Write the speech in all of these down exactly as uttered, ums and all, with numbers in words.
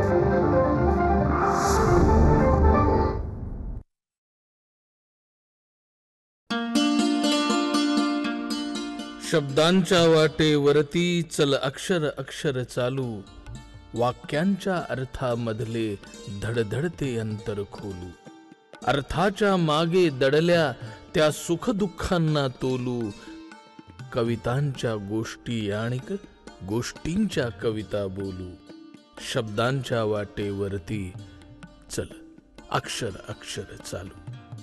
शब्दांच्या वाटेवरती चल अक्षर अक्षर चालू, वाक्यांच्या अर्थामधले धडधडते अंतर खोलू, अर्थाच्या मागे दडल्या त्या सुखदुःखांना तोलू, कवितांच्या गोष्टी आणिक गोष्टींच्या कविता बोलू, शब्दांच्या वाटेवरती चल अक्षर अक्षर चालू.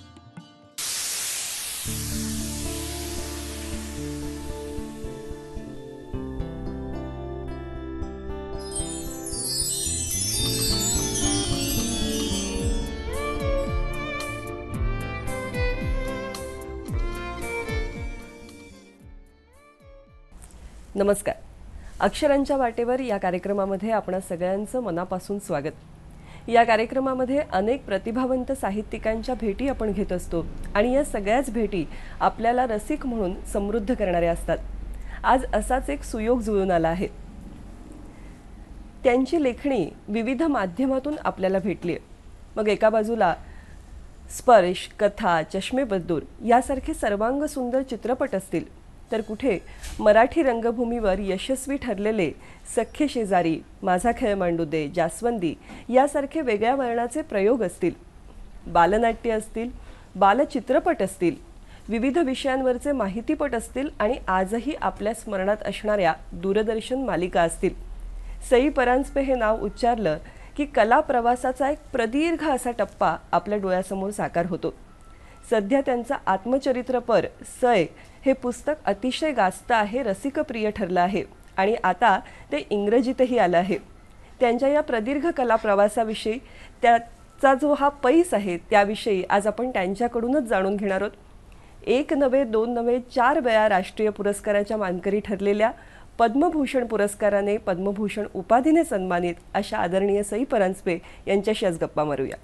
नमस्कार. अक्षरांच्या वाटेवर या कार्यक्रमामध्ये आपणा सगळ्यांचं मनापासून स्वागत. या कार्यक्रमामध्ये अनेक प्रतिभावंत साहित्यिकांच्या भेटी आपण घेत असतो आणि या सगळ्याच भेटी आपल्याला रसिक म्हणून समृद्ध करणाऱ्या असतात. आज असाच एक सुयोग जुळून आला आहे. त्यांची लेखणी विविध माध्यमातून आपल्याला भेटली आहे. मग एका बाजूला स्पर्श, कथा, चष्मेबद्दूर यासारखे सर्वांग सुंदर चित्रपट असतील, तर कुठे मराठी रंगभूमीवर यशस्वी ठरलेले सख्खे शेजारी, माझा खेळ मांडू दे, जास्वंदी यासारखे वेगळ्या वर्णाचे प्रयोग असतील, बालनाट्य असतील, बालचित्रपट असतील, विविध विषयांवरचे माहितीपट असतील आणि आजही आपल्या स्मरणात असणाऱ्या दूरदर्शन मालिका असतील. सई परांजपे हे नाव उच्चारलं की कला प्रवासाचा एक प्रदीर्घ असा टप्पा आपल्या डोळ्यासमोर साकार होतो. सध्या त्यांचा आत्मचरित्रपर सय हे पुस्तक अतिशय गाजतं आहे, रसिकप्रिय ठरलं आहे आणि आता ते इंग्रजीतही आलं आहे. त्यांच्या या प्रदीर्घ कला प्रवासाविषयी, त्याचा जो हा पैस आहे त्याविषयी आज आपण त्यांच्याकडूनच जाणून घेणार आहोत. एक नव्हे, दोन नव्हे, चार वेळा राष्ट्रीय पुरस्काराच्या मानकरी ठरलेल्या, पद्मभूषण पुरस्काराने, पद्मभूषण उपाधीने सन्मानित अशा आदरणीय सई परांजपे यांच्याशी आज गप्पा मारूया.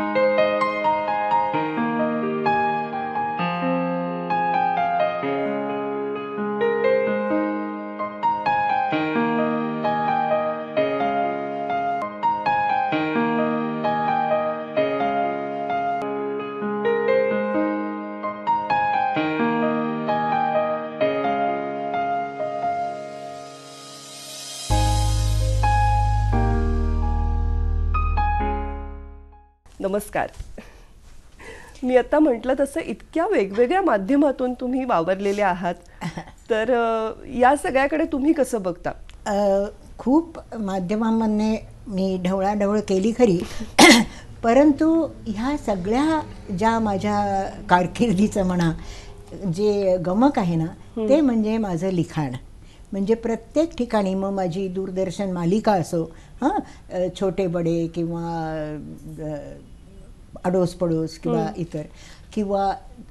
नमस्कार. मी आता म्हटलं तसं इतक्या वेगवेगळ्या माध्यमातून तुम्ही वावरलेले आहात, तर या सगळ्याकडे तुम्ही कसं बघता? खूप माध्यमांमध्ये मी ढवळाढवळ केली खरी, परंतु ह्या सगळ्या ज्या माझ्या कारकिर्दीचं म्हणा जे गमक आहे ना, ते म्हणजे माझं लिखाण. म्हणजे प्रत्येक ठिकाणी, मग माझी दूरदर्शन मालिका असो, हां, छोटे बडे किंवा अडोस पडोस किंवा इतर, किंवा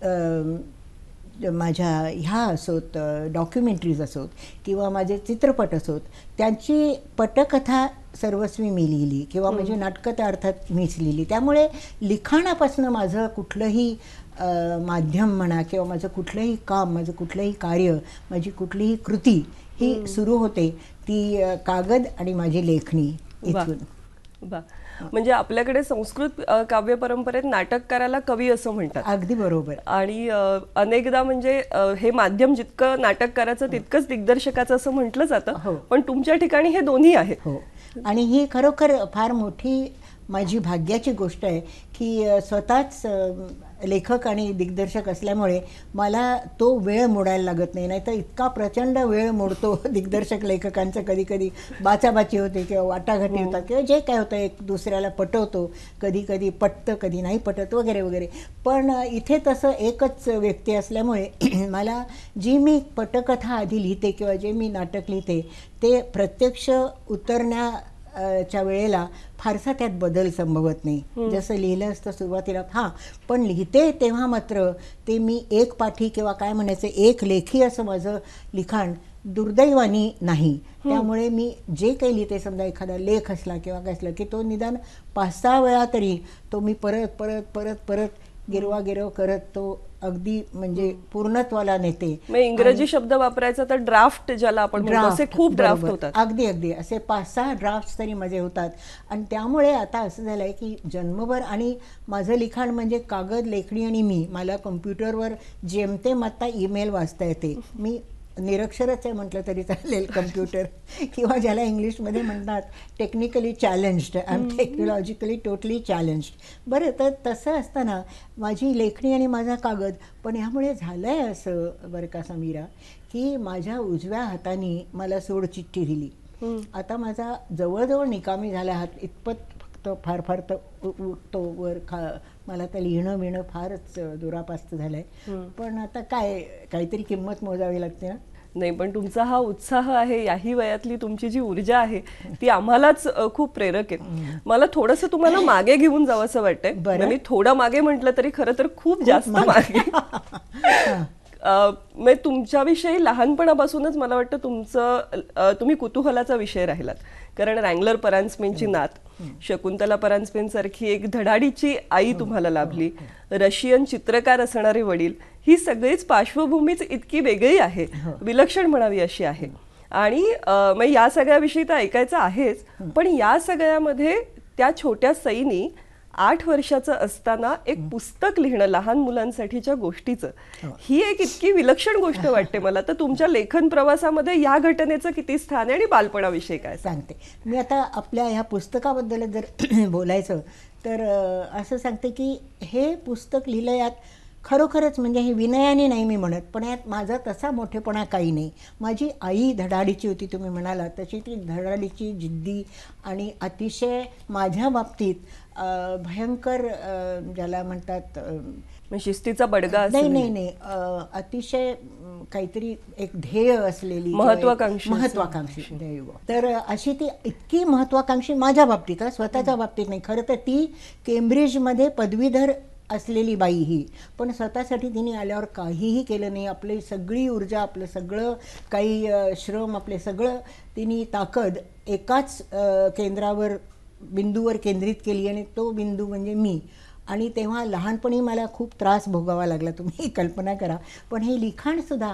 माझ्या ह्या असोत डॉक्युमेंटरीज असोत किंवा माझे चित्रपट असोत, त्यांची पटकथा सर्वस्वी मी लिहिली किंवा माझी नाटकं त्या अर्थात मीच लिहिली. त्यामुळे लिखाणापासून माझं कुठलंही माध्यम म्हणा किंवा माझं कुठलंही काम, माझं कुठलंही कार्य, माझी कुठलीही कृती ही सुरू होते ती कागद आणि माझी लेखणी इथून. वा, म्हणजे आपल्याकडे संस्कृत काव्य परंपरेत नाटककाराला कवी असं म्हणतात. अगदी बरोबर. आणि अनेकदा म्हणजे हे माध्यम जितकं नाटककाराचं तितकंच दिग्दर्शकाचं असं म्हटलं जातं, पण तुमच्या ठिकाणी हे दोन्ही आहेत. हो, आणि ही खरोखर फार मोठी माझी भाग्याची गोष्ट आहे की स्वतःच लेखक आणि दिग्दर्शक असल्यामुळे मला तो वेळ मोडायला लागत नाही. नाहीतर इतका प्रचंड वेळ मोडतो दिग्दर्शक लेखकांचं, कधी कधी बाचाबाची होते किंवा वाटाघाटी होतात किंवा जे काय होतं, एक दुसऱ्याला पटवतो, कधी कधी पटतं कधी नाही पटत वगैरे वगैरे. पण इथे तसं एकच व्यक्ती असल्यामुळे मला जी मी पटकथा आधी लिहिते किंवा जे मी नाटक लिहिते ते प्रत्यक्ष उतरण्या च्या वेळेला फारसा त्यात बदल संभवत नाही. जसं लिहिलं असतं सुरुवातीला, हां, पण लिहिते तेव्हा मात्र ते मी एक पाठी किंवा काय म्हणायचं एक लेखी असं माझं लिखाण दुर्दैवानी नाही. त्यामुळे मी जे काही लिहिते, समजा एखादा लेख असला किंवा काय असलं की तो निदान पाच सहा वेळा तरी तो मी परत परत परत परत गिरवा गिरव करत तो अगदी म्हणजे पूर्णत्वाला नेते. मग इंग्रजी शब्द वापरायचा तर ड्राफ्ट ज्याला आपण म्हणतो असे खूप ड्राफ्ट बरोबर. होतात. अगदी अगदी असे पाच सहा ड्राफ्ट तरी माझे होतात. आणि त्यामुळे आता असं झालंय की जन्मभर आणि माझं लिखाण म्हणजे कागद, लेखणी आणि मी. मला कम्प्युटरवर जेमतेम आता ईमेल वाचता येते. मी निरक्षरच आहे म्हटलं तरी चालेल. कम्प्युटर किंवा ज्याला इंग्लिशमध्ये म्हणतात technically challenged, I am technologically totally challenged. बरं, तर तसं असताना माझी लेखणी आणि माझा कागद, पण ह्यामुळे झालं आहे असं बरं का समीरा, की माझ्या उजव्या हाताने मला सोडचिठ्ठी दिली. आता माझा जवळजवळ निकामी झाला हात, इतपत फक्त फार फार तर उठतो वर खा. मला तर लिहिणं बिणं फारच दुरापास्त झालं आहे. पण आता काय, काहीतरी किंमत मोजावी लागते ना. नाही, पण तुमचा हा उत्साह आहे, याही वयातली तुमची जी ऊर्जा आहे ती आम्हालाच अ, खूप प्रेरक आहे. मला थोडंसं तुम्हाला मागे घेऊन जावं असं वाटतंय. बरं. मी थोडं मागे म्हटलं तरी खरं तर खूप जास्त मागे. अ, म्हणजे तुमच्याविषयी लहानपणापासूनच मला वाटतं तुमचं अ, तुम्ही कुतूहलाचा विषय राहिलात. कारण रँगलर परांजपेंची नात, शकुंतला परांजपें सारखी एक धडाडीची आई तुम्हाला लाभली, रशियन चित्रकार असणारे वडील, ही सगळीच पार्श्वभूमीच इतकी वेगळी आहे, विलक्षण म्हणावी अशी आहे. आणि अ, मग या सगळ्याविषयी तर ऐकायचं आहेच, पण या सगळ्यामध्ये त्या छोट्या सईनी आठ वर्षाचं असताना एक पुस्तक लिहिणं लहान मुलांसाठीच्या गोष्टीचं, ही एक इतकी विलक्षण गोष्ट वाटते मला. तर तुमच्या लेखन प्रवासामध्ये या घटनेचं किती स्थान आहे आणि बालपणाविषयी काय सांगते मी. आता आपल्या ह्या पुस्तकाबद्दल जर बोलायचं तर असं सांगते की हे पुस्तक लिहिलं, यात खरोखरच म्हणजे हे विनयाने नाही मी म्हणत, पण यात माझा तसा मोठेपणा काही नाही. माझी आई धडाडीची होती तुम्ही म्हणाला तशी, ती धडाडीची, जिद्दी आणि अतिशय माझ्या बाबतीत भयंकर ज्याला म्हणतात शिस्तीचा बडगा, नाही नाही नाही अतिशय काहीतरी एक ध्येय असलेली, महत्वाकांक्षी महत्वाकांक्षी तर अशी ती इतकी महत्वाकांक्षी माझ्या बाबतीत, स्वतःच्या बाबतीत नाही. खरं तर ती केम्ब्रिजमध्ये पदवीधर असलेली बाई ही, पण स्वतःसाठी तिने आल्यावर काहीही केलं नाही. आपली सगळी ऊर्जा, आपलं सगळं काही श्रम, आपले सगळं तिने ताकद एकाच केंद्रावर, बिंदूवर केंद्रित केली, आणि तो बिंदू म्हणजे मी. आणि तेव्हा लहानपणी मला खूप त्रास भोगावा लागला, तुम्ही कल्पना करा. पण हे लिखाणसुद्धा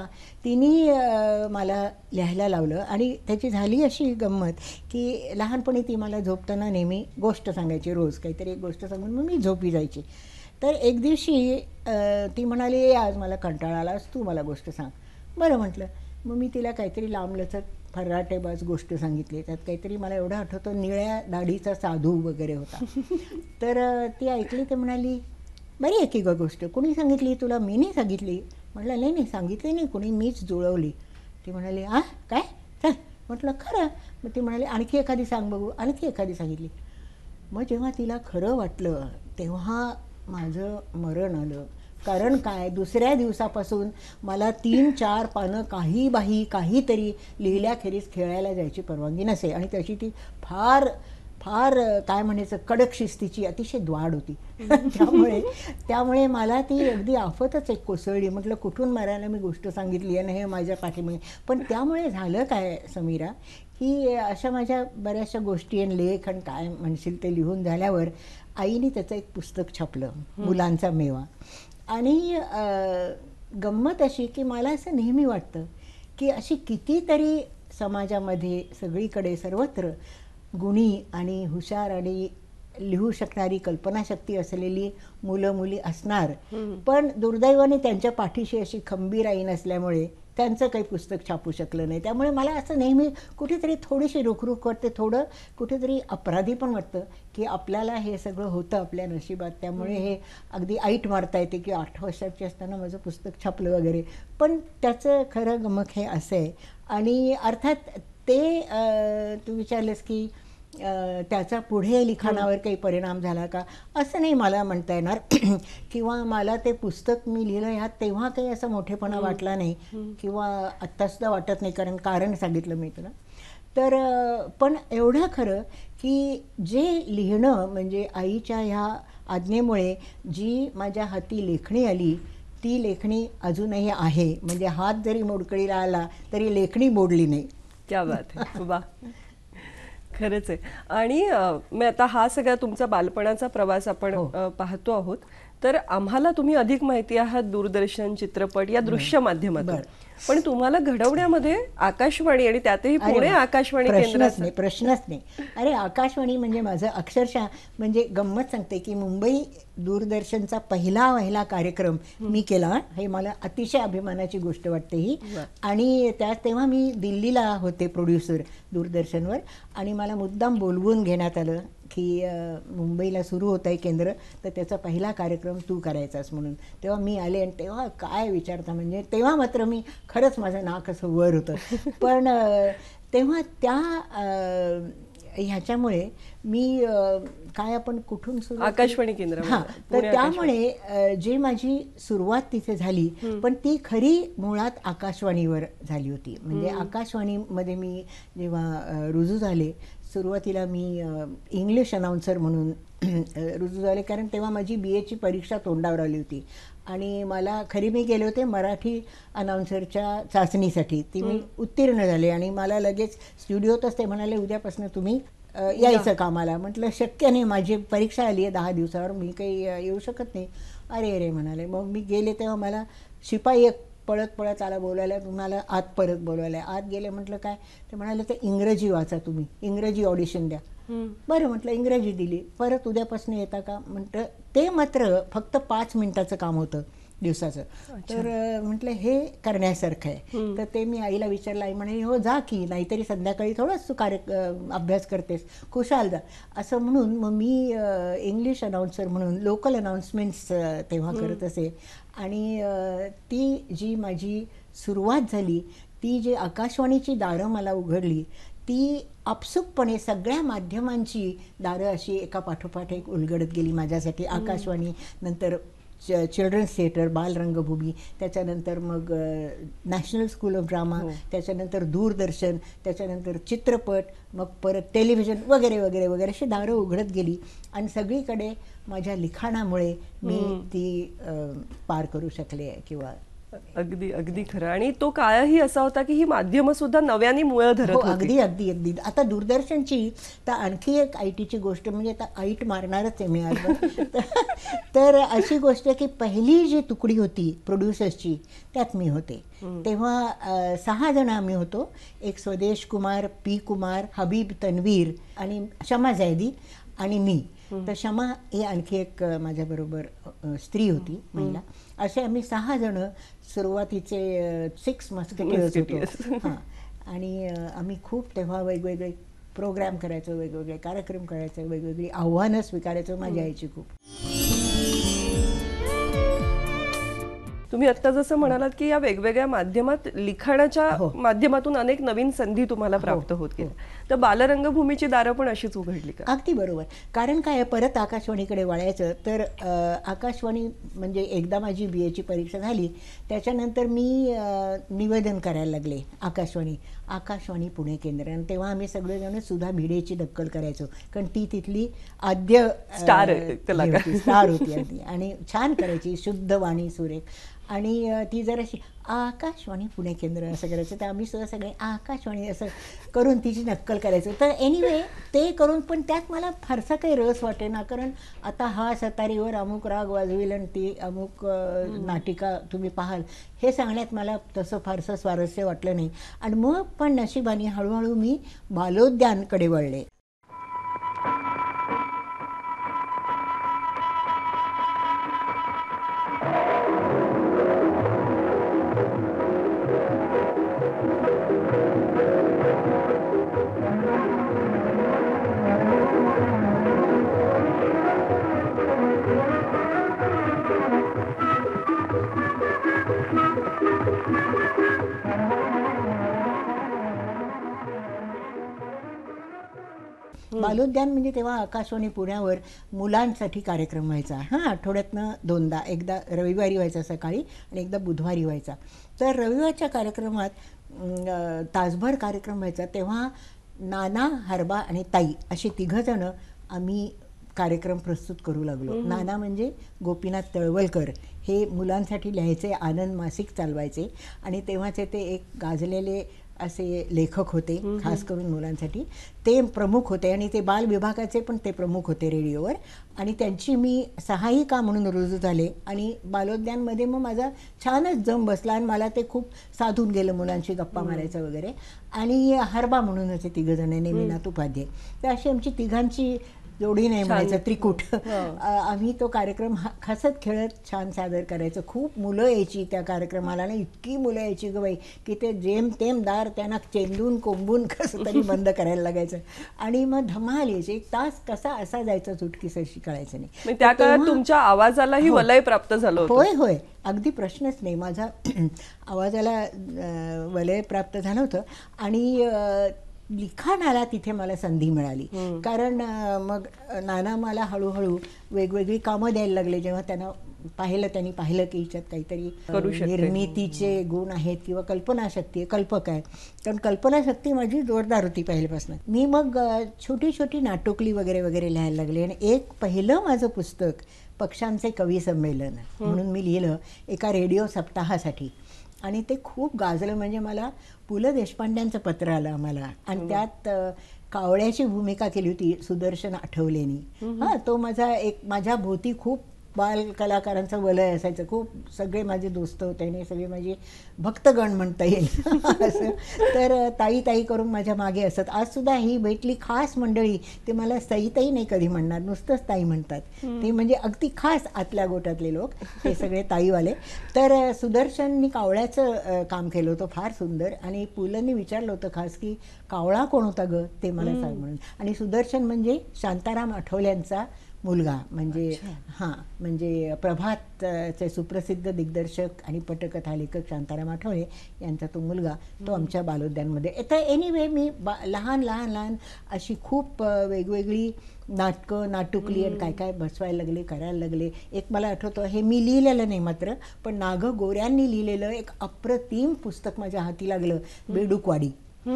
तिने मला लिहायला लावलं. आणि त्याची झाली अशी गंमत की लहानपणी ती मला झोपताना नेहमी गोष्ट सांगायची, रोज काहीतरी एक गोष्ट सांगून मग मी झोपी जायची. तर एक दिवशी ती म्हणाली, आज मला कंटाळा आला, तू मला गोष्ट सांग. बरं म्हटलं. मग मी तिला काहीतरी लांबलचक फर्राटेबाज गोष्ट सांगितली. त्यात काहीतरी मला एवढं आठवतं, निळ्या दाढीचा साधू वगैरे होता. तर ती ऐकली, ते म्हणाली, बरी आहे की ग गोष्ट, कुणी सांगितली तुला? मी नाही सांगितली. म्हटलं नाही नाही सांगितली नाही कुणी, मीच जुळवली. ती म्हणाली, आ काय चल. म्हटलं खरं. मग ती म्हणाली, आणखी एखादी सांग बघू. आणखी एखादी सांगितली. मग जेव्हा तिला खरं वाटलं तेव्हा माझं मरण आलं. कारण काय, दुसऱ्या दिवसापासून मला तीन चार पानं काही बाही काहीतरी लिहिल्याखेरीज खेळायला जायची परवानगी नसे. आणि त्याची ती फार फार काय म्हणायचं, कडक शिस्तीची अतिशय द्वाड होती. त्यामुळे त्यामुळे मला ती अगदी आफतच एक कोसळली. म्हटलं कुठून मारायला मी गोष्ट सांगितली आणि हे माझ्या पाठीमागे. पण त्यामुळे झालं काय समीरा, की अशा माझ्या बऱ्याचशा गोष्टी आणि लेख आणि काय म्हणशील ते लिहून झाल्यावर आईने त्याचं एक पुस्तक छापलं, मुलांचा मेवा. आणि गंमत अशी की मला असं नेहमी वाटतं की अशी कितीतरी समाजामध्ये सगळीकडे सर्वत्र गुणी आणि हुशार आणि लिहू शकणारी, कल्पनाशक्ती असलेली मुलं मुली असणार, पण दुर्दैवाने त्यांच्या पाठीशी अशी खंबीर आई नसल्यामुळे त्यांचं काही पुस्तक छापू शकलं नाही. त्यामुळे मला असं नेहमी कुठेतरी थोडीशी रुखरुख वाटते, थोडं कुठेतरी अपराधी पण वाटतं की आपल्याला हे सगळं होतं आपल्या नशिबात. त्यामुळे हे अगदी ऐट मारता येते की आठ वर्षाची असताना माझं पुस्तक छापलं वगैरे. पण त्याचं खरं गमक हे असं आहे. आणि अर्थात ते तू विचारलंस की त्याचा पुढे लिखाणावर काही परिणाम झाला का, असं नाही मला म्हणता येणार. किंवा मला ते पुस्तक मी लिहिलं ह्यात तेव्हा काही असा मोठेपणा वाटला नाही, किंवा आत्तासुद्धा वाटत नाही, कारण कारण सांगितलं मी तुला. तर पण एवढं खरं की जे लिहिणं म्हणजे आईच्या ह्या आज्ञेमुळे जी माझ्या हाती लेखणी आली, ती लेखणी अजूनही आहे. म्हणजे हात जरी मोडकळीला आला तरी लेखणी मोडली नाही. क्या बात आहे. वा, खरंच आहे. आणि अ, मग आता हा सगळा तुमचा बालपणाचा प्रवास आपण अ, पाहतो आहोत, तर आम्हाला तुम्ही अधिक माहिती आहात दूरदर्शन, चित्रपट या दृश्य माध्यमातून, पण तुम्हाला घडवण्यामध्ये आकाशवाणी आणि त्यातही अरे पुणे वा, आकाशवाणी प्रश्नच केंद्राचा नाही प्रश्नच नाही. अरे आकाशवाणी म्हणजे माझं अक्षरशः म्हणजे गंमत सांगते की मुंबई दूरदर्शनचा पहिला पहिला कार्यक्रम मी केला. हे मला अतिशय अभिमानाची गोष्ट वाटते ही. आणि त्या तेव्हा मी दिल्लीला होते प्रोड्युसर दूरदर्शनवर, आणि मला मुद्दाम बोलवून घेण्यात आलं की अ, मुंबईला सुरू होत आहे केंद्र, तर त्याचा पहिला कार्यक्रम तू करायचास म्हणून. तेव्हा मी आले आणि तेव्हा काय विचारता, म्हणजे तेव्हा मात्र मी खरंच माझं नाक असं वर होतं. पण अ, तेव्हा त्या अ, ह्याच्यामुळे मी अ, काय आपण कुठून सुरू आकाशवाणी केंद्र हां, तर त्यामुळे अ, जी माझी सुरुवात तिथे झाली, पण ती खरी मुळात आकाशवाणीवर झाली होती. म्हणजे आकाशवाणीमध्ये मी जेव्हा अ, रुजू झाले, सुरुवातीला मी अ, इंग्लिश अनाउन्सर म्हणून अ, रुजू झाले, कारण तेव्हा माझी बी एची परीक्षा तोंडावर आली होती आणि मला खरी मी गेले होते मराठी अनाउन्सरच्या चाचणीसाठी. ती मी उत्तीर्ण झाले आणि मला लगेच स्टुडिओतच ते म्हणाले उद्यापासून तुम्ही अ, यायचं कामाला. म्हटलं शक्य नाही, माझी परीक्षा आली आहे दहा दिवसावर, मी काही अ, येऊ शकत नाही. अरे अरे म्हणाले. मग मी गेले तेव्हा मला शिपाई एक पळत पळत आला बोलायला, तुम्हाला आत परत बोलवायला. आत गेले, म्हटलं काय, ते म्हणाले ते इंग्रजी वाचा तुम्ही, इंग्रजी ऑडिशन द्या. बरं म्हटलं, इंग्रजी दिली. परत उद्यापासून येता का म्हटलं. ते मात्र फक्त पाच मिनिटाचं काम होतं दिवसाचं. तर अ, म्हटलं हे करण्यासारखं आहे. तर ते मी आईला विचारलं. आई म्हणे हो जा की, नाहीतरी संध्याकाळी थोडंच तू कार्य अ, अभ्यास करतेस, खुशाल जा. असं म्हणून मग मी अ, इंग्लिश अनाउन्सर म्हणून लोकल अनाउन्समेंट्स तेव्हा करत असे. आणि अ, ती जी माझी सुरुवात झाली, ती जी आकाशवाणीची दारं मला उघडली, ती आपसुकपणे सगळ्या माध्यमांची दारं अशी एका पाठोपाठ एक उलगडत गेली माझ्यासाठी. आकाशवाणी, नंतर च चिल्ड्रन्स थिएटर, बालरंगभूमी, त्याच्यानंतर मग नॅशनल स्कूल ऑफ ड्रामा, त्याच्यानंतर दूरदर्शन, त्याच्यानंतर चित्रपट, मग परत टेलिव्हिजन वगैरे वगैरे वगैरे अशी दारं उघडत गेली. आणि सगळीकडे माझ्या लिखाणामुळे मी ती अ, पार करू शकले आहे. किंवा अगदी अगदी खरं. आणि तो काळही असा होता की ही माध्यमं सुद्धा नव्याने मुळं धरत हो, होती. अगदी अगदी अगदी. आता दूरदर्शनची तर आणखी एक आय टीची गोष्ट म्हणजे आता आईट मारणारच आहे मी आज. तर अशी गोष्ट आहे की पहिली जी तुकडी होती प्रोड्युसर्सची, त्यात मी होते. तेव्हा अ, सहा जण आम्ही होतो. एक स्वदेश कुमार, पी कुमार, हबीब तन्वीर आणि शमा जैदी आणि मी. तर शमा ही आणखी एक अ, माझ्याबरोबर अ, स्त्री होती, महिला. असे आम्ही सहा जण सुरुवातीचे सिक्स मस्केटियर्स होतो. हां. आणि अ, आम्ही खूप तेव्हा वेगवेगळे प्रोग्राम करायचो, वेगवेगळे कार्यक्रम करायचो, वेगवेगळी आव्हानं स्वीकारायचो. मजा यायची खूप. तुम्ही आत्ता जसं म्हणालात की या वेगवेगळ्या माध्यमात लिखाणाच्या हो. माध्यमातून अनेक नवीन संधी तुम्हाला प्राप्त होत गेल्या, तर बालरंगभूमीची दारं पण अशीच उघडली का? अगदी बरोबर. कारण काय आहे, परत आकाशवाणीकडे वळायचं तर अ, आकाशवाणी म्हणजे एकदा माझी बी एची परीक्षा झाली, त्याच्यानंतर मी अ, निवेदन करायला लागले आकाशवाणी आकाशवाणी पुणे केंद्र. आणि तेव्हा आम्ही सगळेजण सुधा भिडेची नक्कल करायचो, कारण ती तिथली आद्य स्टार आहे, कलाकार. स्टार होती आधी. आणि छान करायची, शुद्ध वाणी, सुरेख. आणि अ, ती जराशी आकाशवाणी पुणे केंद्र असं करायचं. तर आम्ही सुद्धा सगळे आकाशवाणी असं करून तिची नक्कल करायचो. तर एनिवे ते करून पण त्यात मला फारसा काही रस वाटेना, कारण आता हा सतारीवर अमुक राग वाजविल आणि ती अमुक अ, नाटिका तुम्ही पाहाल, हे सांगण्यात मला तसं फारसं स्वारस्य वाटलं नाही. आणि मग पण नशिबाने हळूहळू मी बालोद्यानकडे वळले. बालोद्यान म्हणजे तेव्हा आकाशवाणी पुण्यावर मुलांसाठी कार्यक्रम व्हायचा. हां, आठवड्यातनं दोनदा, एकदा रविवारी व्हायचा सकाळी आणि एकदा बुधवारी व्हायचा. तर रविवारच्या कार्यक्रमात अं, तासभर कार्यक्रम व्हायचा. तेव्हा नाना, हरबा आणि ताई अशी तिघंजणं आम्ही कार्यक्रम प्रस्तुत करू लागलो. नाना म्हणजे गोपीनाथ तळवलकर, हे मुलांसाठी लिहायचे, आनंद मासिक चालवायचे. आणि तेव्हाचे ते एक गाजलेले असे लेखक होते, खास करून मुलांसाठी. ते प्रमुख होते आणि ते बाल विभागाचे पण ते प्रमुख होते रेडिओवर. आणि त्यांची मी सहायिका म्हणून रुजू झाले आणि बालोद्यानमध्ये मग माझा छानच जम बसला आणि मला ते खूप साधून गेलं मुलांशी गप्पा मारायचं वगैरे. आणि हरबा म्हणून होते तिघजण, नेमिनाथ उपाध्ये. तर अशी आमची तिघांची जोडी नाही म्हणायचं, त्रिकूट. आम्ही तो कार्यक्रम हसत खेळत छान सादर करायचं. खूप मुलं यायची त्या कार्यक्रमाला ना, इतकी मुलं यायची ग बाई की ते जेमतेम दार त्यांना चेंदून कोंबून कसं तरी बंद करायला लागायचं. आणि मग धमाल यायची. एक तास कसा असा जायचा चुटकीस अशी कळायचं नाही. त्या काळात तुमच्या आवाजालाही वलय प्राप्त झालं होतं. होय होय, अगदी प्रश्नच नाही. माझा आवाजाला वलय प्राप्त झालं होतं. आणि लिखाणाला तिथे मला संधी मिळाली. कारण मग नाना मला हळूहळू वेगवेगळी कामं द्यायला लागले. जेव्हा त्यांना पाहिलं त्यांनी पाहिलं की हिच्यात काहीतरी निर्मितीचे गुण आहेत किंवा कल्पनाशक्ती आहे, कल्पक आहे. कारण कल्पनाशक्ती माझी जोरदार होती पहिल्यापासून. मी मग छोटी छोटी नाटुकली वगैरे वगैरे लिहायला लागले. आणि एक पहिलं माझं पुस्तक पक्षांचे कवी संमेलन म्हणून मी लिहिलं एका रेडिओ सप्ताहासाठी. आणि ते खूप गाजलं. म्हणजे मला पु ल देशपांड्यांचं पत्र आलं आम्हाला. आणि त्यात कावळ्याची भूमिका केली होती सुदर्शन आठवलेनी. हां, तो माझा एक माझ्या भोवती खूप बाल कलाकारांचं वलय असायचं. खूप सगळे माझे दोस्त होते आणि सगळे माझे भक्तगण म्हणता येईल असं. तर ताई ताई करून माझ्या मागे असत. आजसुद्धा ही भेटली खास मंडळी, ते मला सईताई नाही कधी म्हणणार, नुसतंच ताई म्हणतात. ते म्हणजे अगदी खास आतल्या गोटातले लोक, ते सगळे ताईवाले. तर सुदर्शननी कावळ्याचं काम केलं होतं फार सुंदर. आणि पुलंनी विचारलं होतं खास की कावळा कोण होता ग ते मला सांग म्हणून. आणि सुदर्शन म्हणजे शांताराम आठवल्यांचा मुलगा. म्हणजे हां, म्हणजे प्रभातचे सुप्रसिद्ध दिग्दर्शक आणि पटकथा लेखक शांताराम आठवले यांचा तो मुलगा. तो आमच्या बालोद्यानमध्ये. तर एनिवे मी बा लहान लहान लहान अशी खूप वेगवेगळी नाटकं, नाटुकली आणि काय काय बसवायला लागले, करायला लागले. एक मला आठवतं, हे मी लिहिलेलं नाही मात्र, पण नाग गोऱ्यांनी लिहिलेलं एक अप्रतिम पुस्तक माझ्या हाती लागलं, बेडूकवाडी.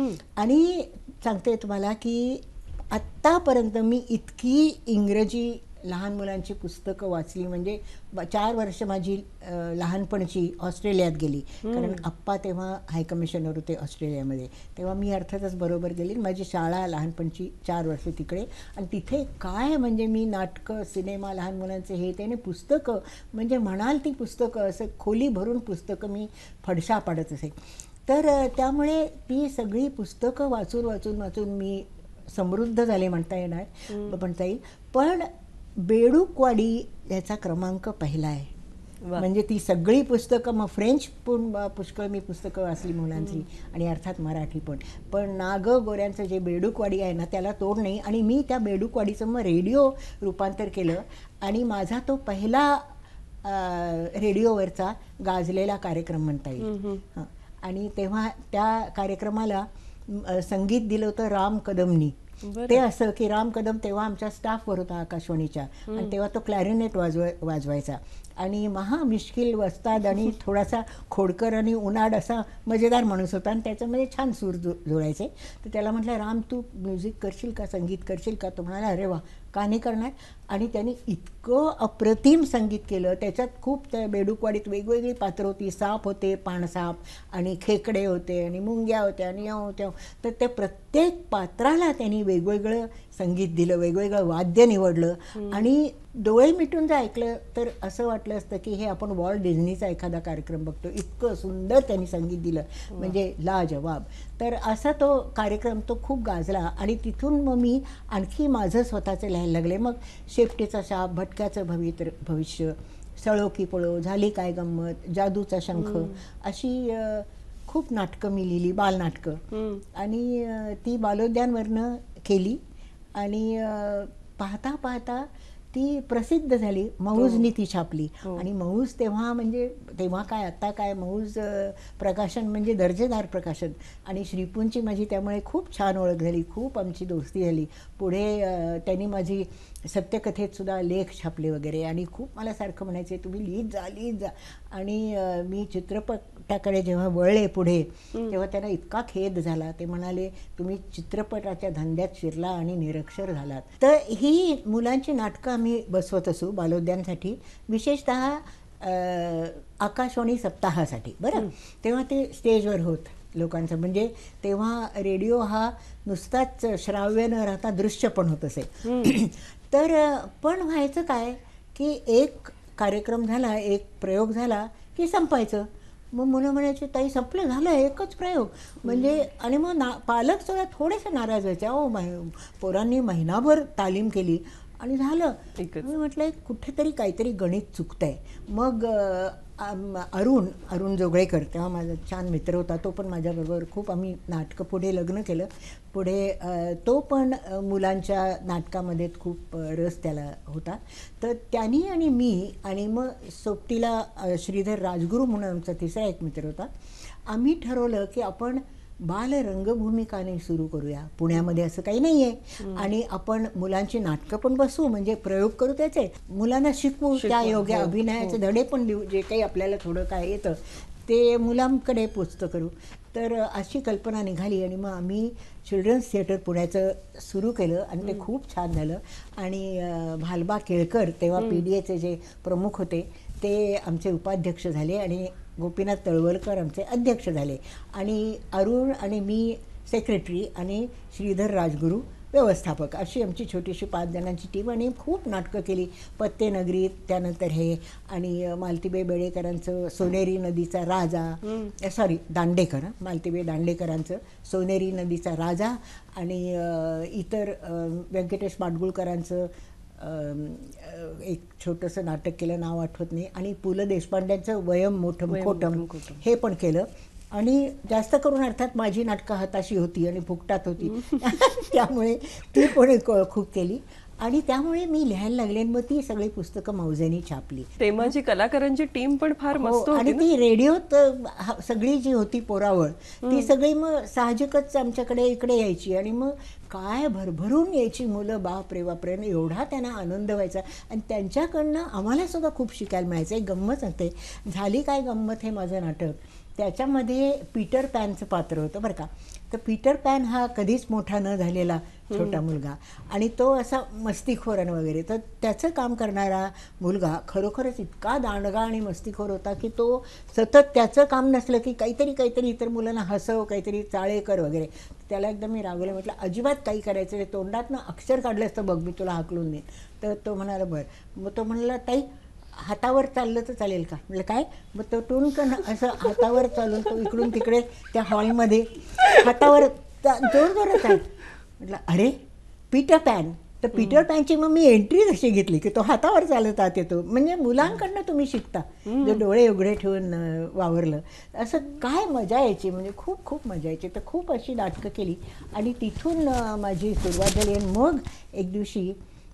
आणि सांगते तुम्हाला की आत्तापर्यंत मी इतकी इंग्रजी लहान मुलांची पुस्तकं वाचली. म्हणजे चार वर्ष माझी लहानपणची ऑस्ट्रेलियात गेली. कारण आप्पा तेव्हा हायकमिशनर होते ऑस्ट्रेलियामध्ये. तेव्हा मी अर्थातच बरोबर गेली. माझी शाळा लहानपणची चार वर्ष तिकडे. आणि तिथे काय म्हणजे मी नाटकं, सिनेमा, लहान मुलांचे हे ते, पुस्तकं म्हणजे म्हणाल ती पुस्तकं, असं खोली भरून पुस्तकं मी फडशा पाडत असे. तर त्यामुळे ती सगळी पुस्तकं वाचून वाचून वाचून मी समृद्ध झाले म्हणता येणार म्हणता येईल. पण बेडूकवाडी याचा क्रमांक पहिला आहे. म्हणजे ती सगळी पुस्तकं, मग फ्रेंच पण पुष्कळ मी पुस्तकं वाचली मुलांची आणि अर्थात मराठी पण. पण नाग गोऱ्यांचं जे बेडूकवाडी आहे ना, त्याला तोड नाही. आणि मी त्या बेडूकवाडीचं मग रेडिओ रूपांतर केलं. आणि माझा तो पहिला रेडिओवरचा गाजलेला कार्यक्रम म्हणता येईल. हां, आणि तेव्हा त्या कार्यक्रमाला संगीत दिलं होतं राम कदमनी. ते असं की राम कदम तेव्हा आमच्या स्टाफवर होता आकाशवाणीच्या. आणि तेव्हा तो क्लॅरिनेट वाजवाय वाजवायचा आणि महा मिश्किल वस्ताद आणि थोडासा खोडकर आणि उनाड असा मजेदार माणूस होता. आणि त्याच्यामध्ये छान सूर जु जुळायचे. तर त्याला म्हटलं, राम तू म्युझिक करशील का, संगीत करशील का? तो म्हणाला, अरे वा, का नाही करणार. आणि त्यांनी इतकं अप्रतिम संगीत केलं. त्याच्यात खूप त्या बेडूकवाडीत वेगवेगळी पात्रं होती. साप होते, पाणसाप, आणि खेकडे होते, आणि मुंग्या होत्या, आणि या होत्या. तर त्या प्रत्येक पात्राला त्यांनी वेगवेगळं संगीत दिलं, वेगवेगळं वाद्य निवडलं. आणि डोळे मिटून जर ऐकलं तर असं वाटलं असतं की हे आपण वॉल्ट डिझनीचा एखादा कार्यक्रम बघतो. इतकं सुंदर त्यांनी संगीत दिलं, म्हणजे लाजवाब. तर असा तो कार्यक्रम तो खूप गाजला. आणि तिथून मग मी आणखी माझं स्वतःचं लिहायला लागले. मग शेपटीचा शाप, भटक्याचं भवित्र भविष्य, सळो की पळो, झाली काय गंमत, जादूचा शंख, अशी खूप नाटकं मी लिहिली, बालनाटकं. आणि ती बालोद्यानवरनं केली. आणि पाहता पाहता ती प्रसिद्ध झाली. मौजनी ती छापली. आणि मौज तेव्हा म्हणजे तेव्हा काय आता काय, मौज प्रकाशन म्हणजे दर्जेदार प्रकाशन. आणि श्रीपूंची माझी त्यामुळे खूप छान ओळख झाली, खूप आमची दोस्ती झाली. पुढे त्यांनी माझी सत्यकथेत सुद्धा लेख छापले वगैरे. आणि खूप मला सारखं म्हणायचे, तुम्ही लिहित जा लिहित जा. आणि मी चित्रपटाकडे जेव्हा वळले पुढे, तेव्हा त्यांना इतका खेद झाला. ते म्हणाले, तुम्ही चित्रपटाच्या धंद्यात शिरला आणि निरक्षर झालात. तर ही मुलांची नाटकं आम्ही बसवत असू बालोद्यानसाठी, विशेषतः आकाशवाणी सप्ताहासाठी. बरं, तेव्हा ते स्टेजवर होत. लोकांचं. म्हणजे तेव्हा रेडिओ हा नुसताच श्राव्य न राहता दृश्य पण होत असे. तर पण व्हायचं काय की एक कार्यक्रम झाला, एक प्रयोग झाला की संपायचं. मग मुलं म्हणायची ताई संपलं, झालं एकच प्रयोग म्हणजे. आणि मग ना पालक सुद्धा थोडेसे नाराज व्हायचे, अहो मै पोरांनी महिनाभर तालीम केली आणि झालं. मी म्हटलं कुठेतरी काहीतरी गणित चुकतंय. मग अरुण अरुण जोगळेकर तेव्हा माझा छान मित्र होता, तो पण माझ्याबरोबर खूप आम्ही नाटकं पुढे लग्न केलं. पुढे तो पण मुलांच्या नाटकामध्ये खूप रस त्याला होता. तर त्यांनी आणि मी आणि मग सोबतीला श्रीधर राजगुरू म्हणून आमचा तिसरा एक मित्र होता, आम्ही ठरवलं की आपण बाल रंगभूमिकाने सुरू करूया. पुण्यामध्ये असं काही नाही आहे आणि आपण मुलांची नाटकं पण बसवू, म्हणजे प्रयोग करू त्याचे, मुलांना शिकवू, त्या योग्य अभिनयाचे धडे पण देऊ, जे काही आपल्याला थोडं काय येतं ते मुलांकडे पोचतं करू. तर अशी कल्पना निघाली आणि मग आम्ही चिल्ड्रन्स थिएटर पुण्याचं सुरू केलं आणि ते खूप छान झालं. आणि भालबा केळकर तेव्हा पी डी एचे जे प्रमुख होते ते आमचे उपाध्यक्ष झाले आणि गोपीनाथ तळवलकर आमचे अध्यक्ष झाले आणि अरुण आणि मी सेक्रेटरी आणि श्रीधर राजगुरू व्यवस्थापक, अशी आमची छोटीशी पाच जणांची टीम. आणि खूप नाटकं केली, पत्तेनगरी, त्यानंतर हे आणि मालतीबाई बेडेकरांचं सोनेरी नदीचा राजा, सॉरी दांडेकर, मालतीबाई दांडेकरांचं सोनेरी नदीचा राजा आणि इतर व्यंकटेश माडगुळकरांचं एक छोटंसं नाटक केलं, नाव आठवत नाही. आणि पु ल देशपांड्यांचं वयम मोठं खोटम हे पण केलं. आणि जास्त करून अर्थात माझी नाटकं हाताशी होती आणि फुकटात होती त्यामुळे ती पण खूप केली. आणि त्यामुळे मी लिहायला लागले आणि मग ती सगळी पुस्तकं मौजेनी छापली. तेव्हाची कलाकारांची टीम पण फार मस्त होती. आणि ती रेडिओत सगळी जी होती पोरावळ ती सगळी मग साहजिकच आमच्याकडे इकडे यायची आणि मग काय भरभरून यायची मुलं, बाप रे बापरे, एवढा त्यांना आनंद व्हायचा. आणि त्यांच्याकडनं आम्हाला सुद्धा खूप शिकायला मिळायचं. एक गंमत सांगते, झाली काय गंमत, हे माझं नाटक त्याच्यामध्ये पीटर पॅनचं पात्र होतं बरं का. तर पीटर पॅन हा कधीच मोठा न झालेला छोटा मुलगा आणि तो असा मस्तीखोर आणि वगैरे. तर त्याचं काम करणारा मुलगा खरोखरच इतका दांडगा आणि मस्तीखोर होता की तो सतत त्याचं काम नसलं की काहीतरी काहीतरी इतर मुलांना हसव, काहीतरी चाळे कर वगैरे. त्याला एकदम मी रागवलं, म्हटलं अजिबात काही करायचं नाही, तोंडातनं अक्षर काढलं असतं बघ, मी तुला हाकलून देईन. तर तो म्हणाला बरं. मग तो म्हणाला ताई हातावर चाललं तर चालेल का? म्हटलं काय? मग तो टुणकन असं हातावर चालून तो इकडून तिकडे त्या हॉलमध्ये हातावर जोर जोरात आहे. म्हटलं अरे पीटर पॅन. तर पीटर पॅनची मग मी एंट्री कशी घेतली की तो हातावर चालत आत येतो. म्हणजे मुलांकडनं तुम्ही शिकता, जे डोळे उघडे ठेवून वावरलं, असं काय मजा यायची, म्हणजे खूप खूप मजा यायची. तर खूप अशी नाटकं केली आणि तिथून माझी सुरुवात झाली. आणि मग एक दिवशी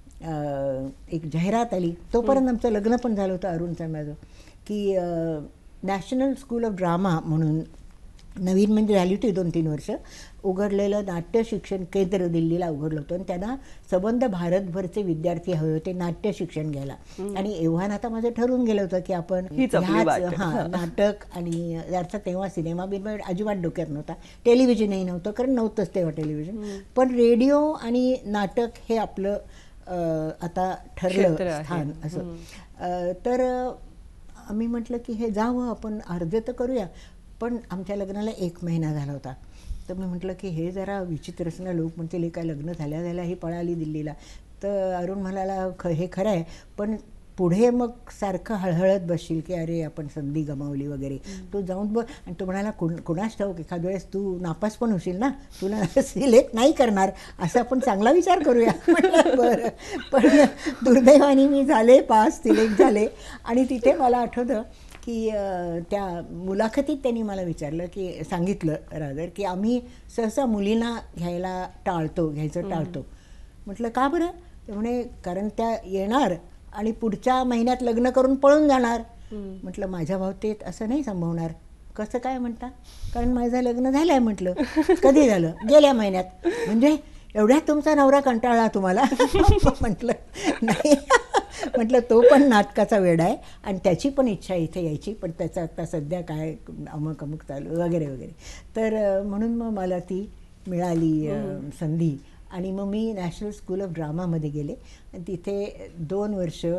एक जाहिरात आली, तोपर्यंत आमचं लग्न पण झालं होतं अरुणचं माझं, की नॅशनल स्कूल ऑफ ड्रामा म्हणून नवीन म्हणजे झाली होती दोन तीन वर्ष उघडलेलं नाट्य शिक्षण केंद्र दिल्लीला उघडलं होतं आणि त्यांना संबंध भारतभरचे विद्यार्थी हवे होते नाट्य शिक्षण घ्यायला. आणि एव्हान आता माझं ठरून गेलं होतं की आपण ह्याच हां नाटक आणि याचा तेव्हा सिनेमा बिनेमा अजिबात डोक्यात नव्हता, टेलिव्हिजनही नव्हतं, कारण नव्हतंच तेव्हा टेलिव्हिजन, पण रेडिओ आणि नाटक हे आपलं आता ठरलं स्थान असं. तर आम्ही म्हटलं की हे जावं आपण, अर्ज तर करूया. पण आमच्या लग्नाला एक महिना झाला होता. तर मी म्हटलं की हे जरा विचित्रच ना, लोक म्हणतील काय लग्न झाल्या झाल्या ही पळाली दिल्लीला. तर अरुण म्हणाला ख हे खरं आहे, पण पुढे मग सारखं हळहळत बसशील की अरे आपण संधी गमावली वगैरे, तू जाऊन बघ. आणि तो म्हणाला कुण कुणास ठाऊक एखाद वेळेस तू नापास पण होशील ना, तुला सिलेक्ट नाही करणार, असं आपण चांगला विचार करूया. म्हटलं बरं. पण दुर्दैवाने मी झाले पास, सिलेक्ट झाले. आणि तिथे मला आठवतं की त्या मुलाखतीत त्यांनी मला विचारलं की सांगितलं रादर की आम्ही सहसा मुलींना घ्यायला टाळतो, घ्यायचं टाळतो. म्हटलं का बरं? ते म्हणे कारण त्या येणार आणि पुढच्या महिन्यात लग्न करून पळून जाणार. म्हटलं माझ्या बाबतीत असं नाही संभवणार. कसं काय म्हणता? कारण माझं लग्न झालं आहे. म्हटलं कधी झालं? गेल्या महिन्यात. म्हणजे एवढ्यात तुमचा नवरा कंटाळला तुम्हाला? म्हटलं नाही, म्हटलं तो पण नाटकाचा वेडा आहे आणि त्याची पण इच्छा इथे यायची, पण त्याचं आता सध्या काय अमुक अमुक चालू वगैरे वगैरे. तर म्हणून मग मला ती मिळाली संधी आणि मग मी नॅशनल स्कूल ऑफ ड्रामामध्ये गेले आणि तिथे दोन वर्ष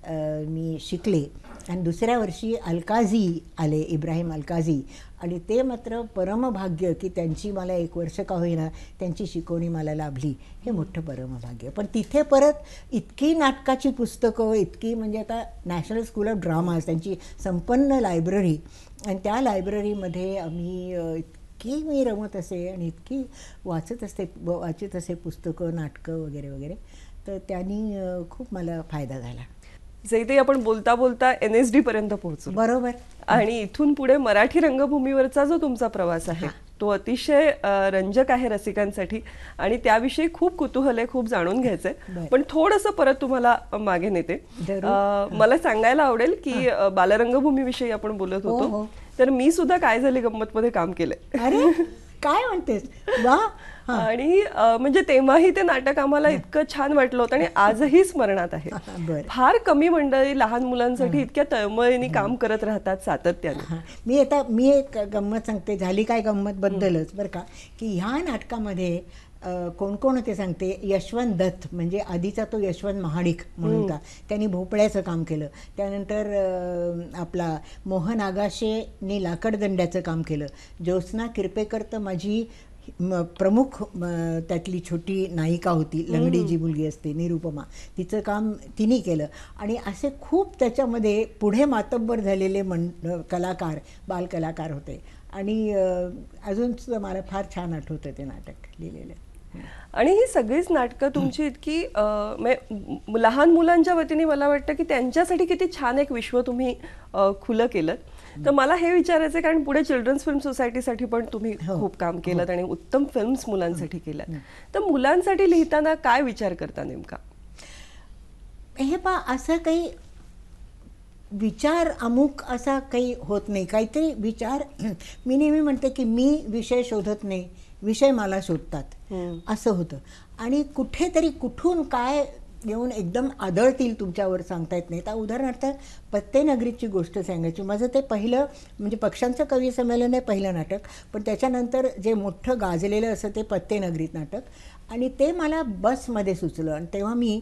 अ, मी शिकले आणि दुसऱ्या वर्षी अलकाझी आले, इब्राहिम अलकाझी, आणि ते मात्र परमभाग्य की त्यांची मला एक वर्ष का होईना त्यांची शिकवणी मला लाभली, हे मोठं परमभाग्य. पण तिथे परत इतकी नाटकाची पुस्तकं, इतकी म्हणजे आता नॅशनल स्कूल ऑफ ड्रामाज त्यांची संपन्न लायब्ररी, आणि त्या लायब्ररीमध्ये आम्ही अ, इतकी मी रमत असे आणि इतकी वाचत असते वाचत असे पुस्तकं, नाटकं वगैरे वगैरे, तर त्यांनी अ, खूप मला फायदा झाला. जे आपण बोलता बोलता एन एस डी पर्यंत पोहोचलो, बरोबर. आणि इथून पुढे मराठी रंगभूमीवरचा जो तुमचा प्रवास आहे तो अतिशय अ, रंजक आहे रसिकांसाठी, आणि त्याविषयी खूप कुतूहल आहे, खूप जाणून घ्यायचंय. बरं. पण थोडंसं परत तुम्हाला मागे नेते. जरूर. अ, मला सांगायला आवडेल की अ, बालरंगभूमीविषयी आपण बोलत हो, होतो, हो. तर मी सुद्धा काय झाली गंमत मध्ये काम केलंय. अरे काय म्हणतेस, वा. हां. आणि अ, म्हणजे तेव्हाही ते नाटक आम्हाला इतकं छान वाटलं होतं आणि आजही स्मरणात आहे. बरं. फार कमी मंडळी लहान मुलांसाठी इतक्या तळमळीने काम करत राहतात सातत्याने. हां, मी आता मी एक गंमत सांगते, झाली काय गंमत बद्दलच बरं का, की ह्या नाटकामध्ये अ, कोण कोण होते सांगते. यशवंत दत्त, म्हणजे आधीचा तो यशवंत महाडिक म्हणून होता, त्यांनी भोपळ्याचं काम केलं. त्यानंतर अ, आपला मोहन आगाशेने लाकडदंड्याचं काम केलं. ज्योत्स्ना किरपेकर तर माझी म- प्रमुख म, त्यातली छोटी नायिका होती, लंगडी जी मुलगी असते निरुपमा, तिचं काम तिने केलं. आणि असे खूप त्याच्यामध्ये पुढे मातब्बर झालेले मन कलाकार, बालकलाकार होते. आणि अ, अजून सुद्धा मला फार छान आठवतं ते नाटक लिहिलेलं. आणि ही सगळीच नाटकं तुमची इतकी अ, म्हणजे लहान मुलांच्या वतीने मला वाटतं की त्यांच्यासाठी किती छान एक विश्व तुम्ही अ, खुलं केलं. तर मला हे विचारायचं, कारण पुढे चिल्ड्रन्स फिल्म सोसायटीसाठी पण तुम्ही हो. खूप काम केलं आणि उत्तम फिल्म्स मुलांसाठी केलं. तर मुलांसाठी लिहिताना काय विचार करता नेमका? हे पा असं काही विचार अमुक असा काही होत नाही, काहीतरी विचार. मी नेहमी म्हणते की मी विषय शोधत नाही, विषय मला शोधतात, असं होतं. आणि कुठेतरी कुठून काय येऊन एकदम आदळतील तुमच्यावर सांगता येत नाही. तर उदाहरणार्थ पत्तेनगरीची गोष्ट सांगायची. माझं ते पहिलं म्हणजे पक्षांचं कवी संमेलन आहे पहिलं नाटक, पण त्याच्यानंतर जे मोठं गाजलेलं असं ते पत्तेनगरीत नाटक, आणि ते मला बसमध्ये सुचलं. आणि तेव्हा मी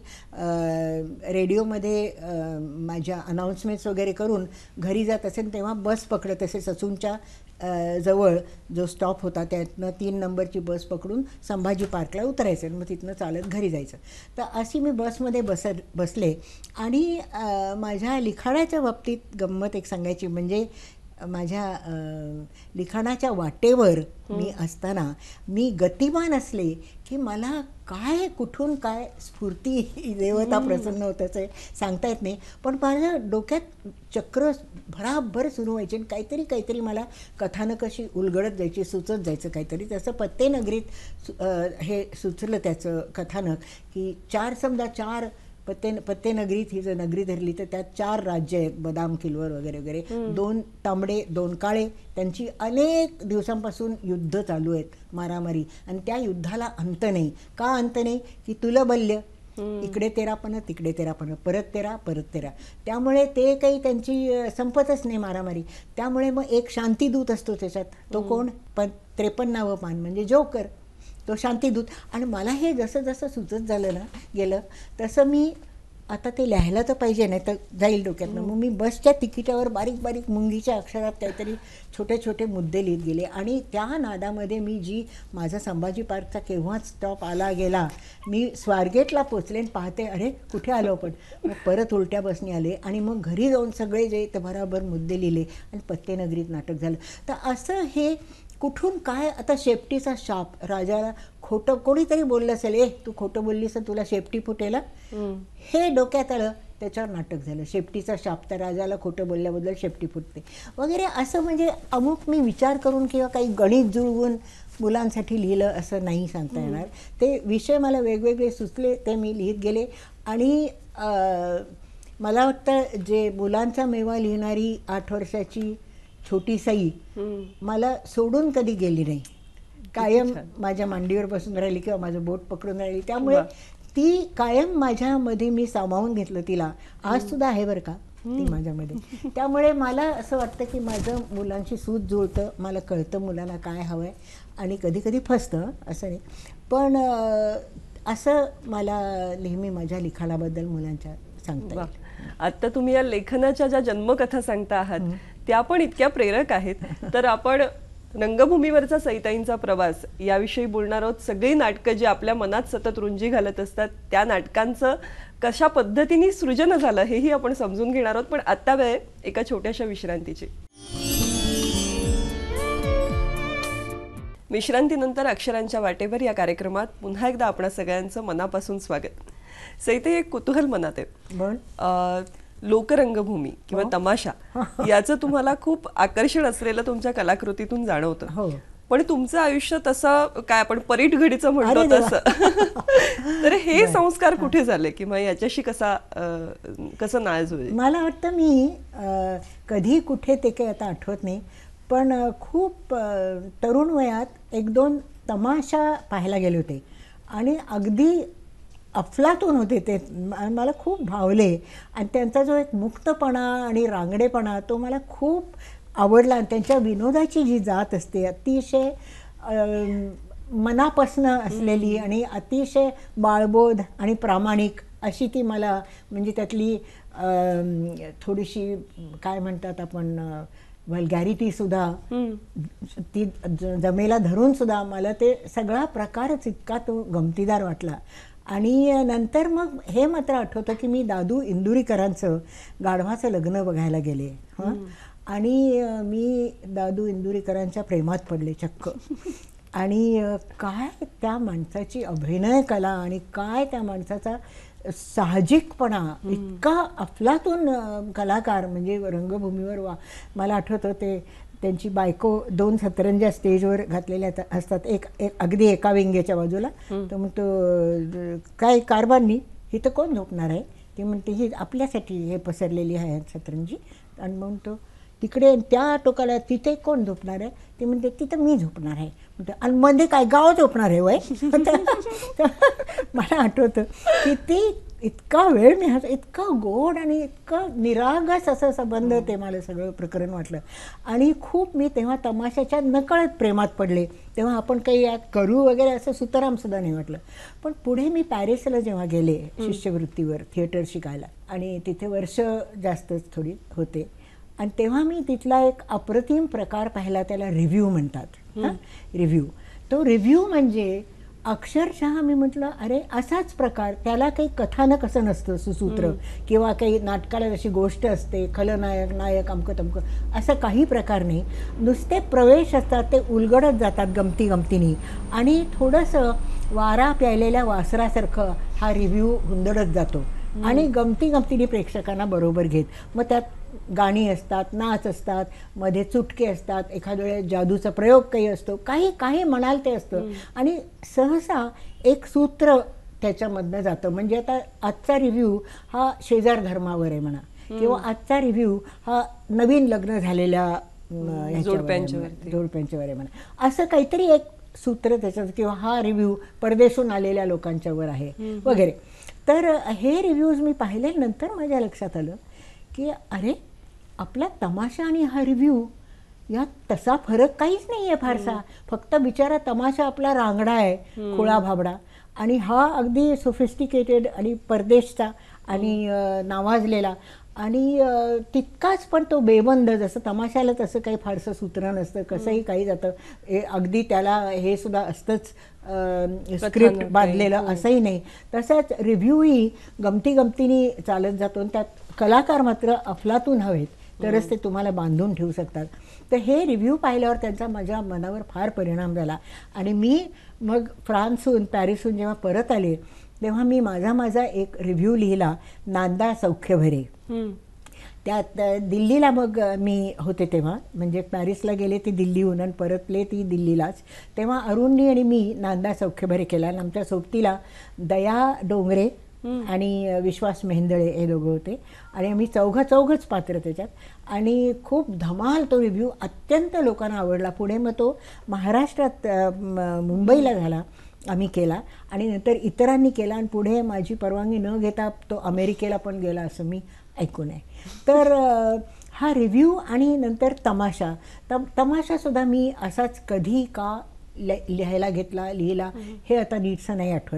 रेडिओमध्ये माझ्या अनाऊन्समेंट्स वगैरे करून घरी जात असेल, तेव्हा बस पकडत असे. ससूनच्या जवळ जो स्टॉप होता त्यातनं तीन नंबरची बस पकडून संभाजी पार्कला उतरायचं, मग तिथनं चालत घरी जायचं. तर अशी मी बसमध्ये बसत बसले. आणि माझ्या लिखाणाच्या बाबतीत गंमत एक सांगायची, म्हणजे माझ्या लिखाणाच्या वाटेवर मी असताना मी गतिमान असले की मला काय कुठून काय स्फूर्ती देवता प्रसन्न होताच आहे सांगता येत नाही. पण माझ्या डोक्यात चक्र भराभर सुरू व्हायचे, काहीतरी काहीतरी मला कथानक अशी उलगडत जायची, सुचत जायचं काहीतरी. तसं पत्तेनगरीत हे सुचलं त्याचं कथानक, की चार समजा चार पत्ते पत्तेनगरीत ही जर नगरी धरली तर त्यात चार राज्य आहेत, बदाम किलवर वगैरे वगैरे. दोन तांबडे दोन काळे, त्यांची अनेक दिवसांपासून युद्ध चालू आहेत, मारामारी. आणि त्या युद्धाला अंत नाही. का अंत नाही? की तुलबल्य, इकडे तेरापणं तिकडे तेरापणं, परत तेरा परत तेरा. त्यामुळे ते काही त्यांची संपतच नाही मारामारी. त्यामुळे मग एक शांतीदूत असतो त्याच्यात, तो कोण? पण त्रेपन्नावं पान म्हणजे जोकर, तो शांतीदूत. आणि मला हे जसं जसं सुचत झालं ना गेलं तसं मी आता ते लिहायला तर पाहिजे, नाही तर जाईल डोक्यातनं. मग मी बसच्या तिकिटावर बारीक बारीक मुंगीच्या अक्षरात काहीतरी छोटे छोटे मुद्दे लिहित गेले. आणि त्या नादामध्ये मी जी माझा संभाजी पार्कचा केव्हाच स्टॉप आला गेला, मी स्वारगेटला पोचले आणि पाहते अरे कुठे आलो आपण. मग परत उलट्या बसने आले आणि मग घरी जाऊन सगळे जे ते बराबर मुद्दे लिहिले आणि पत्तेनगरीत नाटक झालं. तर असं हे कुठून काय. आता शेपटीचा शाप, राजाला खोटं कोणीतरी बोललं असेल, ए तू खोटं बोललीस तर तुला शेपटी फुटेल, हे डोक्यात आलं, त्याच्यावर नाटक झालं. शेपटीचा शाप, तर राजाला खोटं बोलल्याबद्दल शेपटी फुटते वगैरे. असं म्हणजे अमुक मी विचार करून किंवा काही गणित जुळवून मुलांसाठी लिहिलं असं नाही सांगता येणार. ते विषय मला वेगवेगळे सुचले, ते मी लिहित गेले. आणि मला वाटतं जे मुलांचा मेवा लिहिणारी आठ वर्षाची छोटी सई मला सोडून कधी गेली नाही, कायम माझ्या मांडीवर बसून राहिली किंवा माझं बोट पकडून राहिली. त्यामुळे ती कायम माझ्यामध्ये मी सामावून घेतलं तिला. आज सुद्धा आहे बरं का ती माझ्यामध्ये. त्यामुळे मला असं वाटतं की माझं मुलांशी सूत जुळतं, मला कळतं मुलांना काय हवं आहे. आणि कधी कधी फसतं असं नाही, पण असं मला नेहमी माझ्या लिखाणाबद्दल मुलांच्या सांगता वा. येईल. आता तुम्ही या लेखनाच्या ज्या जन्मकथा सांगता आहात त्या पण इतक्या प्रेरक आहेत. तर आपण रंगभूमीवरचा सईताईंचा प्रवास याविषयी बोलणार आहोत. सगळी नाटकं जी आपल्या मनात सतत रुंजी घालत असतात त्या नाटकांचं कशा पद्धतीने सृजन झालं हेही आपण समजून घेणार आहोत. पण आता वेळ एका छोट्याशा विश्रांतीची. विश्रांतीनंतर अक्षरांच्या वाटेवर या कार्यक्रमात पुन्हा एकदा आपणा सगळ्यांचं मनापासून स्वागत. सईताई, एक कुतूहल मनात आहे. बोल. अ, लोकरंगभूमी किंवा तमाशा याचं तुम्हाला खूप आकर्षण असलेलं तुमच्या कलाकृतीतून जाणवतं. हो. पण तुमचं आयुष्य तसं काय आपण परीट घडीचं म्हणतो अरे देवा. तसं तर हे संस्कार कुठे झाले किंवा याच्याशी कसा अ, कसं नाळ जुळले? मला वाटतं मी अ, कधी कुठे ते काही आता आठवत नाही, पण अ, खूप अ, तरुण वयात एक दोन तमाशा पाहायला गेले होते आणि अगदी अफलातून होते ते. म- मला खूप भावले आणि त्यांचा जो एक मुक्तपणा आणि रांगडेपणा तो मला खूप आवडला. आणि त्यांच्या विनोदाची जी जात असते अतिशय अम, मनापासनं असलेली आणि अतिशय बाळबोध आणि प्रामाणिक अशी ती मला, म्हणजे त्यातली अम, थोडीशी काय म्हणतात आपण वल्गॅरिटीसुद्धा ती ज- जमेला धरून सुद्धा मला ते सगळा प्रकारच इतका तो गमतीदार वाटला. आणि नंतर मग हे मात्र आठवतं की मी दादू इंदुरीकरांचं गाढवाचं लग्न बघायला गेले. हां. आणि अ, मी दादू इंदुरीकरांच्या प्रेमात पडले चक्क. आणि अ, काय त्या माणसाची अभिनय कला आणि काय त्या माणसाचा साहजिकपणा, इतका अफलातून अ, कलाकार म्हणजे रंगभूमीवर वा. मला आठवतं ते त्यांची बायको दोन सतरंज्या स्टेजवर घातलेल्या त- असतात, एक एक अगदी एका विंगेच्या बाजूला. तर मग तो अ, काय कारभारनी इथं कोण झोपणार आहे, ती म्हणते ही आपल्यासाठी हे पसरलेली आहे सतरंजी. आणि मग तो तिकडे त्या टोकाला तिथे कोण झोपणार आहे, ती म्हणते तिथं मी झोपणार आहे. म्हणते आणि मध्ये काय गाव झोपणार आहे वय. मला आठवतं की ती इतका वेळ मी हस इतका गोड आणि इतकं निरागस असं संबंध ते मला सगळं प्रकरण वाटलं. आणि खूप मी तेव्हा तमाशाच्या नकळत प्रेमात पडले. तेव्हा आपण काही यात करू वगैरे असं सुतरामसुद्धा नाही वाटलं. पण पुढे मी पॅरिसला जेव्हा गेले शिष्यवृत्तीवर थिएटर शिकायला आणि तिथे वर्ष जास्तच थोडी होते, आणि तेव्हा मी तिथला एक अप्रतिम प्रकार पाहिला, त्याला रिव्ह्यू म्हणतात. हां, रिव्ह्यू. तो रिव्ह्यू म्हणजे अक्षरशः मी म्हटलं अरे असाच प्रकार, त्याला काही कथानक असं नसतं सुसूत्र किंवा काही नाटकाला जशी गोष्ट असते खलनायक नायक अमकं तमकं असं काही प्रकार नाही. नुसते प्रवेश असतात, ते उलगडत जातात गमती गमतीनी आणि थोडंसं वारा प्यायलेल्या वासरासारखं हा रिव्ह्यू हुंदडत जातो आणि गमती गमतीने प्रेक्षकांना बरोबर घेत. मग त्यात गाणी असतात, नाच असतात, मध्ये चुटके असतात, एखाद्या वेळेस जादूचा प्रयोग काही असतो, काही काही म्हणाल ते असतं. आणि सहसा एक सूत्र त्याच्यामधनं जातं. म्हणजे आता आजचा रिव्ह्यू हा शेजार धर्मावर आहे म्हणा, किंवा आजचा रिव्ह्यू हा नवीन लग्न झालेल्या अं, ह्याच्यावर आहे जोडप्यांच्यावरती. म्हणा, जोडप्यांच्यावर आहे म्हणा, असं काहीतरी एक सूत्र त्याच्यात, किंवा हा रिव्ह्यू परदेशून आलेल्या लोकांच्यावर आहे वगैरे. तर हे रिव्ह्यूज मी पाहिल्यानंतर माझ्या लक्षात आलं की अरे आपला तमाशा आणि हा रिव्ह्यू यात तसा फरक काहीच नाही आहे फारसा. फक्त बिचारा तमाशा आपला रांगडा आहे, खुळा भाबडा, आणि हा अगदी सोफिस्टिकेटेड आणि परदेशचा आणि अ, नावाजलेला आणि अ, तितकाच पण तो बेबंद. जसं तमाशाला तसं काही फारसं सूत्र नसतं, कसंही काही जातं. हे अगदी त्याला हे सुद्धा असतंच स्क्रिप्ट बांधलेलं असंही नाही. तसंच रिव्ह्यूही गमती गमतीने चालत जातो. आणि त्यात कलाकार मात्र अफलातून हवेत तरच ते तुम्हाला बांधून ठेवू शकतात. तर हे रिव्ह्यू पाहिल्यावर त्यांचा माझ्या मनावर फार परिणाम झाला. आणि मी मग फ्रान्सहून पॅरिसहून जेव्हा परत आले तेव्हा मी माझा माझा एक रिव्ह्यू लिहिला, नांदा सौख्यभरे. त्यात दिल्लीला मग मी होते तेव्हा, म्हणजे पॅरिसला गेले ती दिल्लीहून आणि परतले ती दिल्लीलाच. तेव्हा अरुणनी आणि मी नांदा सौख्यभरे केला. आणि आमच्या सोबतीला दया डोंगरे आणि विश्वास मेहेंदळे हे दोघं होते. आणि आम्ही चौघं चौघंच पात्र त्याच्यात. आणि खूप धमाल तो रिव्ह्यू अत्यंत लोकांना आवडला. पुढे मग तो महाराष्ट्रात म- मुंबईला झाला, आम्ही केला, आणि नंतर इतरांनी केला, आणि पुढे माझी परवानगी न घेता तो अमेरिकेला पण गेला असं मी ऐकून आहे. तर अ, हा रिव्ह्यू आणि नंतर तमाशा तम तमाशासुद्धा मी असाच कधी का ल लिहायला घेतला लिहिला हे आता नीटसं नाही आठवत.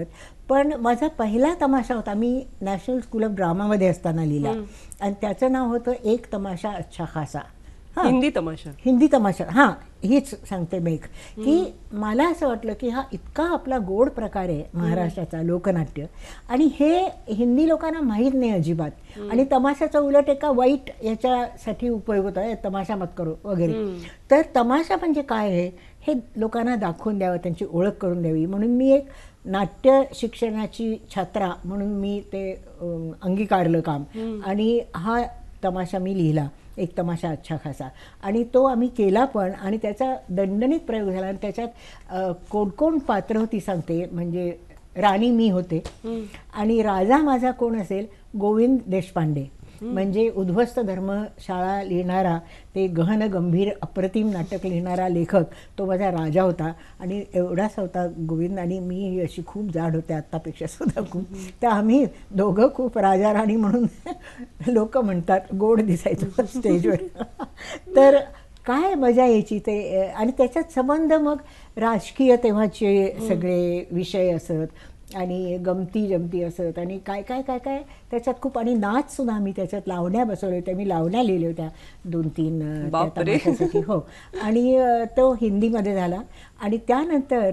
पण माझा पहिला तमाशा होता, मी नॅशनल स्कूल ऑफ ड्रामामध्ये असताना लिहिला, आणि त्याचं नाव होतं एक तमाशा अच्छा खासा. हां, हिंदी तमाशा. हिंदी तमाशा. हां, हीच सांगते मेघ, की मला असं वाटलं की हा इतका आपला गोड प्रकार आहे महाराष्ट्राचा लोकनाट्य, आणि हे हिंदी लोकांना माहीत नाही अजिबात, आणि तमाशाचा उलट एका वाईट याच्यासाठी उपयोग होता, तमाशा मत करो वगैरे. तर तमाशा म्हणजे काय आहे हे लोकांना दाखवून द्यावं, त्यांची ओळख करून द्यावी, म्हणून मी एक नाट्य शिक्षणाची छात्रा म्हणून मी ते अं, अंगीकारलं काम, आणि हा तमाशा मी लिहिला, एक तमाशा अच्छा खासा, आणि तो आम्ही केला पण, आणि त्याचा दणदणीत प्रयोग झाला. आणि त्याच्यात कोण कोण पात्र होती सांगते, म्हणजे राणी मी होते, आणि राजा माझा कोण असेल, गोविंद देशपांडे, म्हणजे उद्ध्वस्त धर्मशाळा लिहिणारा, ते गहन गंभीर अप्रतिम नाटक लिहिणारा लेखक, तो माझा राजा होता. आणि एवढाच होता गोविंद, आणि मी अशी खूप जाड होते आत्तापेक्षा सुद्धा खूप, तर आम्ही दोघं खूप राजा राणी म्हणून लोक म्हणतात गोड दिसायचं स्टेजवर. तर काय मजा यायची ते, आणि त्याच्यात संबंध मग राजकीय तेव्हाचे सगळे विषय असत, आणि गमती जमती असत, आणि काय काय काय काय त्याच्यात खूप, आणि नाच सुद्धा आम्ही त्याच्यात लावण्या बसवल्या होत्या, मी लावण्या लिहिल्या होत्या दोन तीन त्या तमाशासाठी. हो, आणि तो हिंदीमध्ये झाला. आणि त्यानंतर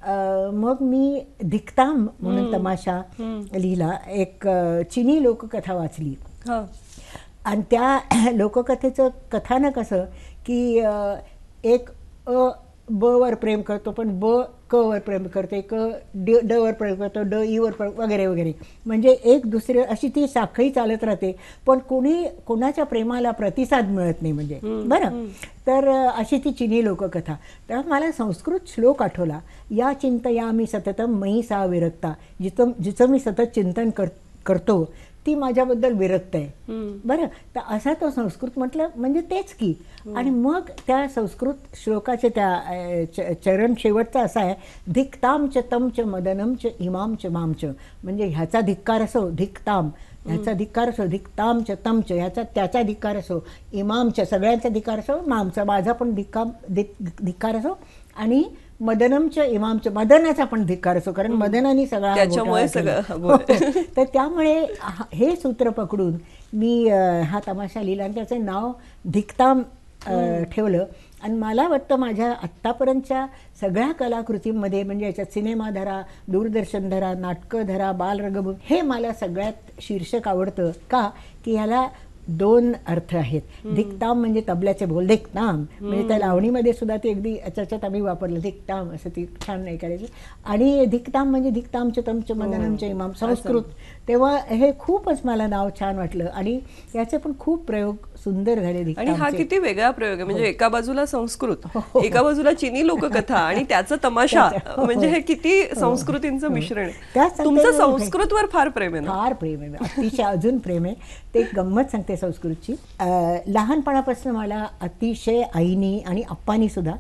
मग मी धिकताम म्हणून तमाशा लिहिला, एक चिनी लोककथा वाचली, आणि त्या लोककथेचं कथानक असं की एक अ ब वर प्रेम करतो, पण ब क वर प्रेम करते, क ड ड वर प्रेम करतो, ड ई वर प्रेम वगैरे वगैरे, म्हणजे एक दुसरे अशी ती साखळी चालत राहते, पण कोणी कोणाच्या प्रेमाला प्रतिसाद मिळत नाही, म्हणजे बरं. तर अशी ती चिनी लोककथा. तर मला संस्कृत श्लोक आठवला, या चिंतयामी सततम मयी सा विरक्ता, जिथं जिचं मी सतत चिंतन कर करतो ती माझ्याबद्दल विरक्त आहे. बरं, तर असा तो संस्कृत म्हटलं म्हणजे तेच की. आणि मग त्या संस्कृत श्लोकाचे त्या चरण शेवटचा असा आहे, धिक्ताम च तम च मदनम च इमाम च माम च, म्हणजे ह्याचा धिक्कार असो धिक्ताम, ह्याचा धिक्कार असो धिक्ताम च तम च, ह्याचा त्याचा धिक्कार असो, इमामच्या सगळ्यांचा धिक्कार असो, मामचा माझा पण धिक्काम धिक्कार असो, आणि मदनमच्या इमामच्या मदनाचा पण धिक्कार असो, कारण मदनाने सगळा त्याच्यामुळे सगळं. तर त्यामुळे हे सूत्र पकडून मी हा तमाशा लिहिला, आणि त्याचं नाव धिक्ताम ठेवलं. आणि मला वाटतं माझ्या आत्तापर्यंतच्या सगळ्या कलाकृतींमध्ये, म्हणजे याच्यात सिनेमा धरा, दूरदर्शन धरा, नाटकं धरा, बालरंगभूमी, हे मला सगळ्यात शीर्षक आवडतं. का की ह्याला दोन अर्थ आहेत. धिक्ताम म्हणजे तबल्याचे बोल, धिक्ताम म्हणजे त्या लावणीमध्ये सुद्धा ते अगदी याच्यात आम्ही वापरलं धिक्ताम, असं ती छान नाही करायची. आणि धिक्ताम म्हणजे धिक्तामचे तमचे मदनमचे इमाम, संस्कृत. तेव्हा हे खूपच मला नाव छान वाटलं, आणि याचे पण खूप प्रयोग सुंदर झाले. आणि हा किती वेगळा प्रयोग आहे, म्हणजे एका बाजूला संस्कृत, एका बाजूला चिनी लोककथा, आणि त्याचं तमाशा, म्हणजे हे किती संस्कृतींचं मिश्रण आहे. तुमचं संस्कृतवर फार प्रेम आहे ना? फार प्रेम आहे, अतिशय अजून प्रेम आहे. ते एक गंमत सांगते संस्कृतची. लहानपणापासून मला अतिशय आईनी आणि आप्पानी सुद्धा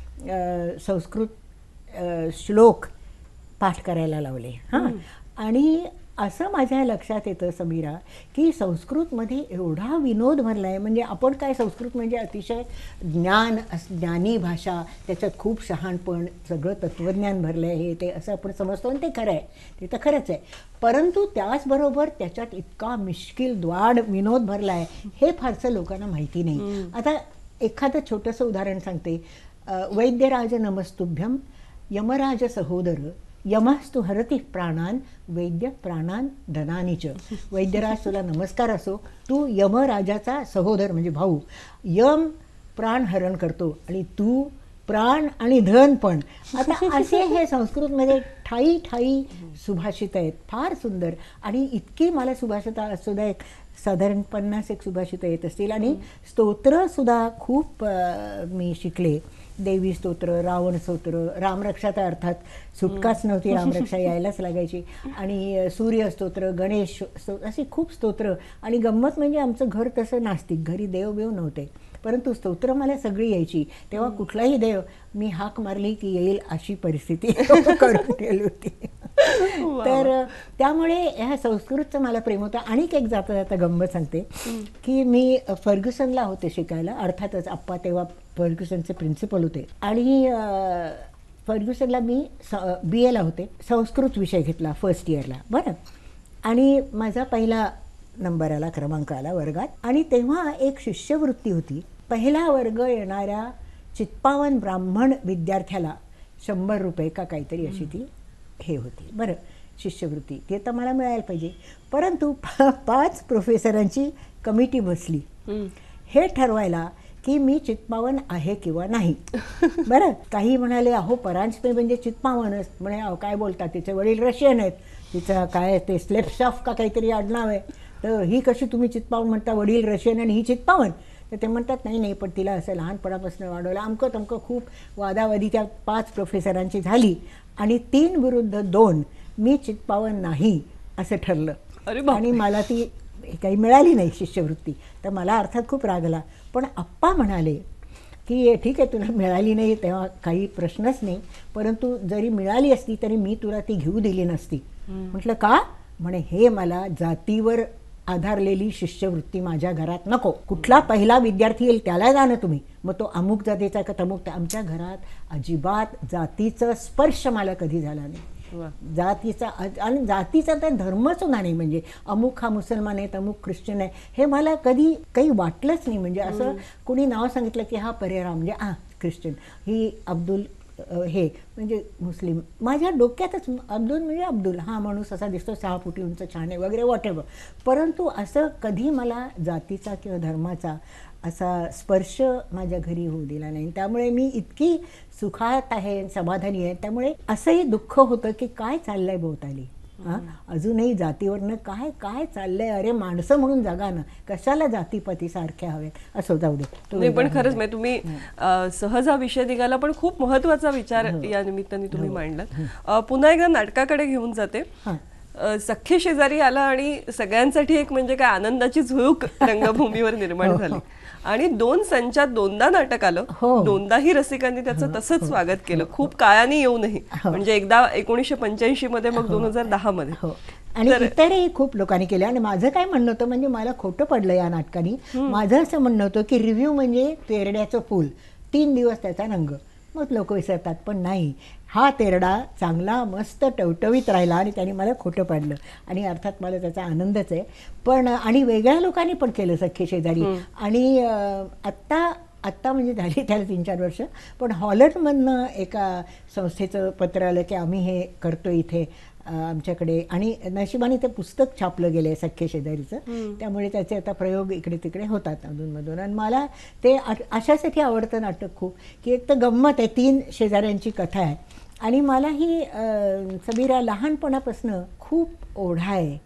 संस्कृत श्लोक पाठ करायला लावले. हां, आणि असं माझ्या लक्षात येतं समीरा, की संस्कृतमध्ये एवढा विनोद भरला आहे. म्हणजे आपण काय, संस्कृत म्हणजे अतिशय ज्ञान ज्ञानी भाषा, त्याच्यात खूप शहाणपण, सगळं तत्त्वज्ञान भरलं आहे, हे ते असं आपण समजतो, आणि ते खरं आहे, ते तर खरंच आहे. परंतु त्याचबरोबर त्याच्यात इतका मिश्किल द्वाड विनोद भरला आहे, हे फारसं लोकांना माहिती नाही. आता एखादं छोटंसं उदाहरण सांगते. वैद्यराज नमस्तुभ्यम यमराज सहोदर, यमास्तु हरती प्राणान वैद्य प्राणान धनानीच. वैद्यराज तुला नमस्कार असो, तू यमराजाचा सहोदर म्हणजे भाऊ, यम प्राण हरण करतो, आणि तू प्राण आणि धन पण. आता असे हे संस्कृतमध्ये ठाई ठाई सुभाषित आहेत, फार सुंदर. आणि इतकी मला सुभाषित सुद्धा एक साधारण पन्नास एक सुभाषित येत असतील. आणि स्तोत्रसुद्धा खूप मी शिकले. देवी स्तोत्र, रावण स्तोत्र, रामरक्षा, तर अर्थात सुटकाच नव्हती, रामरक्षा यायलाच लागायची. आणि सूर्य स्तोत्र, गणेश स्तोत्र, अशी खूप स्तोत्र. आणि गंमत म्हणजे आमचं घर तसं नास्तिक, घरी देवबेव नव्हते, परंतु स्तोत्र मला सगळी यायची. तेव्हा कुठलाही देव मी हाक मारली की येईल अशी परिस्थिती करून ठेवली होती. तर त्यामुळे ह्या संस्कृतचं मला प्रेम होतं. आणि एक जाता जाता गंमत सांगते की मी फर्ग्युसनला होते शिकायला, अर्थातच आप्पा तेव्हा फर्ग्युसनचे प्रिन्सिपल होते. आणि फर्ग्युसनला मी स बी एला होते, संस्कृत विषय घेतला फर्स्ट इयरला. बरं, आणि माझा पहिला नंबर आला, क्रमांक आला वर्गात. आणि तेव्हा एक शिष्यवृत्ती होती. पहिला वर्ग येणाऱ्या चित्पावन ब्राह्मण विद्यार्थ्याला शंभर रुपये का काहीतरी अशी ती हे होती. बरं, शिष्यवृत्ती ती तर मला मिळायला पाहिजे. परंतु पाच प्रोफेसरांची कमिटी बसली हे ठरवायला की मी चित्पावन आहे किंवा नाही. बरं, काही म्हणाले अहो परांजपे म्हणजे चित्पावनच. म्हणे अहो काय बोलतात, तिचे वडील रशियन आहेत, तिचं काय ते स्लेप्सॉफ का काहीतरी आडनाव आहे, तर ही कशी तुम्ही चित्पावन म्हणता, वडील रशियन आणि ही चित्पावन. तर ते म्हणतात नाही नाही, पण तिला असं लहानपणापासून वाढवलं. अमकं तमकं खूप वादावादी त्या पाच प्रोफेसरांची झाली आणि तीन विरुद्ध दोन मी चित्पावन नाही असं ठरलं. आणि मला ती काही मिळाली नाही शिष्यवृत्ती. तर मला अर्थात खूप राग आला. पण आप्पा म्हणाले की ठीक आहे, तुला मिळाली नाही तेव्हा काही प्रश्नच नाही, परंतु जरी मिळाली असती तरी मी तुला ती घेऊ दिली नसती. म्हटलं का? म्हणे हे मला जातीवर आधारलेली शिष्यवृत्ती माझ्या घरात नको. कुठला पहिला विद्यार्थी येईल त्याला जा ना तुम्ही, मग तो अमुक जातीचा का तमुक. आमच्या घरात अजिबात जातीचा स्पर्श मला कधी झाला नाही. जातीचा आणि जातीचा तर धर्मसुद्धा नाही. म्हणजे अमुक हा मुसलमान आहे, अमुक ख्रिश्चन आहे, हे मला कधी काही वाटलंच नाही. म्हणजे असं कोणी नाव सांगितलं की हा परेरा म्हणजे आ ख्रिश्चन, ही अब्दुल हे म्हणजे मुस्लिम, माझ्या डोक्यातच अब्दुल म्हणजे अब्दुल, हा माणूस असा दिसतो सहा फुटी उंच, छान आहे वगैरे वॉटेवर. परंतु असं कधी मला जातीचा किंवा धर्माचा असा स्पर्श माझ्या घरी होऊ दिला नाही. त्यामुळे मी इतकी सुखात आहे, समाधानी आहे. त्यामुळे असंही दुःख होतं की काय चाललंय भोवताली, हां अजूनही जातीवरनं काय काय चाललंय. अरे माणसं म्हणून जगा ना, कशाला जातीपती सारख्या हवेत. असं जाऊ दे. नाही पण खरंच म्हणजे तुम्ही सहज हा विषय निघाला, पण खूप महत्वाचा विचार या निमित्ताने तुम्ही मांडलात. पुन्हा एकदा नाटकाकडे घेऊन जाते. सख्खे शेजारी आला आणि सगळ्यांसाठी एक म्हणजे काय आनंदाची झुळूक रंगभूमीवर निर्माण झाली आणि दोन संचात दोनदा नाटक आलं. दोनदाही रसिकांनी त्याचं तसंच स्वागत केलं, खूप काळाने येऊनही. म्हणजे एकदा एकोणीसशे पंच्याऐंशी मध्ये, मग दोन हजार दहा मध्ये आणि इतरही खूप लोकांनी केलं. आणि माझं काय म्हणणं होतं, म्हणजे मला खोटं पडलं या नाटकाने. माझं असं म्हणणं होतं की रिव्ह्यू म्हणजे तेरड्याचं फूल, तीन दिवस त्याचा रंग, मग लोक विसरतात. पण नाही, हा तेरडा चांगला मस्त टवटवीत राहिला आणि त्याने मला खोटं पाडलं. आणि अर्थात मला त्याचा आनंदच आहे. पण आणि वेगळ्या लोकांनी पण केलं सख्खे शेजारी. आणि आत्ता आत्ता म्हणजे झाली त्याला तीन चार वर्ष. पण हॉलंडमधनं एका संस्थेचं पत्र आलं की आम्ही हे करतो इथे आमच्याकडे. आणि नशिबाने ते पुस्तक छापलं गेलं आहे सख्खे शेजारीचं. त्यामुळे त्याचे आता प्रयोग इकडे तिकडे होतात अधूनमधून. आणि मला ते अशासाठी आवडतं नाटक खूप, की एक तर गंमत आहे, तीन शेजाऱ्यांची कथा आहे. आणि मला ही समीरा लहानपणापासून खूप ओढा आहे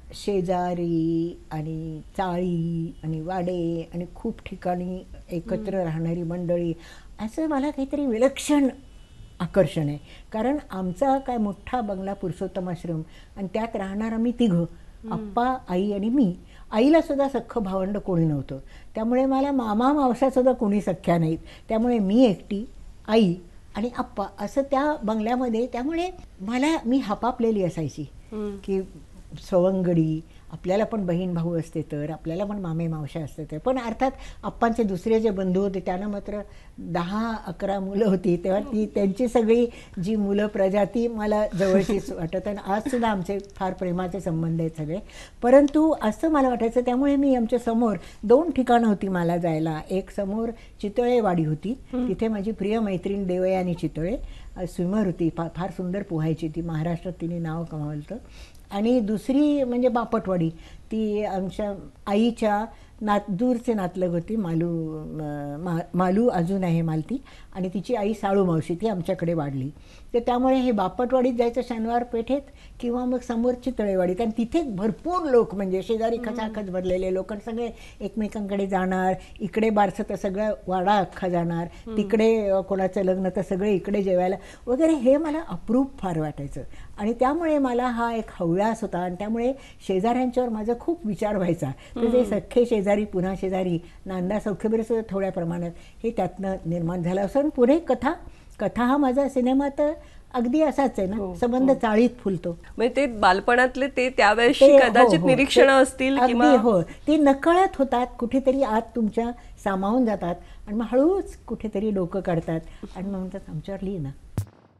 शेजारी आणि चाळी आणि वाडे आणि खूप ठिकाणी एकत्र राहणारी मंडळी. असं मला काहीतरी विलक्षण आकर्षण आहे. कारण आमचा काय मोठा बंगला पुरुषोत्तम आश्रम आणि त्यात राहणार आम्ही तिघं, आप्पा, आई आणि मी. आईला सुद्धा सख्खं भावंड कोणी नव्हतं. त्यामुळे मला मामा मावशासुद्धा कोणी सख्या नाहीत. त्यामुळे मी एकटी, आई आणि आप्पा असं त्या बंगल्यामध्ये. त्यामुळे मला मी हापापलेली असायची की सवंगडी, आपल्याला पण बहीण भाऊ असते तर, आपल्याला पण मामे मावशा असते तर. पण अर्थात आप्पांचे दुसरे जे बंधू होते त्यांना मात्र दहा अकरा मुलं होती. तेव्हा ती त्यांची सगळी जी मुलं प्रजाती मला जवळचीच वाटत. आणि आजसुद्धा आमचे फार प्रेमाचे संबंध आहेत सगळे. परंतु असं मला वाटायचं, त्यामुळे मी आमच्या समोर दोन ठिकाणं होती मला जायला. एक समोर चितळेवाडी होती, तिथे माझी प्रिय मैत्रीण देवयानी चितळे स्विमर होती, फा फार सुंदर पोहायची ती, महाराष्ट्रात तिने नाव कमावलं होतं. आणि दुसरी म्हणजे बापटवाडी, ती आमच्या आईच्या नात दूरचे नातलग होती. मालू मा मालू अजून आहे मालती, आणि तिची आई साळू मावशी, ती आमच्याकडे वाढली. तर त्यामुळे हे बापटवाडीत जायचं शनिवार पेठेत किंवा मग समोर चितळेवाडीत. आणि तिथे भरपूर लोक, म्हणजे शेजारी खचाखच भरलेले लोक सगळे एकमेकांकडे जाणार. इकडे बारसं तर सगळं वाडा अख्खा जाणार, तिकडे कोणाचं लग्न तर सगळे इकडे जेवायला वगैरे. हे मला अप्रूप फार वाटायचं. आणि त्यामुळे मला हा एक हव्यास होता. आणि त्यामुळे शेजाऱ्यांच्यावर माझा खूप विचार व्हायचा. तर ते सख्खे शेजारी, पुन्हा शेजारी, नांदा सौख्यबरेसुद्धा थोड्या प्रमाणात हे त्यातनं निर्माण झालं असं. पुढे कथा कथा हा माझा सिनेमा तर अगदी असाच आहे ना, संबंध चाळीत फुलतो. म्हणजे ते बालपणातले ते त्यावेळेस कदाचित निरीक्षण असतील किंवा हो, ती नकळत होतात, कुठेतरी आत तुमच्या सामावून जातात आणि मग हळूच कुठेतरी डोकं काढतात आणि मग म्हणतात आमच्यावर लिहि ना.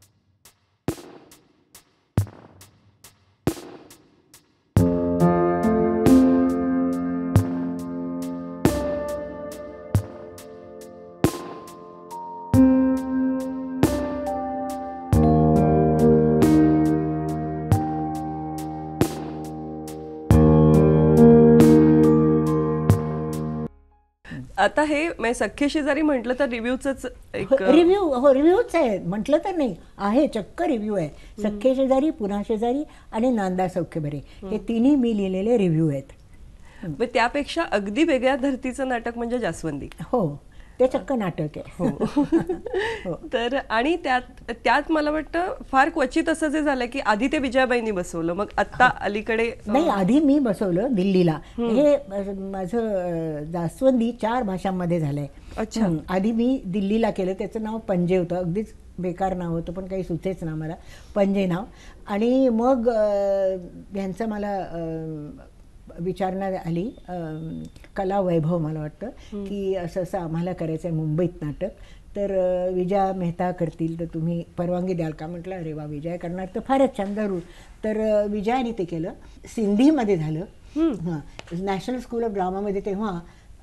आता हे म्हणजे सख्खे शेजारी म्हटलं तर रिव्ह्यूच एक रिव्ह्यू हो रिव्ह्यूच आहे म्हटलं तर नाही आहे चक्क रिव्ह्यू आहे. सख्खे शेजारी, पुन्हा शेजारी आणि नांदा सौख्य बरे हे तिन्ही मी लिहिलेले रिव्ह्यू आहेत. मग त्यापेक्षा अगदी वेगळ्या धर्तीचं नाटक म्हणजे जास्वंदी. हो ते चक्क नाटक आहे. हो. तर आणि त्यात त्यात मला वाटतं फार क्वचित असं जे झालं की आधी ते विजयाबाईंनी बसवलं, मग आता अलीकडे नाही आधी मी बसवलं दिल्लीला. हे माझं जास्वंदी चार भाषांमध्ये झालंय. अच्छा. आधी मी दिल्लीला केलं, त्याचं नाव पंजे होतं, अगदीच बेकार नाव होतं पण काही सुचेच ना मला, पंजे नाव. आणि मग ह्यांचं मला विचारण्यात आली कला वैभव मला वाटतं की असं असं आम्हाला करायचं आहे मुंबईत नाटक, तर विजया मेहता करतील तर तुम्ही परवानगी द्याल का. म्हटलं अरे वा विजय करणार तर फारच छान जरूर. तर विजयाने ते केलं, सिंधीमध्ये झालं. हां नॅशनल स्कूल ऑफ ड्रामामध्ये तेव्हा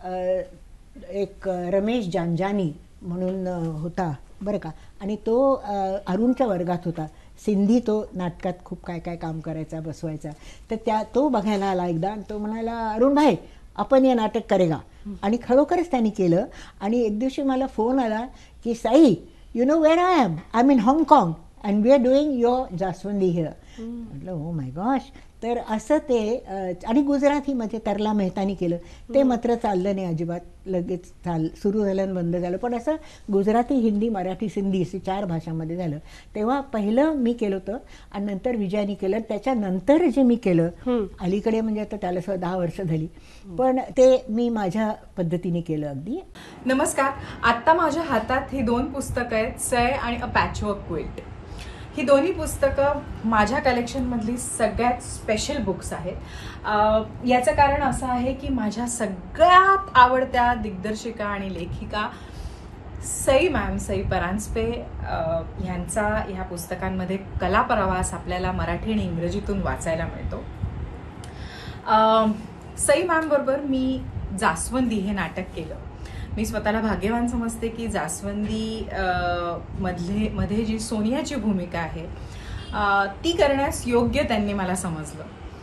एक रमेश जानजानी म्हणून होता बरं का, आणि तो अरुणच्या वर्गात होता. सिंधी तो नाटकात खूप काय काय काम करायचा बसवायचा. तर त्या तो बघायला आला एकदा आणि तो म्हणाला अरुण भाई आपण हे नाटक करेगा. आणि खरोखरच त्यांनी केलं. आणि एक दिवशी मला फोन आला की Sai you know where I am I am in हाँगकाँग and we are doing your Jaswandi here. म्हटलं हो माय गॉश. तर असं ते आणि गुजरातीमध्ये तरला मेहतानी केलं, ते मात्र चाललं नाही अजिबात, लगेच चाल सुरू झालं आणि बंद झालं. पण असं गुजराती, हिंदी, मराठी, सिंधी असे चार भाषांमध्ये झालं. तेव्हा पहिलं मी केलं होतं आणि नंतर विजयानी केलं. त्याच्यानंतर जे मी केलं अलीकडे म्हणजे आता त्याला सुद्धा दहा वर्ष झाली, पण ते मी माझ्या पद्धतीने केलं अगदी. नमस्कार. आत्ता माझ्या हातात ही दोन पुस्तकं आहेत, सय आणि अ पॅचवर्क क्विल्ट. ही दोन्ही पुस्तकं माझ्या कलेक्शनमधली सगळ्यात स्पेशल बुक्स आहेत. याचं कारण असं आहे की माझ्या सगळ्यात आवडत्या दिग्दर्शिका आणि लेखिका सई मॅम, सई परांजपे ह्यांचा ह्या पुस्तकांमध्ये कला प्रवास आपल्याला मराठी आणि इंग्रजीतून वाचायला मिळतो. सई मॅम बरोबर मी जास्वंदी हे नाटक केलं. मी स्वतःला भाग्यवान समजते की जास्वंदी मधले मध्ये जी सोनियाची भूमिका आहे ती करण्यास योग्य त्यांनी मला समजलं.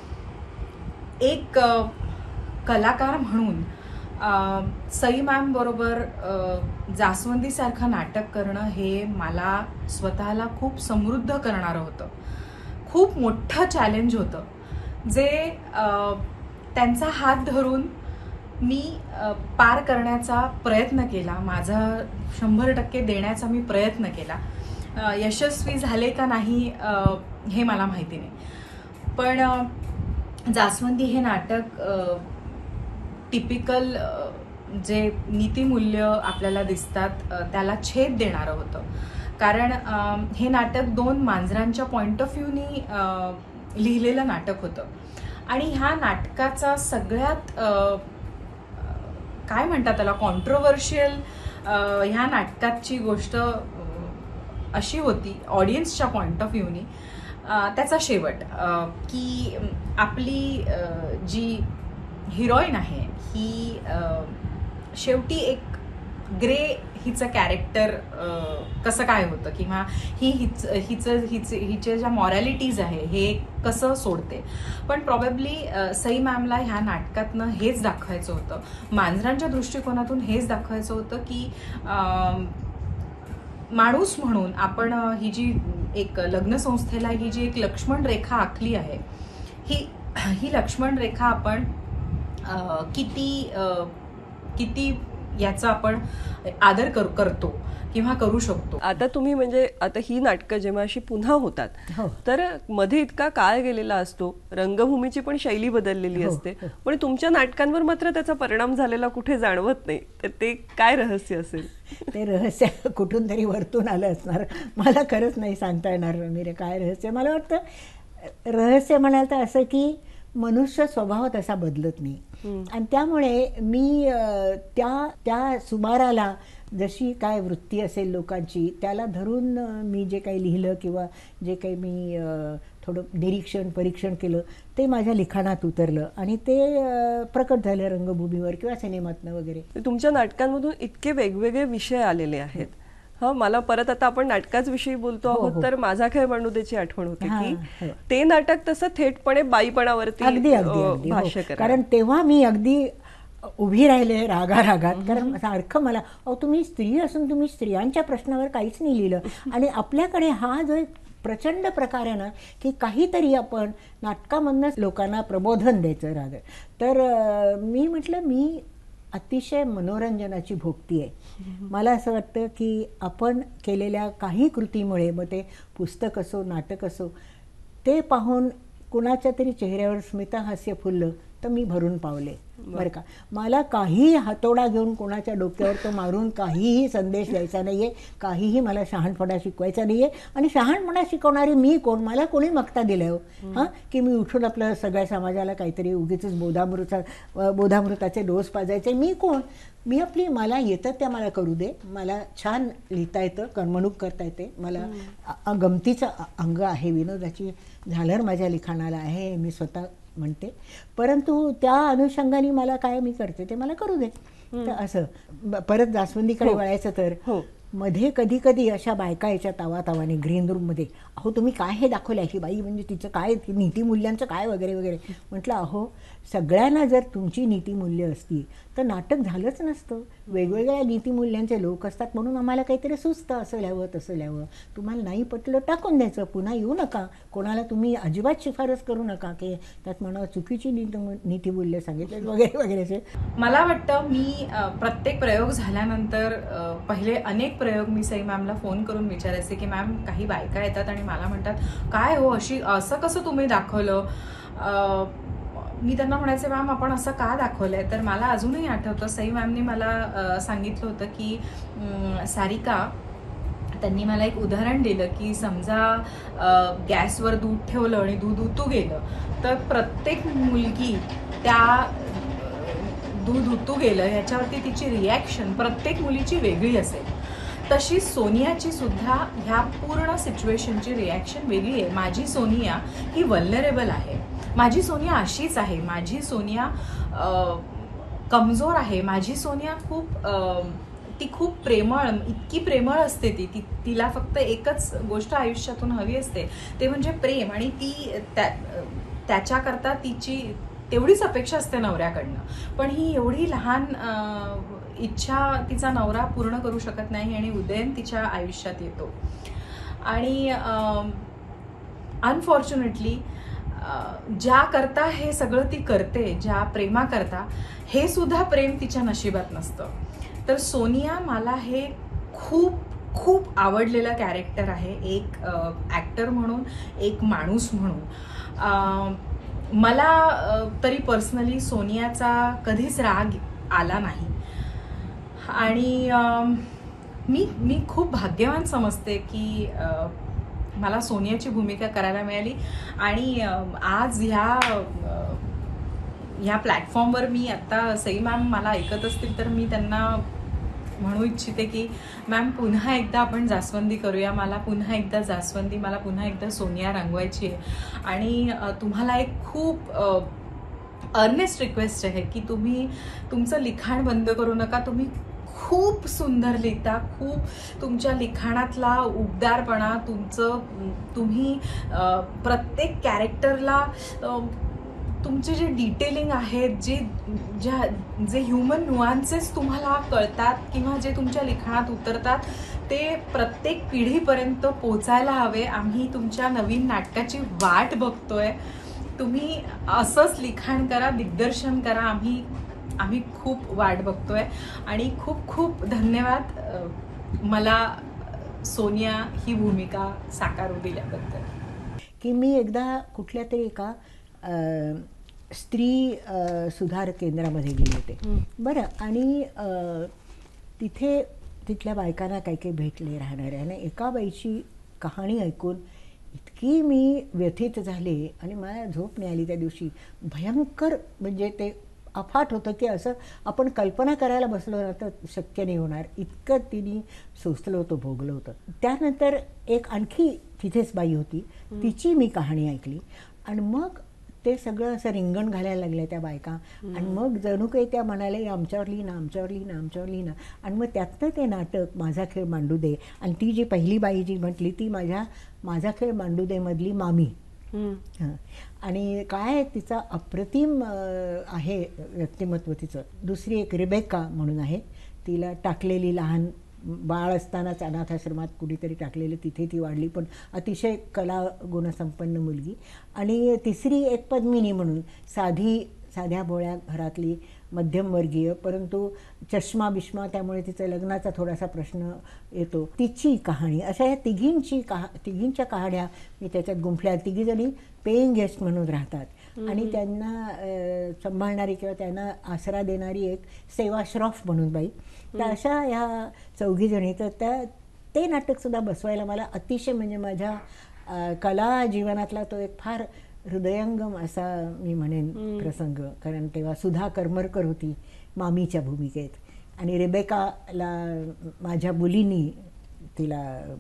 एक कलाकार म्हणून सई मॅम बरोबर जास्वंदीसारखं नाटक करणं हे मला स्वतःला खूप समृद्ध करणारं होतं. खूप मोठं चॅलेंज होतं जे त्यांचा हात धरून मी पार करण्याचा प्रयत्न केला. माझा शंभर टक्के देण्याचा मी प्रयत्न केला. यशस्वी झाले का नाही हे मला माहिती नाही, पण जास्वंदी हे नाटक टिपिकल जे नीतिमूल्य आपल्याला दिसतात त्याला छेद देणारं होतं. कारण हे नाटक दोन मांजरांच्या पॉइंट ऑफ व्ह्यूनी लिहिलेलं नाटक होतं. आणि ह्या नाटकाचा सगळ्यात काय म्हणतात त्याला कॉन्ट्रोवर्शियल ह्या नाटकाची गोष्ट अशी होती ऑडियन्सच्या पॉइंट ऑफ व्ह्यूनी, त्याचा शेवट की आपली जी हिरोईन आहे ही शेवटी एक ग्रे हिचं कॅरेक्टर कसं काय होतं किंवा ही हिच हिचं हिच हिच्या ज्या मॉरॅलिटीज आहे हे कसं सोडते. पण प्रॉबेबली सई मॅमला ह्या नाटकातनं हेच दाखवायचं होतं, मांजरांच्या दृष्टिकोनातून हेच दाखवायचं होतं की माणूस म्हणून आपण ही जी एक लग्न संस्थेला ही जी एक लक्ष्मण रेखा आखली आहे ही ही लक्ष्मण रेखा आपण किती किती याचा आपण आदर कर करतो किंवा करू शकतो. आता तुम्ही म्हणजे आता ही नाटकं जेव्हा अशी पुन्हा होतात तर मध्ये इतका काळ गेलेला असतो, रंगभूमीची पण शैली बदललेली असते, पण तुमच्या नाटकांवर मात्र त्याचा परिणाम झालेला कुठे जाणवत नाही. तर ते काय रहस्य असेल? ते रहस्य कुठून तरी वरतून आलं असणार, मला खरंच नाही सांगता येणार मीरे काय रहस्य. मला वाटतं रहस्य म्हणाल तर असं की मनुष्य स्वभाव तसा बदलत नाही आणि त्यामुळे मी त्या त्या सुमाराला जशी काय वृत्ती असेल लोकांची त्याला धरून मी जे काही लिहिलं किंवा जे काही मी थोडं निरीक्षण परीक्षण केलं ते माझ्या लिखाणात उतरलं आणि ते प्रकट झालं रंगभूमीवर किंवा सिनेमातनं वगैरे. तुमच्या नाटकांमधून इतके वेगवेगळे विषय आलेले आहेत. हा मला परत आता आपण नाटकाच विषयी बोलतो आहोत तर माझा खेळ बंडुदेची आठवण होते की ते नाटक तसं थेटपणे बाईपणावरती अगदी अगदी भाष्य करा. कारण तेव्हा मी अगदी उभी राहिले रागा रागात, कारण सारखं मला, अहो तुम्ही स्त्री असून तुम्ही स्त्रियांच्या प्रश्नावर काहीच नाही लिहिलं. आणि आपल्याकडे हा जो एक प्रचंड प्रकार आहे ना, की काहीतरी आपण नाटकामधनंच लोकांना प्रबोधन द्यायचं राहतं. तर अं, मी म्हटलं मी अतिशय मनोरंजनाची भोगती आहे. मला असं वाटतं की आपण केलेल्या काही कृतीमुळे, मग ते पुस्तक असो नाटक असो, ते पाहून कुणाच्या तरी चेहऱ्यावर स्मितहास्य फुललं तर मी भरून पावले बरं का. मला काही हातोडा घेऊन कोणाच्या डोक्यावर तो मारून काहीही संदेश द्यायचा नाही आहे, काहीही मला शहाणपणा शिकवायचा नाही आहे. आणि शहाणपणा शिकवणारी मी कोण, मला कोणी मक्ता दिलं हो हां, की मी उठून आपलं सगळ्या समाजाला काहीतरी उगीच बोधामृता बोधामृताचे डोस पाजायचे. मी कोण, मी आपली, मला येतं त्या मला करू दे. मला छान लिहिता येतं, करमणूक करता येते, मला अ- गमतीचं अ- अंग आहे, विनोदाची झालर माझ्या लिखाणाला आहे, मी स्वतः म्हणते. परंतु त्या अनुषंगाने मला काय मी करते ते मला करू दे. तर असं ब- परत जास्वंदीकडे वळायचं तर हो. मध्ये कधी कधी अशा बायका याच्या तावातावाने ग्रीन रूममध्ये, अहो तुम्ही काय हे दाखवलं ही बाई, म्हणजे तिचं काय नीतिमूल्यांचं काय वगैरे वगैरे. म्हटलं अहो सगळ्यांना जर तुमची नीतिमूल्य असती तर नाटक झालंच नसतं. वेगवेगळ्या नीतिमूल्यांचे लोक असतात म्हणून आम्हाला काहीतरी सुचतं, असं लिहावं तसं लिहावं. तुम्हाला नाही पटलं टाकून द्यायचं, पुन्हा येऊ नका. कोणाला तुम्ही अजिबात शिफारस करू नका की त्यात म्हणा चुकीची नीती नीतिमूल्य सांगितले वगैरे वगैरे. मला वाटतं मी अ, प्रत्येक प्रयोग झाल्यानंतर अ, पहिले अनेक प्रयोग मी सई मॅमला फोन करून विचारायचे की मॅम काही बायका येतात आणि मला म्हणतात काय हो अशी असं कसं तुम्ही दाखवलं. अ, मी त्यांना म्हणायचे मॅम आपण असं का दाखवलंय. तर मला अजूनही आठवतं सई मॅमनी मला अ, सांगितलं होतं की अम, सारिका, त्यांनी मला एक उदाहरण दिलं की समजा अ, गॅसवर दूध ठेवलं आणि दूध उतू गेलं तर प्रत्येक मुलगी त्या अ, दूध उतू गेलं ह्याच्यावरती तिची रिॲक्शन प्रत्येक मुलीची वेगळी असेल. तशी सोनियाची सुद्धा ह्या पूर्ण सिच्युएशनची रिॲक्शन वेगळी आहे. माझी सोनिया ही वल्नरेबल आहे, माझी सोनिया अशीच आहे, माझी सोनिया अ, कमजोर आहे, माझी सोनिया खूप अ, ती खूप प्रेमळ, इतकी प्रेमळ असते ती ती तिला फक्त एकच गोष्ट आयुष्यातून हवी असते ते म्हणजे प्रेम. आणि ती त्या त्याच्याकरता तिची तेवढीच अपेक्षा असते नवऱ्याकडनं. पण ही एवढी लहान अ, इच्छा तिचा नवरा पूर्ण करू शकत नाही आणि उदयन तिच्या आयुष्यात येतो. आणि अनफॉर्च्युनेटली ज्या करता हे सगळं ती करते, ज्या प्रेमा करता, हे सुद्धा प्रेम तिच्या नशिबात नसतं. तर सोनिया मला हे खूप खूप आवडलेलं कॅरेक्टर आहे, एक ॲक्टर म्हणून, एक माणूस म्हणून. अ, मला अ, तरी पर्सनली सोनियाचा कधीच राग आला नाही. आणि अ, मी मी खूप भाग्यवान समजते की अ, मला सोनियाची भूमिका करायला मिळाली. आणि अ, आज ह्या अ, ह्या प्लॅटफॉर्मवर मी आता सई मॅम मला ऐकत असतील तर मी त्यांना म्हणू इच्छिते की मॅम पुन्हा एकदा आपण जास्वंदी करूया, मला पुन्हा एकदा जास्वंदी, मला पुन्हा एकदा सोनिया रंगवायची आहे. आणि अ, तुम्हाला एक खूप अर्नेस्ट रिक्वेस्ट आहे की तुम्ही तुमचं लिखाण बंद करू नका. तुम्ही खूप सुंदर लिहिता, खूप तुमच्या लिखाणातला उबदारपणा, तुमचं तुम्ही अ, प्रत्येक कॅरेक्टरला अ, तुमचे जे डिटेलिंग आहेत, जे ज्या जे ह्युमन नुआन्सेस तुम्हाला कळतात किंवा जे तुमच्या लिखाणात उतरतात ते प्रत्येक पिढीपर्यंत पोचायला हवे. आम्ही तुमच्या नवीन नाटकाची वाट बघतोय. तुम्ही असंच लिखाण करा, दिग्दर्शन करा. आम्ही आम्ही खूप वाट बघतोय. आणि खूप खूप धन्यवाद अ, मला सोनिया ही भूमिका साकारू दिल्याबद्दल. की मी एकदा कुठल्या तरी एका अ, स्त्री अ, सुधार केंद्रामध्ये गेले होते बरं. आणि अ, तिथे तिथल्या बायकांना काही काही भेटले राहणारे, आणि एका बाईची कहाणी ऐकून इतकी मी व्यथित झाले आणि मला झोप नाही आली त्या दिवशी. भयंकर म्हणजे ते अफाट होतं की असं आपण कल्पना करायला बसलो ना तर शक्य नाही होणार, इतकं तिने सोसलं होतं, भोगलं होतं. त्यानंतर एक आणखी तिथेच बाई होती, तिची मी कहाणी ऐकली. आणि मग ते सगळं असं रिंगण घालायला लागलं त्या बायका. आणि मग जणू काही त्या म्हणाल्या आमच्यावर लिही ना, आमच्यावर लिही ना, आमच्यावर लिही ना. आणि मग त्यातनं ते नाटक माझा खेळ मांडू दे. आणि ती जी पहिली बाई जी म्हटली ती माझ्या माझा खेळ मांडू दे मधली मामी. हां. आणि काय तिचा अप्रतिम अ, आहे व्यक्तिमत्व तिचं. दुसरी एक रिबेका म्हणून आहे, तिला टाकलेली लहान बाळ असतानाच अनाथाश्रमात कुठेतरी टाकलेलं, तिथे ती वाढली, पण अतिशय कला गुणसंपन्न मुलगी. आणि तिसरी एक पद्मिनी म्हणून, साधी साध्या भोळ्या घरातली मध्यमवर्गीय, परंतु चष्मा बिष्मा त्यामुळे तिचा लग्नाचा थोडासा प्रश्न येतो, तिची कहाणी. अशा या तिघींची कहा तिघींच्या कहाण्या मी त्याच्यात गुंफल्या. तिघीजणी पेईंग गेस्ट म्हणून राहतात आणि त्यांना अ, सांभाळणारी किंवा त्यांना आसरा देणारी एक सेवा श्रॉफ म्हणून बाई. तर अशा ह्या चौघीजणी. तर त्या ते नाटकसुद्धा बसवायला मला अतिशय म्हणजे माझ्या अ, कला जीवनातला तो एक फार हृदयंगम असा मी म्हणेन प्रसंग. कारण तेव्हा सुधा करमरकर होती मामीच्या भूमिकेत आणि रेबेकाला माझ्या मुलींनी तिला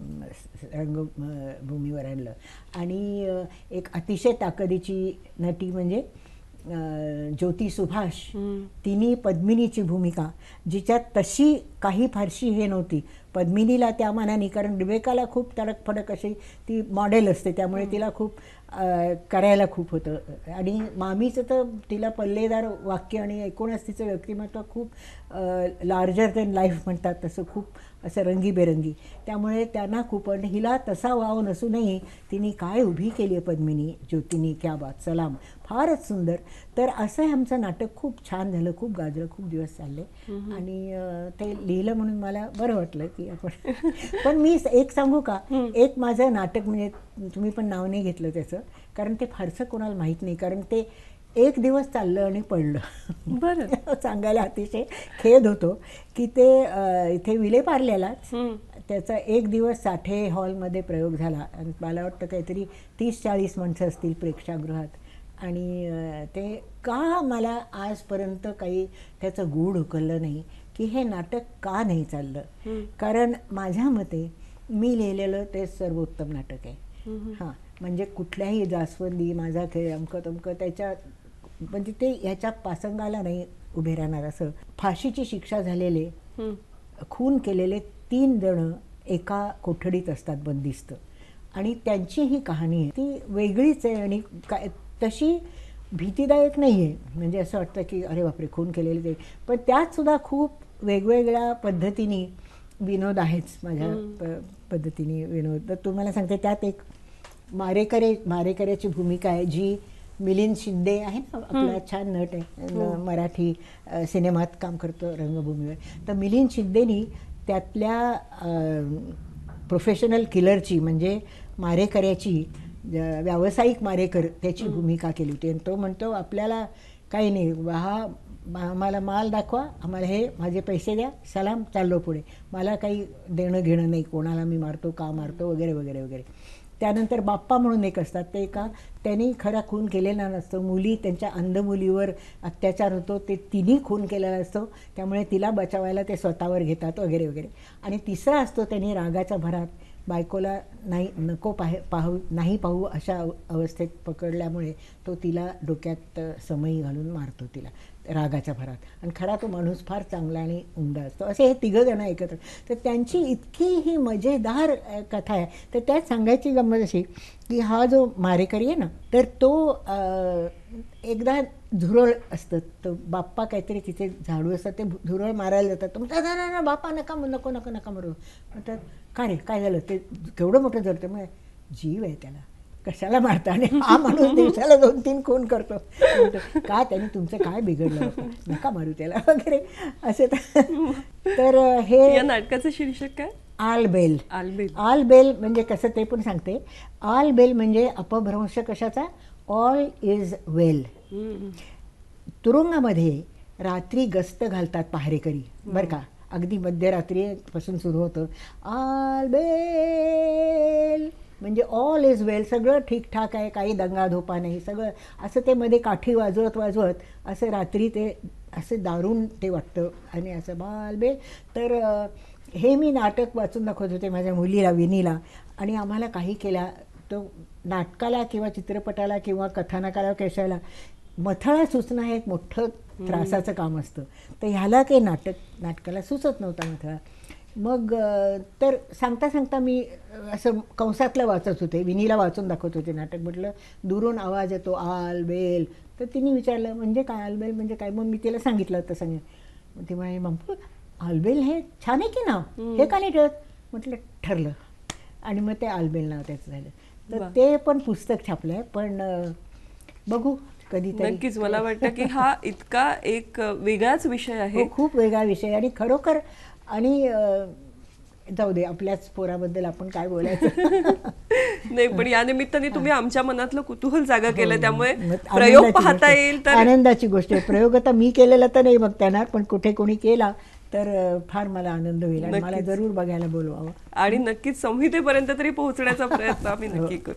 रंगभूमीवर आणलं. आणि एक अतिशय ताकदीची नटी म्हणजे ज्योती सुभाष, तिने पद्मिनीची भूमिका, जिच्यात तशी काही फारशी हे नव्हती पद्मिनीला त्या मानाने, कारण रिबेकाला खूप तडक फडक अशी ती मॉडेल असते, त्यामुळे तिला खूप करायला खूप होतं. आणि मामीचं तर तिला पल्लेदार वाक्य आणि एकूणच तिचं व्यक्तिमत्व खूप लार्जर दॅन लाईफ म्हणतात तसं, खूप असं रंगीबेरंगी. त्यामुळे त्यांना खूप, पण हिला तसा वाव नसूनही तिने काय उभी केली आहे पद्मिनी ज्योतीनी, क्या बात, सलाम, फारच सुंदर. तर असं हे आमचं नाटक खूप छान झालं, खूप गाजलं, खूप दिवस चालले आणि ते लिहिलं म्हणून मला बरं वाटलं की आपण. पण मी एक सांगू का, एक माझं नाटक म्हणजे तुम्ही पण नाव नाही घेतलं त्याचं, कारण ते फारसं कोणाला माहीत नाही, कारण ते एक दिवस चाललं आणि पडलं. बरं. सांगायला अतिशय खेद होतो की ते इथे विलेपार्ल्यालाच त्याचा एक दिवस साठे हॉलमध्ये प्रयोग झाला आणि मला वाटतं काहीतरी तीस चाळीस माणसं असतील प्रेक्षागृहात. आणि ते का मला आजपर्यंत काही त्याचं गूढ उकललं नाही की हे नाटक का नाही चाललं. कारण माझ्या मते मी लिहिलेलं ते सर्वोत्तम नाटक आहे. हां, म्हणजे कुठल्याही जास्वंदी, माझा खेळ, अमकं तमकं, त्याच्या म्हणजे ते ह्याच्या पासंगाला नाही उभे राहणार. असं फाशीची शिक्षा झालेले, खून केलेले तीन जण एका कोठडीत असतात बंदिस्त, आणि त्यांची ही कहाणी आहे ती वेगळीच आहे आणि काय तशी भीतीदायक नाही आहे. म्हणजे असं वाटतं की अरे बापरे खून केलेले ते, पण त्यातसुद्धा खूप वेगवेगळ्या पद्धतीने विनोद आहेच, माझ्या प पद्धतीने विनोद. तर तुम्हाला सांगते त्यात एक मारेकरे मारेकऱ्याची भूमिका आहे जी मिलिंद शिंदे आहे ना, आपला छान नट आहे, मराठी सिनेमात काम करतो रंगभूमीवर. तर मिलिंद शिंदेनी त्यातल्या प्रोफेशनल किलरची म्हणजे मारेकऱ्याची, व्यावसायिक मारेकर त्याची भूमिका केली होती. आणि तो म्हणतो आपल्याला काही नाही, हा आम्हाला माल दाखवा, आम्हाला हे माझे पैसे द्या, सलाम, चाललो पुढे, मला काही देणं घेणं नाही, कोणाला मी मारतो का मारतो वगैरे वगैरे वगैरे. त्यानंतर बाप्पा म्हणून एक असतात, ते का त्यांनी खरा खून केलेला नसतो, मुली त्यांच्या अंध मुलीवर अत्याचार होतो, ते तिन्ही खून केलेला असतो, त्यामुळे तिला बचावायला ते स्वतःवर घेतात वगैरे वगैरे. आणि तिसरा असतो त्यांनी रागाच्या भरात बायकोला नाही नको पाहे पाहू नाही पाहू अशा अवस्थेत पकडल्यामुळे तो तिला डोक्यात समई घालून मारतो तिला रागाच्या भरात. आणि खरा तो माणूस फार चांगला आणि उमदा असतो. असे हे तिघं जण एकत्र. तर त्यांची इतकी ही मजेदार कथा आहे. तर त्यात सांगायची गंमत अशी की हा जो मारेकरी आहे ना, तर तो एकदा झुरळ असतं, तर बाप्पा काहीतरी तिथे झाडू असतात, ते झुरळ मारायला जातात. तर म्हणतात ना ना बाप्पा नका नको नको नका मारू. म्हणतात का रे काय झालं, ते केवढं मोठं जरतं, मग जीव आहे त्याला, कशाला मारता. आणि हा माणूस दिवसाला दोन तीन खून करतो, का त्याने तुमचं काय बिघडलं, नका मारू त्याला वगैरे असे. तर हे या नाटकाचं शीर्षक काय? आलबेल. आलबेल. आलबेल म्हणजे कसं ते पण सांगते. आलबेल म्हणजे अपभ्रंश कशाचा, ऑल इज वेल. तुरुंगामध्ये रात्री गस्त घालतात पहारेकरी बरं का, अगदी मध्यरात्रीपासून सुरू होतं आलबेल म्हणजे ऑल इज वेल, सगळं ठीकठाक आहे, काही दंगाधोपा नाही, सगळं असं ते मध्ये काठी वाजवत वाजवत असं रात्री ते असं दारुण ते वाटतं आणि असं बालबेल. तर हे मी नाटक वाचून दाखवत होते माझ्या मुलीला विनीला, आणि आम्हाला काही केल्या तो नाटकाला किंवा चित्रपटाला किंवा कथानकाला कशाला मथळा सुचणं हे एक मोठं त्रासाचं काम असतं. तर ह्याला काही नाटक नाटकाला सुचत नव्हता मथळा. मग अ, तर सांगता सांगता मी असं कंसातलं वाचत होते, विनीला वाचून दाखवत होते नाटक. म्हटलं दुरून आवाज येतो आल बेल. तर तिने विचारलं म्हणजे काय आलबेल म्हणजे काय. मग मी तिला सांगितलं होतं सांग. मग ती म्हणाली मग आलबेल हे छान आहे की नाव, हे का नाही ठेवत. म्हटलं ठरलं आणि मग ते आलबेल नाव त्याचं झालं. तर ते पण पुस्तक छापलं आहे. पण अ, बघू कधीतरी. नक्कीच मला वाटतं की हा इतका एक वेगळाच विषय आहे. हो, खूप वेगळा विषय आणि खरोखर. आणि अ, जाऊ दे आपल्याच पोराबद्दल आपण काय बोलायचं. नाही पण या निमित्ताने तुम्ही आमच्या मनातलं कुतूहल जागा केलं, त्यामुळे मग प्रयोग आनंदाची पाहता गोष्ट- येईल. तर आनंदाची गोष्ट आहे. प्रयोग आता मी केलेला तर नाही बघता येणार, पण कुठे कोणी केला तर अ, फार मला आनंद होईल आणि मला जरूर बघायला बोलवावं. आणि नक्कीच संहितेपर्यंत तरी पोहोचण्याचा प्रयत्न आम्ही नक्की करू.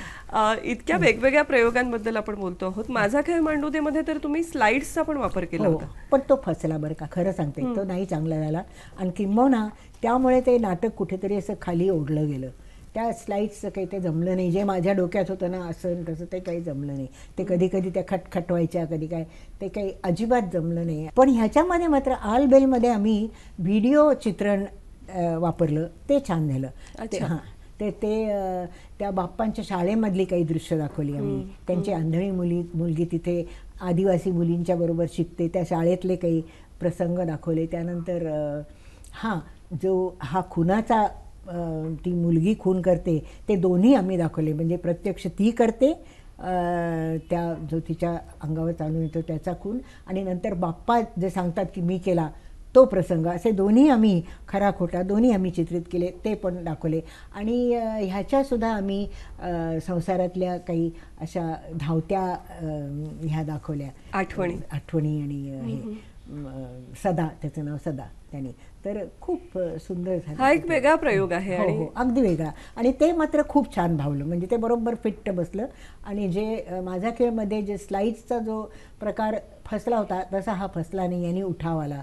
अ, इतक्या वेगवेगळ्या प्रयोगांबद्दल आपण बोलतो आहोत. माझा खेळ मांडू दे मध्ये तर तुम्ही स्लाइड्सचा पण वापर केला हो, होता. पण तो फसला बरं का, खरं सांगते. तो नाही चांगला झाला आणि किंबहुना त्यामुळे ते नाटक कुठेतरी असं खाली ओढलं गेलं. त्या स्लाइड्सचं काही ते जमलं नाही. जे माझ्या डोक्यात होतं ना असं न तसं ते काही जमलं नाही. ते कधी कधी त्या खटखटवायच्या, कधी काय ते काही अजिबात जमलं नाही. पण ह्याच्यामध्ये मात्र आल बेलमध्ये आम्ही व्हिडिओ चित्रण अ, वापरलं, ते छान झालं. ते हां ते ते अ, त्या बाप्पांच्या शाळेमधली काही दृश्य दाखवली आम्ही. त्यांची आंधळी मुली मुलगी तिथे आदिवासी मुलींच्या बरोबर शिकते, त्या शाळेतले काही प्रसंग दाखवले. त्यानंतर अ, हां जो हा खुनाचा अ, ती मुलगी खून करते ते दोन्ही आम्ही दाखवले. म्हणजे प्रत्यक्ष ती करते अ, त्या जो तिच्या अंगावर चालून येतो त्याचा खून, आणि नंतर बाप्पा जे सांगतात की मी केला तो प्रसंग, असे दोन्ही आम्ही खरा खोटा दोन्ही आम्ही चित्रित केले, ते पण दाखवले. आणि अ, ह्याच्यासुद्धा आम्ही अ, संसारातल्या काही अशा धावत्या अ, ह्या दाखवल्या आठवणी. आठवणी आणि अ, हे अ, सदा, त्याचं नाव सदा त्याने. तर खूप अ, सुंदर झालं. हा एक वेगळा प्रयोग आहे. हो आणि हो, अगदी वेगळा. आणि ते मात्र खूप छान भावलं. म्हणजे ते बरोबर फिट्ट बसलं. आणि जे अ, माझ्या खेळमध्ये जे स्लाइड्सचा जो प्रकार फसला होता तसा हा फसला नाही, यांनी उठाव आला.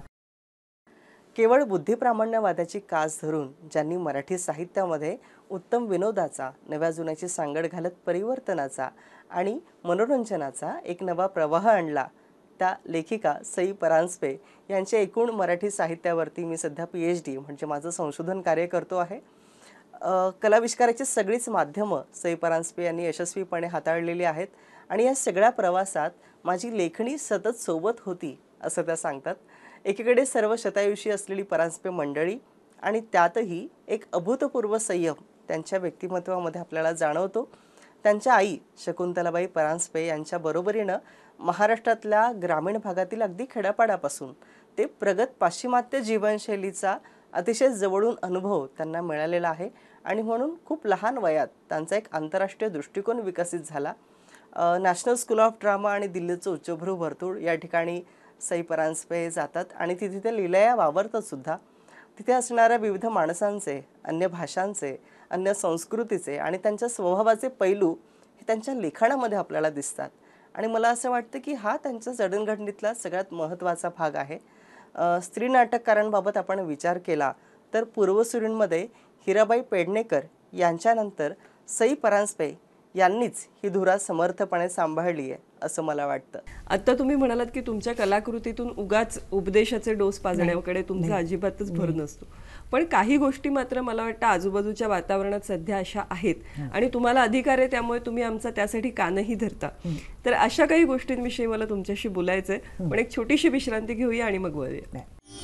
केवळ बुद्धिप्रामाण्यवादाची कास धरून ज्यांनी मराठी साहित्यामध्ये उत्तम विनोदाचा, नव्या जुन्याची सांगड घालत परिवर्तनाचा आणि मनोरंजनाचा एक नवा प्रवाह आणला, त्या लेखिका सई परांजपे यांचे एकूण मराठी साहित्यावरती मी सध्या पी एच डी म्हणजे माझं संशोधन कार्य करतो आहे. अ, कलाविष्काराची सगळीच माध्यमं सई परांजपे यांनी यशस्वीपणे हाताळलेली आहेत आणि या सगळ्या प्रवासात माझी लेखणी सतत सोबत होती असं त्या सांगतात. एकीकडे सर्व शतायुषी असलेली परांजपे मंडळी आणि त्यातही एक अभूतपूर्व संयम त्यांच्या व्यक्तिमत्वामध्ये आपल्याला जाणवतो. त्यांच्या आई शकुंतलाबाई परांजपे यांच्या बरोबरीनं महाराष्ट्रातल्या ग्रामीण भागातील अगदी खेड्यापाड्यापासून ते प्रगत पाश्चिमात्य जीवनशैलीचा अतिशय जवळून अनुभव त्यांना मिळालेला आहे आणि म्हणून खूप लहान वयात त्यांचा एक आंतरराष्ट्रीय दृष्टिकोन विकसित झाला. नॅशनल स्कूल ऑफ ड्रामा आणि दिल्लीचं उच्चभ्रू वर्तुळ या ठिकाणी सई परांजपे जातात आणि ती तिथे लीलया वावरतात सुद्धा. तिथे असणाऱ्या विविध माणसांचे, अन्य भाषांचे, अन्य संस्कृतीचे आणि त्यांच्या स्वभावाचे पैलू हे त्यांच्या लिखाणामध्ये आपल्याला दिसतात. आणि मला असं वाटतं की हा त्यांच्या जडणघडणीतला सगळ्यात महत्त्वाचा भाग आहे. स्त्री नाटककारांबाबत आपण विचार केला तर पूर्वसुरींमध्ये हिराबाई पेडणेकर यांच्यानंतर सई परांजपे यांनीच ही धुरा समर्थपणे सांभाळली आहे असं मला वाटतं. आता तुम्ही म्हणालात की तुमच्या कलाकृतीतून उगाच उपदेशाचे डोस पाजण्याकडे तुमचा अजिबातच भर नसतो, पण काही गोष्टी मात्र मला वाटतं आजूबाजूच्या वातावरणात सध्या अशा आहेत आणि तुम्हाला अधिकार आहे, त्यामुळे तुम्ही आमचा त्यासाठी कानही धरता. तर अशा काही गोष्टींविषयी मला तुमच्याशी बोलायचंय, पण एक छोटीशी विश्रांती घेऊया आणि मग वळूया.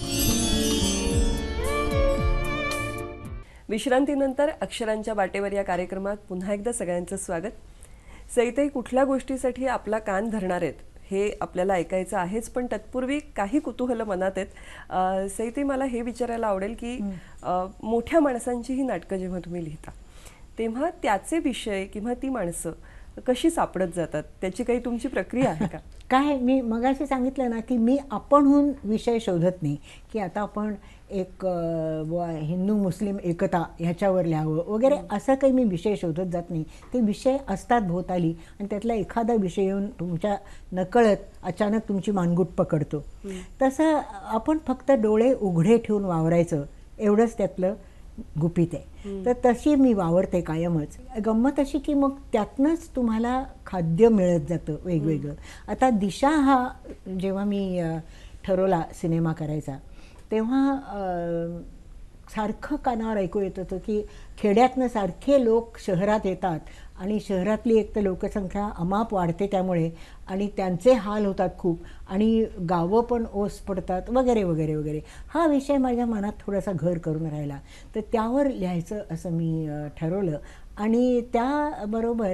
विश्रांतीनंतर अक्षरांच्या वाटेवर या कार्यक्रमात पुन्हा एकदा सगळ्यांचं स्वागत. सईताई कुठल्या गोष्टीसाठी आपला कान धरणार आहेत हे आपल्याला ऐकायचं आहेच, पण तत्पूर्वी काही कुतूहल मनात आहेत. सईताई मला हे विचारायला आवडेल की मोठ्या माणसांची ही नाटकं जेव्हा तुम्ही लिहिता तेव्हा त्याचे विषय किंवा ती माणसं कशी सापडत जातात, त्याची काही तुमची प्रक्रिया आहे का? काय मी मगाशी सांगितलं ना की मी आपणहून विषय शोधत नाही की आता आपण एक हिंदू मुस्लिम एकता ह्याच्यावर लिहावं वगैरे, असं काही मी विषय शोधत जात नाही. ते विषय असतात भोवताली आणि त्यातला एखादा विषय येऊन तुमच्या नकळत अचानक तुमची मानगूट पकडतो. तसं आपण फक्त डोळे उघडे ठेवून वावरायचं एवढंच त्यातलं गुपित आहे. तर तशी मी वावरते कायमच. गंमत अशी की मग त्यातनंच तुम्हाला खाद्य मिळत जातं वेगवेगळं. आता दिशा हा जेव्हा मी ठरवला सिनेमा करायचा तेव्हा सारखं कानावर ऐकू येत होतं की खेड्यातनं सारखे लोक शहरात येतात आणि शहरातली एक तर लोकसंख्या अमाप वाढते त्यामुळे, आणि त्यांचे हाल होतात खूप, आणि गावं पण ओस पडतात वगैरे वगैरे वगैरे. हा विषय माझ्या मनात थोडासा घर करून राहिला, तर त्यावर लिहायचं असं मी ठरवलं. आणि त्याबरोबर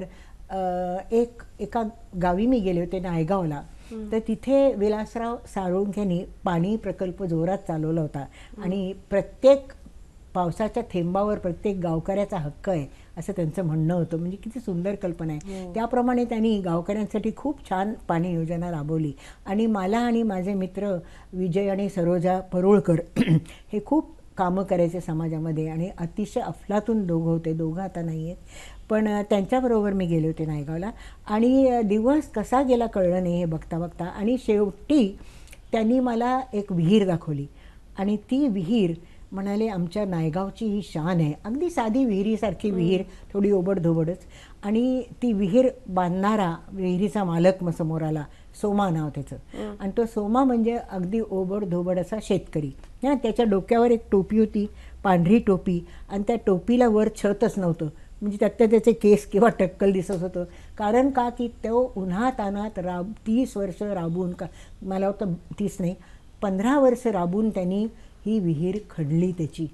एक एका गावी मी गेले होते, नायगावला. तर तिथे विलासराव साळुंखे यांनी पाणी प्रकल्प जोरात चालवला होता, आणि प्रत्येक पावसाच्या थेंबावर प्रत्येक गावकऱ्याचा हक्क आहे असं त्यांचं म्हणणं होतं. म्हणजे किती सुंदर कल्पना आहे. त्याप्रमाणे त्यांनी गावकऱ्यांसाठी खूप छान पाणी योजना राबवली. आणि मला आणि माझे मित्र विजय आणि सरोजा परुळकर हे खूप कामं करायचे समाजामध्ये, आणि अतिशय अफलातून दोघं होते. दोघं आता नाही आहेत, पण त्यांच्याबरोबर मी गेले होते नायगावला. आणि दिवस कसा गेला कळलं नाही हे बघता बघता. आणि शेवटी त्यांनी मला एक विहीर दाखवली, आणि ती विहीर म्हणाले आमच्या नायगावची ही शान आहे. अगदी साधी विहिरीसारखी विहीर, थोडी ओबडधोबडच. आणि ती विहीर बांधणारा विहिरीचा मालक मग समोर आला, सोमा नाव त्याचं. आणि तो सोमा म्हणजे अगदी ओबडधोबड असा शेतकरी. हां, त्याच्या डोक्यावर एक टोपी होती, पांढरी टोपी, आणि त्या टोपीला वर छतच नव्हतं. म्हणजे त्यात त्याचे केस किंवा टक्कल दिसत होतं. कारण का की तो उन्हात अनात राब तीस वर्ष राबून, का मला वाटतं तीस नाही पंधरा वर्ष राबून त्यांनी ही विहीर खणली त्याची,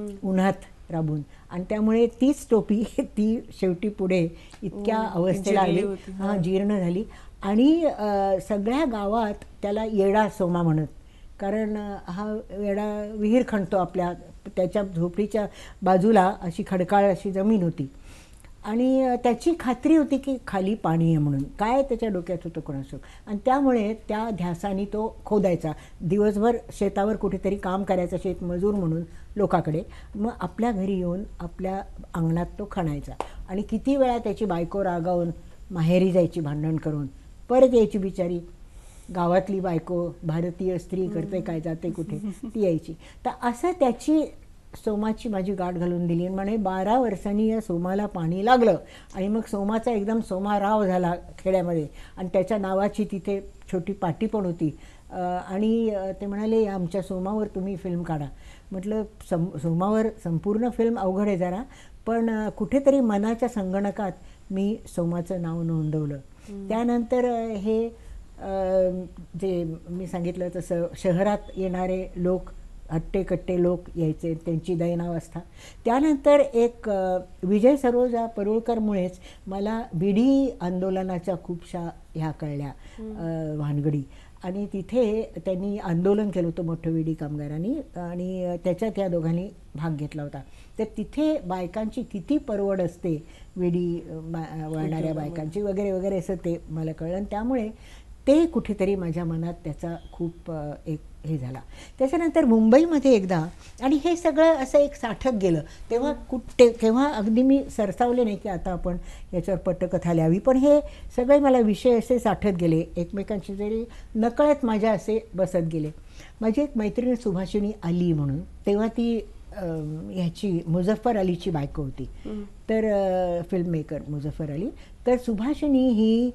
उन्हात राबून. आणि त्यामुळे तीच टोपी ती शेवटी पुढे इतक्या अवस्थेला आली, हां, जीर्ण झाली. आणि सगळ्या गावात त्याला येडा सोमा म्हणत, कारण हा वेडा विहीर खणतो. आपल्या त्याच्या झोपडीच्या बाजूला अशी खडकाळ अशी जमीन होती, आणि त्याची खात्री होती की खाली पाणी आहे म्हणून. काय त्याच्या डोक्यात होतं कोणाचं. आणि त्यामुळे त्या ध्यासाने तो खोदायचा, दिवसभर शेतावर कुठेतरी काम करायचा शेतमजूर म्हणून लोकाकडे, मग आपल्या घरी येऊन आपल्या अंगणात तो खणायचा. आणि किती वेळा त्याची बायको रागावून माहेरी जायची भांडण करून, परत यायची बिचारी. गावातली बायको, भारतीय स्त्री करते काय, जाते कुठे, ती यायची. तर असं त्याची सोमाची माझी गाठ घालून दिली. आणि म्हणे बारा वर्षांनी या सोमाला पाणी लागलं, आणि मग सोमाचा एकदम सोमाराव झाला खेड्यामध्ये. आणि त्याच्या नावाची तिथे छोटी पाटी पण होती. आणि ते म्हणाले आमच्या सोमावर तुम्ही फिल्म काढा. म्हटलं सम सोमावर संपूर्ण फिल्म अवघड आहे जरा, पण कुठेतरी मनाच्या संगणकात मी सोमाचं नाव नोंदवलं. त्यानंतर हे जे मी सांगितलं तसं शहरात येणारे लोक, हट्टेकट्टे लोक यायचे, त्यांची दयनावस्था. त्यानंतर एक विजय सरोजा परुळकरमुळेच मला बीडी आंदोलनाच्या खूपशा ह्या कळल्या भानगडी. आणि तिथे त्यांनी आंदोलन केलं होतं मोठं विडी कामगारांनी, आणि त्याच्यात या दोघांनी भाग घेतला होता. तर तिथे बायकांची किती परवड असते, विडी वळणाऱ्या बायकांची वगैरे वगैरे असं ते मला कळलं. आणि त्यामुळे ते कुठेतरी माझ्या मनात त्याचा खूप एक हे झाला. त्याच्यानंतर मुंबईमध्ये एकदा, आणि हे सगळं असं एक साठत गेलं, तेव्हा कुठे केव्हा अगदी मी सरसावले नाही की आता आपण याच्यावर पटकथा लिहावी, पण हे सगळे मला विषय असे साठत गेले एकमेकांशी, जरी नकळत माझ्या असे बसत गेले. माझी एक मैत्रीण सुभाषिणी अली म्हणून, तेव्हा ती ह्याची मुझफ्फर अलीची बायको होती, तर फिल्म मेकर मुझफ्फर अली. तर सुभाषिणी ही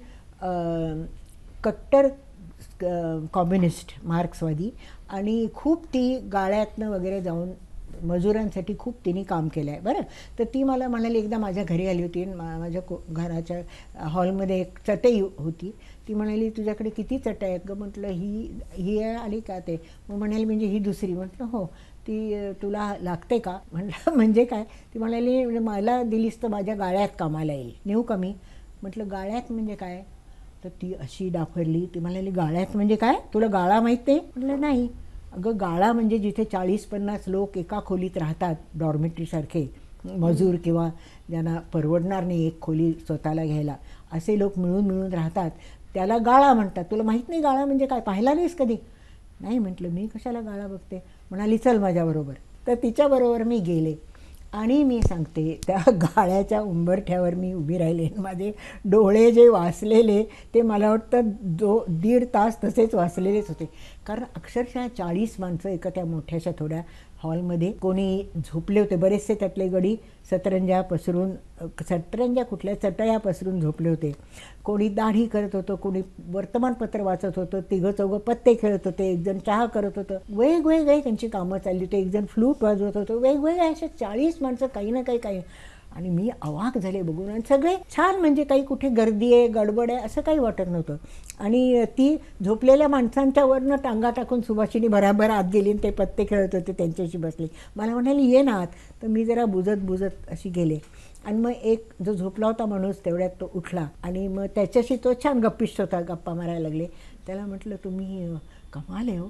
कट्टर कम्युनिस्ट, मार्क्सवादी, आणि खूप ती गाळ्यातनं वगैरे जाऊन मजुरांसाठी खूप तिने काम केलं आहे बरं. तर ती मला म्हणाली, एकदा माझ्या घरी आली होती, मा माझ्या को घराच्या हॉलमध्ये एक चटई होती. ती म्हणाली तुझ्याकडे किती चटई आहेत गं. म्हटलं ही ही आहे आली का ते. मग म्हणाली म्हणजे ही दुसरी. म्हटलं हो. ती तुला लागते का. म्हटलं म्हणजे काय. ती म्हणाली मला दिलीस तर माझ्या गाळ्यात कामाला येईल, नेऊ का मी. म्हटलं गाळ्यात म्हणजे काय. तर ती अशी डाफरली. ती म्हणाली गाळ्यात म्हणजे काय, तुला गाळा माहीत नाही. म्हटलं नाही. अगं गाळा म्हणजे जिथे चाळीस पन्नास लोक एका खोलीत राहतात, डॉर्मेटरीसारखे मजूर किंवा ज्यांना परवडणार नाही एक खोली स्वतःला घ्यायला, असे लोक मिळून मिळून राहतात, त्याला गाळा म्हणतात. तुला माहीत नाही गाळा म्हणजे काय, पाहिला नाहीस कधी. नाही म्हटलं मी कशाला गाळा बघते. म्हणाली चल माझ्याबरोबर. तर तिच्याबरोबर मी गेले, आणि मी सांगते त्या गाळ्याच्या उंबरठ्यावर मी उभी राहिले. माझे डोळे जे वाचलेले ते मला वाटतं दो दीड तास तसेच वाचलेलेच होते, कारण अक्षरशः चाळीस माणसं एका त्या मोठ्याशा थोड्या हॉलमध्ये. कोणी झोपले होते, बरेचसे त्यातले गडी सतरंजा पसरून, सतरंजा कुठल्या चटया पसरून झोपले होते. कोणी दाढी करत होतं, कोणी वर्तमानपत्र वाचत होतं, तिघं चौघं पत्ते खेळत होते, एकजण चहा करत होतं. वेगवेगळे त्यांची कामं चालली होती. एकजण फ्लूट वाजवत होतं. वेगवेगळे असे चाळीस माणसं, काही ना काही काही. आणि मी अवाक झाले बघून. आणि सगळे छान, म्हणजे काही कुठे गर्दी आहे, गडबड आहे असं काही वाटत नव्हतं. आणि ती झोपलेल्या माणसांच्या वरनं टांगा टाकून सुभाषिनी भराभर आत गेली आणि ते पत्ते खेळत होते, त्यांच्याशी बसले. मला म्हणाली ये ना आत. तर मी जरा बुजत बुजत अशी गेले. आणि मग एक जो झोपला होता माणूस तेवढ्यात तो उठला आणि मग त्याच्याशी तो छान गप्पिष्ट होता, गप्पा मारायला लागले. त्याला म्हटलं तुम्ही अ, कमाल आहे हो,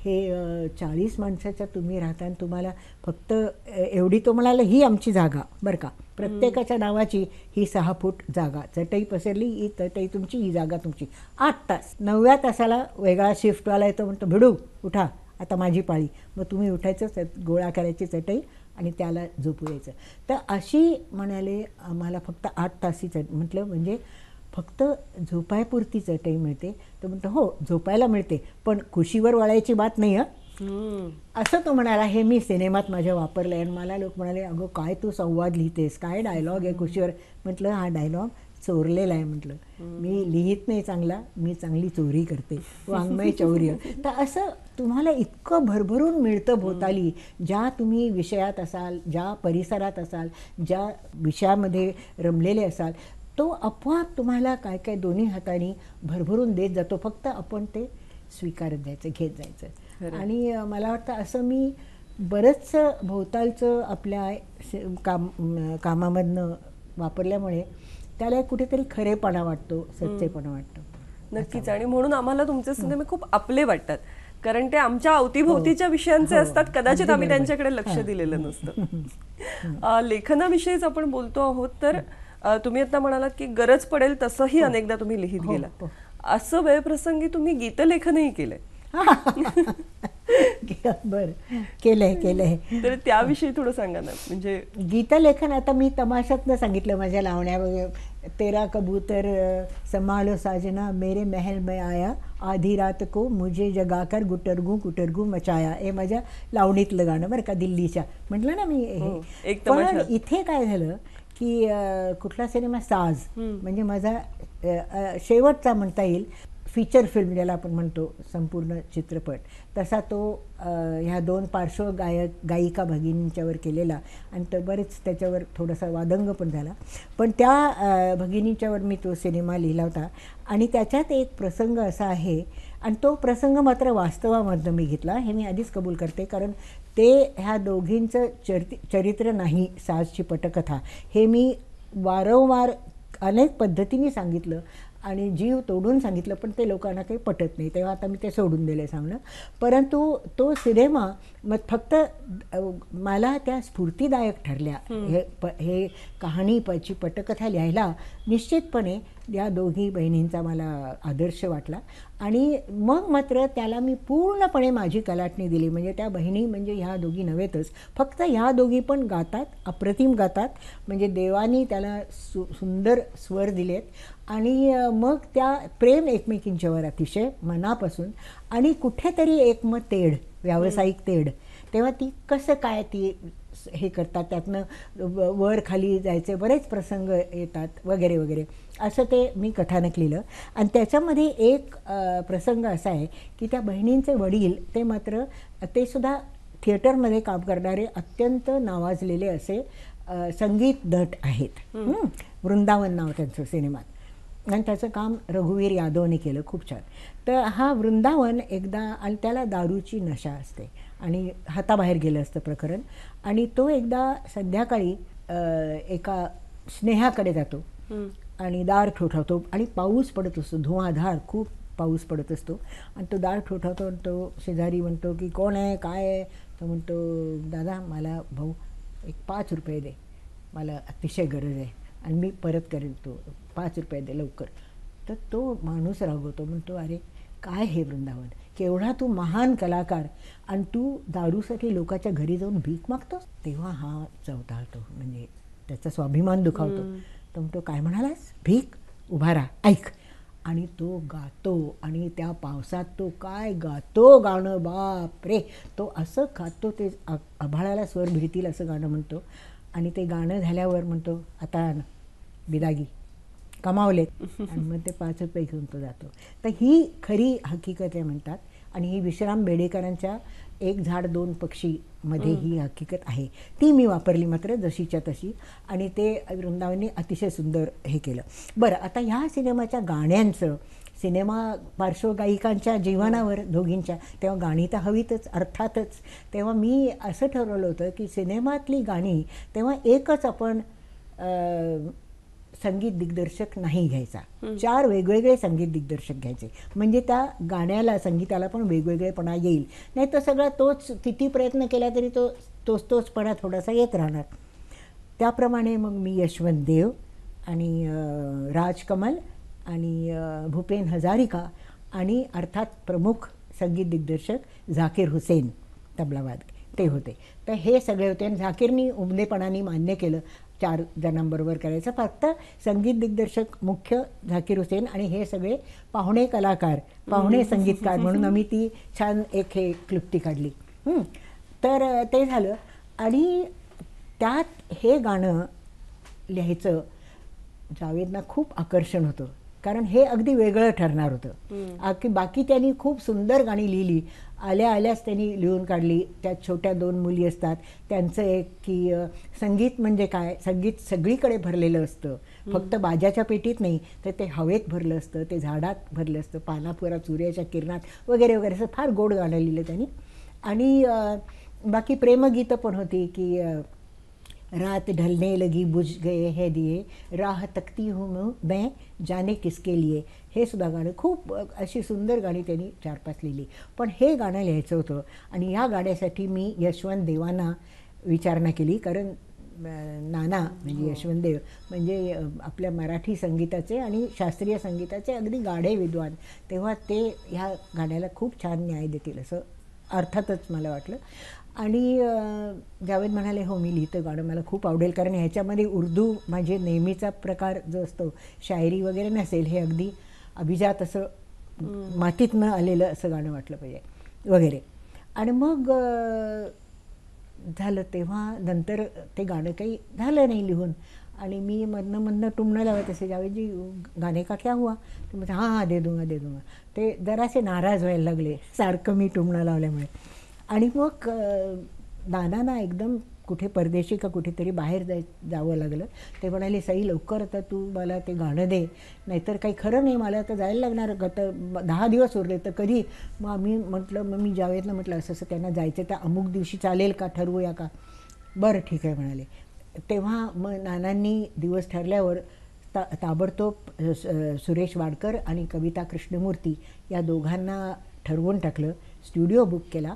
हे चाळीस माणसाच्या तुम्ही राहता आणि तुम्हाला फक्त एवढी, तो म्हणाला ही आमची जागा बरं का, प्रत्येकाच्या नावाची ही सहा फूट जागा, चटई पसरली, ही चटई तुमची, ही जागा तुमची. आठ तास. नवव्या तासाला वेगळा शिफ्टवाला येतो, म्हणतो भिडू उठा आता माझी पाळी. मग तुम्ही उठायचं, गोळा करायची चटई आणि त्याला झोपू द्यायचं. तर अशी म्हणाले आम्हाला फक्त आठ तासी चट म्हटलं म्हणजे फक्त झोपायपुरती चटई मिळते. तर म्हणतो हो झोपायला मिळते, पण कुशीवर वाळायची बात नाही हं, असं तो म्हणाला. हे मी सिनेमात माझ्या वापरलं आहे. आणि मला लोक म्हणाले अगं काय तू संवाद लिहितेस, काय डायलॉग आहे कुशीवर. म्हटलं हा डायलॉग चोरलेला आहे. म्हटलं मी लिहित नाही चांगला, मी चांगली चोरी करते, वाङ्मय चौर्य. तर असं तुम्हाला इतकं भरभरून मिळतं भोवताली, ज्या तुम्ही विषयात असाल, ज्या परिसरात असाल, ज्या विषयामध्ये रमलेले असाल, तो आपोआप तुम्हाला काय काय दोन्ही हाताने भरभरून देत जातो. फक्त आपण ते स्वीकारत जायचं, घेत जायचं. आणि मला वाटतं असं मी बरंचसं भोवतालचं आपल्या काम कामामधनं वापरल्यामुळे त्याला कुठेतरी खरेपणा वाटतो, सच्चेपणा वाटतो. नक्कीच. आणि म्हणून आम्हाला तुमचे सिनेमे खूप आपले वाटतात, कारण ते आमच्या अवतीभोवतीच्या विषयांचे असतात. कदाचित आम्ही त्यांच्याकडे लक्ष दिलेलं नसतं. लेखनाविषयीच आपण बोलतो आहोत, तर तुम्ही आता म्हणालात की गरज पडेल तसंही अनेकदा तुम्ही लिहित गेलात. असं वेळप्रसंगी तुम्ही गीतलेखनही केलंय. बर, केलंय केलंय तर त्याविषयी थोडं सांगा ना. म्हणजे गीतलेखन आता मी तमाशातनं सांगितलं माझ्या लावण्या वगैरे. तेरा कबूतर संभालो साजना मेरे महल में आया, आधी रात को मुझे जगाकर गुटरगू गुटरगू मचाया, हे माझ्या लावणीतलं गाणं बरं का, दिल्लीच्या. म्हटलं ना मी हे. पण इथे काय झालं की कुठला सिनेमा, साज, म्हणजे माझा शेवटचा म्हणता येईल फीचर फिल्म ज्याला आपण म्हणतो, संपूर्ण चित्रपट, तसा तो ह्या दोन पार्श्व गायक गायिका भगिनींच्यावर केलेला. आणि तो बरेच त्याच्यावर थोडासा वादंग पण झाला. पण त्या भगिनींच्यावर मी तो सिनेमा लिहिला होता. आणि त्याच्यात एक प्रसंग असा आहे, आणि तो प्रसंग मात्र वास्तवामधनं मी घेतला, हे मी आधीच कबूल करते. कारण ते ह्या दोघींचं चरित चरित्र नाही, साजची पटकथा, हे मी वारंवार अनेक पद्धतीने सांगितलं आणि जीव तोडून सांगितलं, पण ते लोकांना काही पटत नाही. तेव्हा आता मी ते सोडून दिले सांगणं. परंतु तो सिनेमा मग फक्त मला त्या स्फूर्तिदायक ठरल्या. हे प हे कहाणीची पटकथा लिहायला निश्चितपणे या दोघी बहिणींचा मला आदर्श वाटला. आणि मग मात्र त्याला मी पूर्णपणे माझी कलाटणी दिली. म्हणजे त्या बहिणी म्हणजे ह्या दोघी नव्हेतच, फक्त ह्या दोघी पण गातात, अप्रतिम गातात. म्हणजे देवानी त्याला सु सुंदर स्वर दिलेत. आणि मग त्या प्रेम एकमेकींच्यावर अतिशय मनापासून, आणि कुठेतरी एक मग तेढ, व्यावसायिक तेढ, तेव्हा ती कसं काय ती हे करतात, त्यातनं वर खाली जायचे बरेच प्रसंग येतात वगैरे वगैरे, असं ते मी कथानक लिहिलं. आणि त्याच्यामध्ये एक प्रसंग असा आहे की त्या बहिणींचे वडील ते मात्र ते सुद्धा थिएटरमध्ये काम करणारे अत्यंत नावाजलेले असे संगीत नट आहेत. वृंदावन नाव त्यांचं सिनेमात, आणि त्याचं काम रघुवीर यादवने केलं, खूप छान. तर हा वृंदावन एकदा, आणि त्याला दारूची नशा असते आणि हाताबाहेर गेलं असतं प्रकरण. आणि तो एकदा संध्याकाळी एका स्नेहाकडे जातो आणि दार ठोठावतो, आणि पाऊस पडत असतो, धुवाधार खूप पाऊस पडत असतो. आणि तो दार ठोठावतो आणि तो शेजारी म्हणतो की कोण आहे, काय आहे. तो म्हणतो दादा मला भाऊ एक पाच रुपये दे, मला अतिशय गरज आहे आणि मी परत करेन, तो पाच रुपये दे लवकर. तर तो माणूस रागवतो, म्हणतो अरे काय हे वृंदावन, केवढा तू महान कलाकार आणि तू दारूसाठी लोकांच्या घरी जाऊन भीक मागतोस. तेव्हा हा चवताळतो, म्हणजे त्याचा स्वाभिमान दुखावतो. तो म्हणतो काय म्हणालास, भीक, उभा राहा, ऐक. आणि तो गातो आणि त्या पावसात तो काय गातो गाणं, बाप रे. तो असं गातो, ते आ- आभाळाला स्वर भिडतील असं गाणं म्हणतो. आणि ते गाणं झाल्यावर म्हणतो, आता बिदागी कमावलेत, आणि मग ते पाच रुपये घेऊन तो जातो. तर ही खरी हकीकत आहे म्हणतात. आणि ही विश्राम बेडेकरांच्या एक झाड दोन पक्षी मध्ये ही हकीकत आहे. ती मी वापरली मात्र जशीच्या तशी, आणि ते वृंदावनी अतिशय सुंदर हे केलं. बरं, आता ह्या सिनेमाच्या गाण्यांचं, सिनेमा पार्श्वगायिकांच्या जीवनावर दोघींच्या, तेव्हा गाणी तर हवीतच अर्थातच. तेव्हा मी असं ठरवलं होतं की सिनेमातली गाणी तेव्हा एकच आपण अं, संगीत दिग्दर्शक नाही घ्यायचा, चार वेगवेगळे संगीत दिग्दर्शक घ्यायचे, म्हणजे त्या गाण्याला, संगीताला पण वेगवेगळेपणा येईल. नाही तर सगळा तोच, किती प्रयत्न केला तरी तो तोच तोचपणा थोडासा येत राहणार. त्याप्रमाणे मग मी यशवंत देव आणि अं, राजकमल आणि अं, भूपेन हजारिका आणि अर्थात प्रमुख संगीत दिग्दर्शक झाकीर हुसेन तबलावाद, ते होते. तर हे सगळे होते. आणि झाकीरनी उमदेपणाने मान्य केलं चार जणांबरोबर करायचं. फक्त संगीत दिग्दर्शक मुख्य झाकीर हुसेन आणि हे सगळे पाहुणे कलाकार, पाहुणे संगीतकार म्हणून आम्ही ती छान एक हे क्लुप्ती काढली. हं. तर अ, ते झालं. आणि त्यात हे गाणं लिहायचं जावेदना खूप आकर्षण होतं, कारण हे अगदी वेगळं ठरणार होतं. आकी बाकी त्यांनी खूप सुंदर गाणी लिहिली, आल्या आल्याच त्यांनी लिहून काढली. त्यात छोट्या दोन मुली असतात, त्यांचं एक की अ, संगीत म्हणजे काय, संगीत सगळीकडे भरलेलं असतं, फक्त बाजाच्या पेटीत नाही, तर ते हवेत भरलं असतं, ते झाडात भरलं असतं, पानापुरात, सूर्याच्या किरणात वगैरे वगैरे. असं फार गोड गाणं लिहिलं त्यांनी. आणि अ, बाकी प्रेमगीतं पण होती की अ, रात ढलने लगी बुझ गए है दिए, राह तकती हूँ मैं जाने किसके लिए. हे सुद्धा गाणं खूप अशी सुंदर गाणी त्यांनी चार पाच लिहिली. पण हे गाणं लिहायचं होतं आणि या गाण्यासाठी मी यशवंत देवांना विचारणा केली, कारण अं, नाना म्हणजे यशवंत देव म्हणजे अं, आपल्या मराठी संगीताचे आणि शास्त्रीय संगीताचे अगदी गाढे विद्वान. तेव्हा ते ह्या गाण्याला खूप छान न्याय देतील असं अर्थातच मला वाटलं. आणि अ, जावेद म्हणाले, हो मी लिहितं गाणं, मला खूप आवडेल, कारण ह्याच्यामध्ये उर्दू म्हणजे नेहमीचा प्रकार जो असतो, शायरी वगैरे नसेल, हे अगदी अभिजात असं मातीत न आलेलं असं गाणं वाटलं पाहिजे वगैरे. आणि मग अ, झालं. तेव्हा नंतर ते गाणं काही झालं नाही लिहून, आणि मी मधनं मधनं टुमणं लावत असे, जावेदजी गाणे का क्या हुआ, ते म्हणजे हां हां दे दूंगा दे दूंगा. ते जरासे नाराज व्हायला लागले सारखं मी टुमणं लावल्यामुळे. आणि मग नानांना एकदम कुठे परदेशी का कुठेतरी बाहेर जाय जावं लागलं. ते म्हणाले, सई लवकर आता तू मला ते गाणं दे, नाहीतर काही खरं नाही, मला आता जायला लागणार, गत दहा दिवस उरले तर कधी. मग आम्ही म्हटलं, मग मी जावेदला म्हटलं असं असं त्यांना जायचं, त्या अमुक दिवशी चालेल का, ठरवूया का. बरं ठीक आहे म्हणाले. तेव्हा मग नानांनी दिवस ठरल्यावर ता ताबडतोब सुरेश वाडकर आणि कविता कृष्णमूर्ती या दोघांना ठरवून टाकलं, स्टुडिओ बुक केला,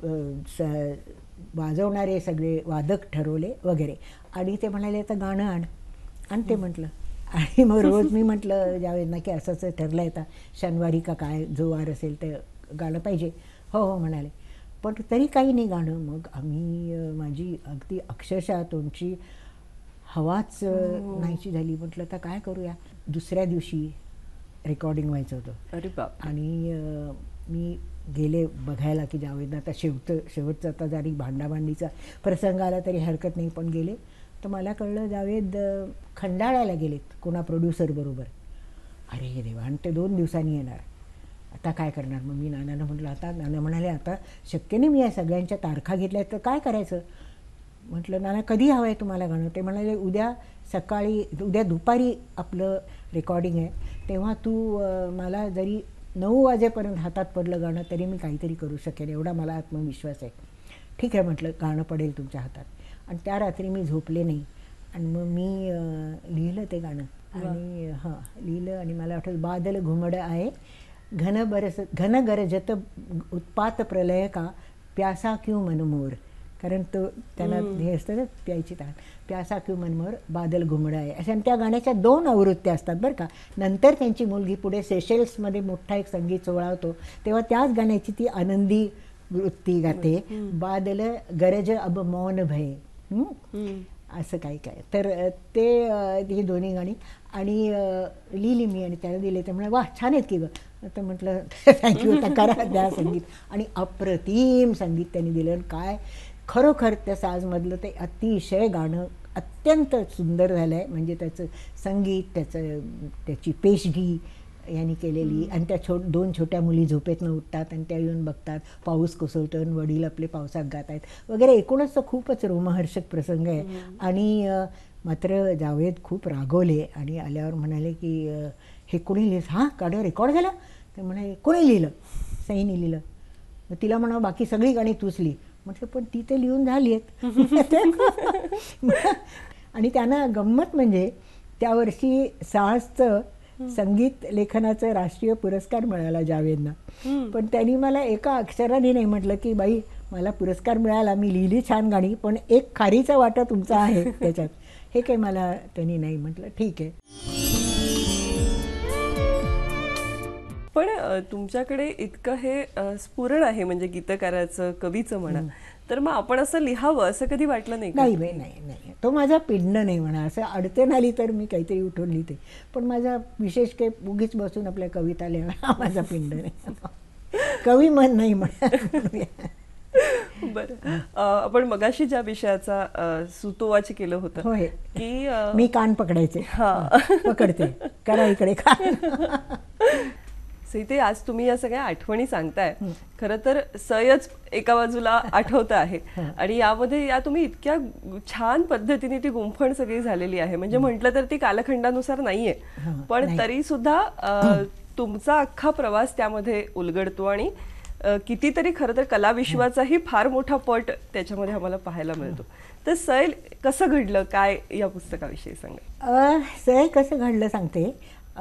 स वाजवणारे सगळे वादक ठरवले वगैरे. आणि ते म्हणाले, आता गाणं आण. आणि ते म्हटलं. आणि मग रोज मी म्हटलं जावेदना की असंच ठरलं आहे, आता शनिवारी का काय जो वार असेल ते गाणं पाहिजे. हो हो म्हणाले. पण तरी काही नाही गाणं. मग आम्ही माझी अगदी अक्षरशः तोंडची हवाच नाहीची झाली. म्हटलं आता काय करूया. दुसऱ्या दिवशी रेकॉर्डिंग व्हायचं होतं. अरे बाप. आणि मी गेले बघायला की जावेदना आता शेवटचं शेवटचं आता जरी भांडाभांडीचा प्रसंग आला तरी हरकत नाही, पण गेले तर मला कळलं जावेद खंडाळ्याला गेलेत कोणा प्रोड्युसरबरोबर. अरे देवा, आणि ते दोन दिवसांनी येणार, आता काय करणार. मग मी नानांना म्हटलं, आता नाना म्हणाले, आता शक्य नाही, मी या सगळ्यांच्या तारखा घेतल्या तर काय करायचं. म्हटलं, नाना कधी हवं आहे तुम्हाला गाणं. ते म्हणाले, उद्या सकाळी, उद्या दुपारी आपलं रेकॉर्डिंग आहे, तेव्हा तू मला जरी नऊ वाजेपर्यंत हातात पडलं गाणं तरी मी काहीतरी करू शकेन, एवढा मला आत्मविश्वास आहे. ठीक आहे म्हटलं, गाणं पडेल तुमच्या हातात. आणि त्या रात्री मी झोपले नाही, आणि मग मी लिहिलं ते गाणं. आणि हां लिहिलं. आणि मला वाटतं, बादल घुमड आहे घन बरस घन गरजत उत्पात प्रलय का, प्यासा क्यों मनमोर. कारण तो त्यांना हे असतं ना, प्यायची ताण, प्यासा क्यों मनमोर बादल घुमडा आहे. अशा त्या गाण्याच्या दोन आवृत्त्या असतात बरं का. नंतर त्यांची मुलगी पुढे सेशेल्समध्ये मोठा एक संगीत सोहळा होतो, तेव्हा त्याच गाण्याची ती आनंदी वृत्ती गाते, बादल गरज अब मौन भय. असं काही काय. तर अ, ते अ, ही दोन्ही गाणी आणि अ, लिहिली मी आणि त्याला दिले. ते म्हणे वा छान आहेत की गं. तर म्हटलं थँक्यू, आता करा द्या संगीत. आणि अप्रतिम संगीत त्यांनी दिलं. आणि काय खरोखर त्या साजमधलं ते अतिशय गाणं अत्यंत सुंदर झालं आहे. म्हणजे त्याचं संगीत, त्याचं त्याची पेशगी यांनी केलेली. आणि त्या छो दोन छोट्या मुली झोपेतनं उठतात आणि त्या येऊन बघतात, पाऊस कोसळतो आणि वडील आपले पावसात गात आहेत वगैरे. एकूणच तो खूपच रोमहर्षक प्रसंग आहे. आणि अ, मात्र जावेद खूप रागवले आणि आल्यावर म्हणाले की अ, हे कोणी लिहिलं? हां, गाणं रेकॉर्ड झालं? ते म्हणाले कोणी लिहिलं? सईने लिहिलं. मग तिला म्हणावं बाकी सगळी गाणी तूच लिही. म्हटलं पण ती ते लिहून झाली आहेत. आणि त्यांना गंमत म्हणजे त्यावर्षी साहसचं संगीत लेखनाचा राष्ट्रीय पुरस्कार मिळाला जावेदना. पण त्यांनी मला एका अक्षराने नाही म्हटलं की बाई मला पुरस्कार मिळाला, मी लिहिली छान गाणी, पण एक खारीचा वाटा तुमचा आहे त्याच्यात. हे काही मला त्यांनी नाही म्हटलं. ठीक आहे. पण अ, तुमच्याकडे इतकं हे अ, स्फुरण आहे म्हणजे गीतकाराचं, कवीचं म्हणा, तर मग आपण असं लिहावं असं कधी वाटलं नाही का? नाही बाई, नाही नाही, तो माझा पिंड नाही म्हणा. असं अडचण आली तर मी काहीतरी उठून लिहिते, पण माझा विशेष काही उगीच बसून आपल्या कविता लिहा हा माझा पिंड नाही. कवी मन नाही म्हणा. बरं, अ, आपण मगाशी ज्या विषयाचा अ, सुतोवाच केलं होतं होय, की अ, मी कान पकडायचे. हा. पकडते, करा इकडे कान. सीते, आज तुम्ही या सगळ्या आठवणी सांगताय. खरं तर सयच एका बाजूला आठवत आहे आणि यामध्ये या तुम्ही इतक्या छान पद्धतीने ती गुंफण सगळी झालेली आहे. म्हणजे म्हटलं तर ती कालखंडानुसार नाहीये, पण तरी सुद्धा अ, तुमचा अख्खा प्रवास त्यामध्ये उलगडतो आणि अ, कितीतरी खरं तर कलाविश्वाचाही फार मोठा पट त्याच्यामध्ये आम्हाला पाहायला मिळतो. तर सैल कसं घडलं, काय या पुस्तकाविषयी सांगा. सय कसं घडलं सांगते. अ,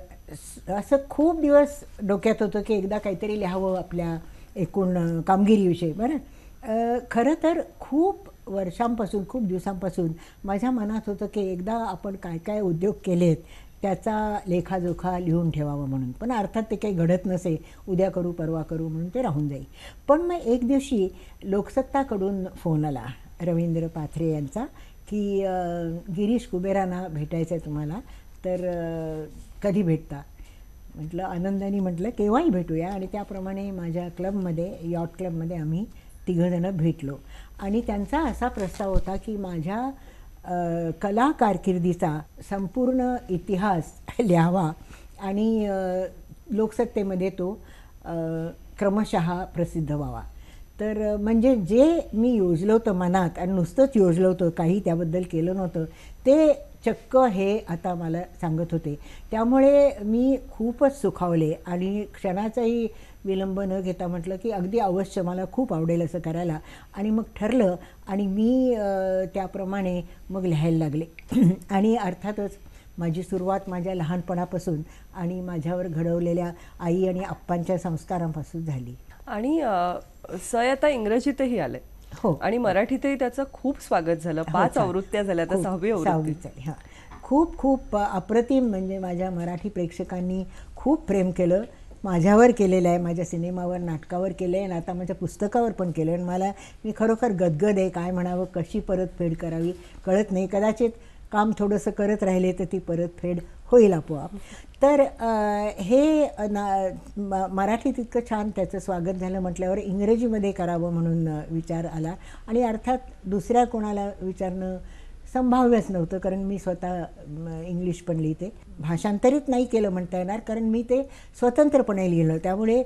स- असं खूप दिवस डोक्यात होतं की एकदा काहीतरी लिहावं आपल्या एकूण अ, कामगिरीविषयी. बरं, अ, खरं तर खूप वर्षांपासून, खूप दिवसांपासून माझ्या मनात होतं की एकदा आपण काय काय उद्योग केलेत त्याचा लेखाजोखा लिहून ठेवावं म्हणून. पण अर्थात ते काही घडत नसे, उद्या करू परवा करू म्हणून ते राहून जाईल. पण मग एक दिवशी लोकसत्ताकडून फोन आला रवींद्र पाथरे यांचा की अ, गिरीश कुबेरांना भेटायचं आहे तुम्हाला, तर अ, कधी भेटता. म्हटलं आनंदाने, म्हटलं केव्हाही भेटूया. आणि त्याप्रमाणे माझ्या क्लबमध्ये, यॉट क्लबमध्ये आम्ही तिघंजणं भेटलो. आणि त्यांचा असा प्रस्ताव होता की माझ्या अ, कला कारकिर्दीचा संपूर्ण इतिहास लिहावा आणि अ, लोकसत्तेमध्ये तो अ, क्रमशः प्रसिद्ध व्हावा. तर अ, म्हणजे जे मी योजलं होतं मनात, आणि नुसतंच योजलं होतं, काही त्याबद्दल केलं नव्हतं, ते चक्क हे आता मला सांगत होते. त्यामुळे मी खूपच सुखावले आणि क्षणाचाही विलंब न घेता म्हटलं की अगदी अवश्य, मला खूप आवडेल असं करायला. आणि मग ठरलं आणि मी अ, त्याप्रमाणे मग लिहायला लागले. आणि अर्थातच माझी सुरुवात माझ्या लहानपणापासून आणि माझ्यावर घडवलेल्या आई आणि आप्पांच्या संस्कारांपासून झाली. आणि अ, सय आता इंग्रजीतही आलंय हो. आणि मराठीतही त्याचं खूप स्वागत झालं. हो, पाच चालेल. आवृत्त्या झाल्या, आता खूप, सहावी आवृत्ती. सहावीच आहे. हां, खूप खूप अप्रतिम. म्हणजे माझ्या मराठी प्रेक्षकांनी खूप प्रेम केलं, माझ्यावर केलेलं आहे, माझ्या सिनेमावर, नाटकावर केलं आहे आणि आता माझ्या पुस्तकावर पण केलं आहे. आणि मला, मी खरोखर गदगद आहे. काय म्हणावं, कशी परतफेड करावी कळत नाही. कदाचित काम थोडंसं करत राहिले तर ती परतफेड होईल आपोआप. तर अ, हे ना म मराठीत इतकं छान त्याचं स्वागत झालं म्हटल्यावर इंग्रजीमध्ये करावं म्हणून अ, विचार आला. आणि अर्थात दुसऱ्या कोणाला विचारणं संभाव्यच नव्हतं, कारण मी स्वतः म, इंग्लिश पण लिहिते. भाषांतरित नाही केलं म्हणता येणार, कारण मी ते स्वतंत्रपणे लिहिलं. त्यामुळे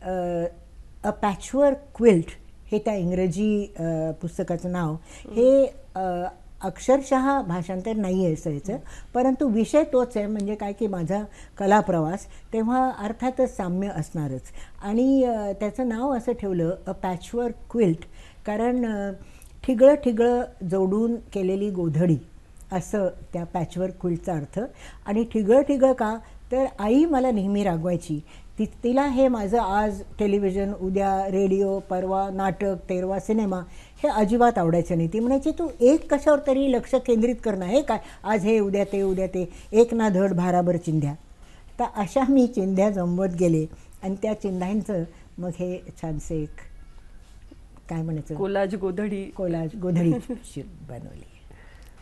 अ पॅचवर्क क्विल्ट हे त्या इंग्रजी अ, पुस्तकाचं नाव. हे अ, अक्षरशः भाषांतर नाही आहे सयचं, परंतु विषय तोच आहे. म्हणजे काय की माझा कलाप्रवास, तेव्हा अर्थातच साम्य असणारच. आणि अ, त्याचं नाव असं ठेवलं अ पॅचवर्क क्विल्ट, कारण अ, ठिगळं ठिगळं जोडून केलेली गोधडी असं त्या पॅचवर्क क्विल्टचा अर्थ. आणि ठिगळं ठिगळं का, तर आई मला नेहमी रागवायची. ती तिला हे माझं आज टेलिव्हिजन, उद्या रेडिओ, परवा नाटक, तेरवा सिनेमा हे अजिबात आवडायचं नाही. ती म्हणायची तू एक कशावर तरी लक्ष केंद्रित करणं, हे काय आज हे उद्या ते उद्या ते, एक ना धड भाराभर चिंध्या. तर अशा मी चिंध्या जमवत गेले आणि त्या चिंध्यांचं मग हे छानसे एक काय म्हणायचं, कोलाज गोधडी. कोलाज गोधडी बनवली.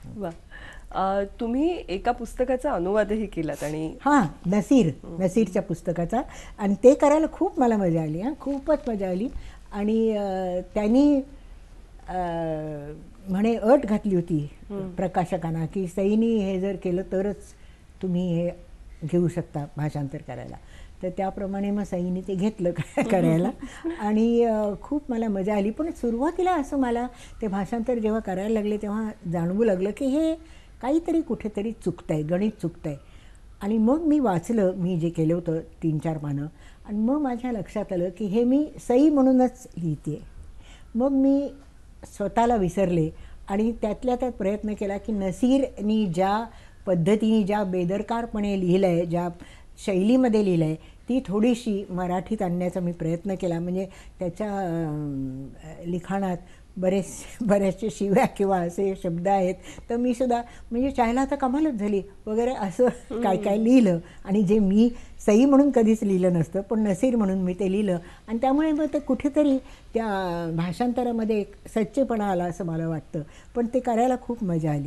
वा. अ, तुम्ही एका पुस्तकाचा अनुवादही केलात आणि हां, नसीर नसीरच्या पुस्तकाचा, आणि ते करायला खूप मला मजा आली. हां, खूपच मजा आली. आणि अ, त्यांनी अ, म्हणे अट घातली होती प्रकाशकांना की सईनी हे जर केलं तरच तुम्ही हे घेऊ शकता भाषांतर करायला. तर त्याप्रमाणे मग सईनी ते घेतलं करायला. आणि अ, खूप मला मजा आली. पण सुरुवातीला असं मला ते भाषांतर जेव्हा करायला लागले तेव्हा जाणवू लागलं की हे काहीतरी कुठेतरी चुकतंय, गणित चुकतंय. आणि मग मी वाचलं, मी जे केलं होतं तीन चार पानं, आणि मग माझ्या लक्षात आलं की हे मी सई म्हणूनच लिहिते. मग मी स्वतःला विसरले आणि त्यातल्या त्यात प्रयत्न केला की नसीरनी ज्या पद्धतीने, ज्या बेदरकारपणे लिहिलं आहे, ज्या शैलीमध्ये लिहिलं आहे, ती थोडीशी मराठीत आणण्याचा मी प्रयत्न केला. म्हणजे त्याच्या अ, लिखाणात बरेच बऱ्याचशे शिव्या किंवा असे शब्द आहेत, तर मी सुद्धा म्हणजे चायला आता कमालच झाली वगैरे असं काय काय लिहिलं. आणि जे मी सई म्हणून कधीच लिहिलं नसतं, पण नसीर म्हणून मी ते लिहिलं. आणि त्यामुळे मग ते कुठेतरी त्या भाषांतरामध्ये एक सच्चेपणा आला असं मला वाटतं. पण ते करायला खूप मजा आली.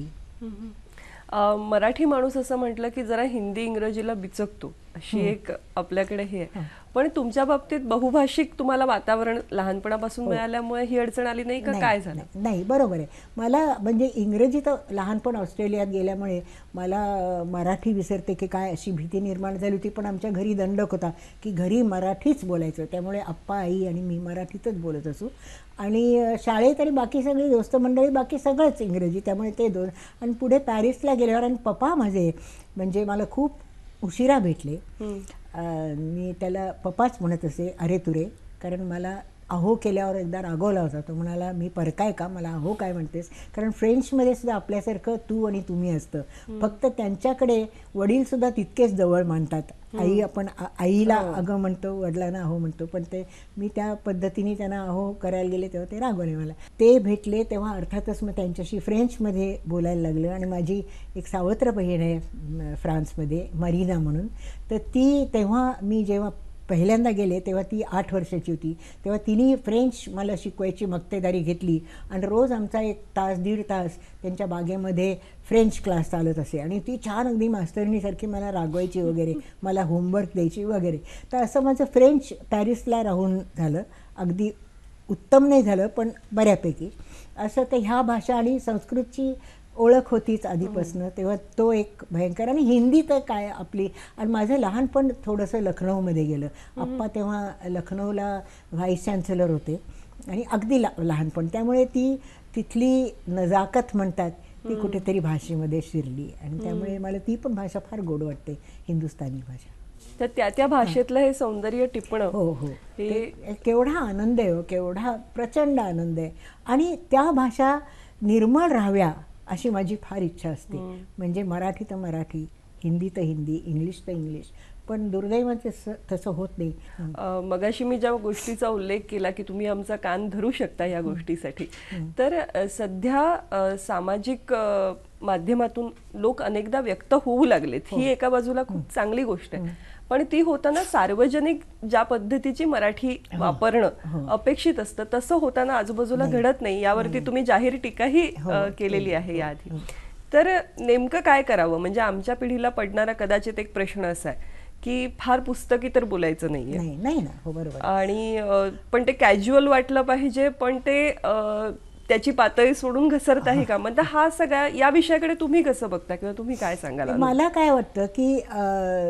अ, मराठी माणूस असं म्हटलं की जरा हिंदी इंग्रजीला बिचकतो, अशी एक आपल्याकडे हे आहे. पण तुमच्या बाबतीत बहुभाषिक तुम्हाला वातावरण लहानपणापासून मिळाल्यामुळे ही अडचण आली नाही का? काय झालं? नाही नाही, बरोबर आहे. मला म्हणजे इंग्रजी तर लहानपण ऑस्ट्रेलियात गेल्यामुळे मला अ, मराठी विसरते की काय अशी भीती निर्माण झाली होती. पण आमच्या घरी दंडक होता की घरी मराठीच बोलायचं, त्यामुळे आप्पा, आई आणि मी मराठीतच बोलत असू. आणि अ, शाळेत आणि बाकी सगळी दोस्त मंडळी बाकी सगळंच इंग्रजी, त्यामुळे ते दोन. आणि पुढे पॅरिसला गेल्यावर आणि पप्पा माझे म्हणजे मला खूप उशिरा भेटले. अ, मी त्याला पप्पाच म्हणत असे, अरे तुरे, कारण मला अहो केल्यावर एकदा रागवला होता. तो म्हणाला, मी परकाय का, मला अहो काय म्हणतेस? कारण फ्रेंचमध्ये सुद्धा आपल्यासारखं तू आणि तुम्ही असतं, फक्त त्यांच्याकडे वडीलसुद्धा तितकेच जवळ मानतात. आई, आपण आ- आईला अगं म्हणतो, वडिलांना अहो म्हणतो, पण ते मी त्या पद्धतीने त्यांना अहो करायला गेले तेव्हा ते रागवले मला. ते भेटले तेव्हा अर्थातच मग त्यांच्याशी फ्रेंचमध्ये बोलायला लागलं. आणि माझी एक सावत्र बहीण आहे म, फ्रान्समध्ये, मरीना म्हणून. तर ती तेव्हा मी जेव्हा पहिल्यांदा गेले तेव्हा ती आठ वर्षाची होती. तेव्हा तिने फ्रेंच मला शिकवायची मक्तेदारी घेतली. आणि रोज आमचा एक तास दीड तास त्यांच्या बागेमध्ये फ्रेंच क्लास चालत असे. आणि ती छान अगदी मास्तरणीसारखी मला रागवायची वगैरे, मला होमवर्क द्यायची वगैरे. तर असं माझं फ्रेंच पॅरिसला राहून झालं. अगदी उत्तम नाही झालं, पण बऱ्यापैकी असं. तर ह्या भाषा आणि संस्कृतची ओळख होतीच आधीपासून, तेव्हा तो एक भयंकर. आणि हिंदी तर काय आपली. आणि माझं लहानपण थोडंसं लखनौमध्ये गेलं. आप्पा तेव्हा लखनौला व्हाईस चान्सलर होते आणि अगदी ला लहानपण, त्यामुळे ती तिथली नजाकत म्हणतात ती कुठेतरी भाषेमध्ये शिरली. आणि त्यामुळे मला ती पण भाषा फार गोड वाटते, हिंदुस्थानी भाषा. तर त्या त्या भाषेतलं हे सौंदर्य टिपणं, हो हो, हे ते केवढा आनंद आहे हो, केवढा प्रचंड आनंद आहे. आणि त्या भाषा निर्मळ राहाव्या अशी माझी फार इच्छा असते. म्हणजे मराठी तर मराठी, हिंदी तर हिंदी, इंग्लिश तर इंग्लिश. पण दुर्दैवाचं तसं तसं होत नाही. अ, मगाशी मी ज्या गोष्टीचा उल्लेख केला की तुम्ही आमचा कान धरू शकता या गोष्टीसाठी, तर अ, सध्या अ, सामाजिक अ, माध्यमातून लोक अनेकदा व्यक्त होऊ लागलेत. ही एका बाजूला खूप चांगली गोष्ट आहे. पण ती होताना सार्वजनिक ज्या पद्धतीची मराठी वापरणं अपेक्षित असतं तसं होताना आजूबाजूला घडत नाही. यावरती तुम्ही जाहीर टीकाही अ, केलेली आहे याआधी. तर नेमकं काय करावं? म्हणजे आमच्या पिढीला पडणारा कदाचित एक प्रश्न असा आहे की फार पुस्तकी तर बोलायचं नाहीये, नाही नाही ना, हो बरोबर. आणि अ, पण ते कॅज्युअल वाटलं पाहिजे, पण ते अ, त्याची पातळी सोडून घसरत आहे का? म्हणजे हा सगळ्या या विषयाकडे तुम्ही कसं बघता किंवा तुम्ही काय सांगाल? मला काय वाटतं की अ,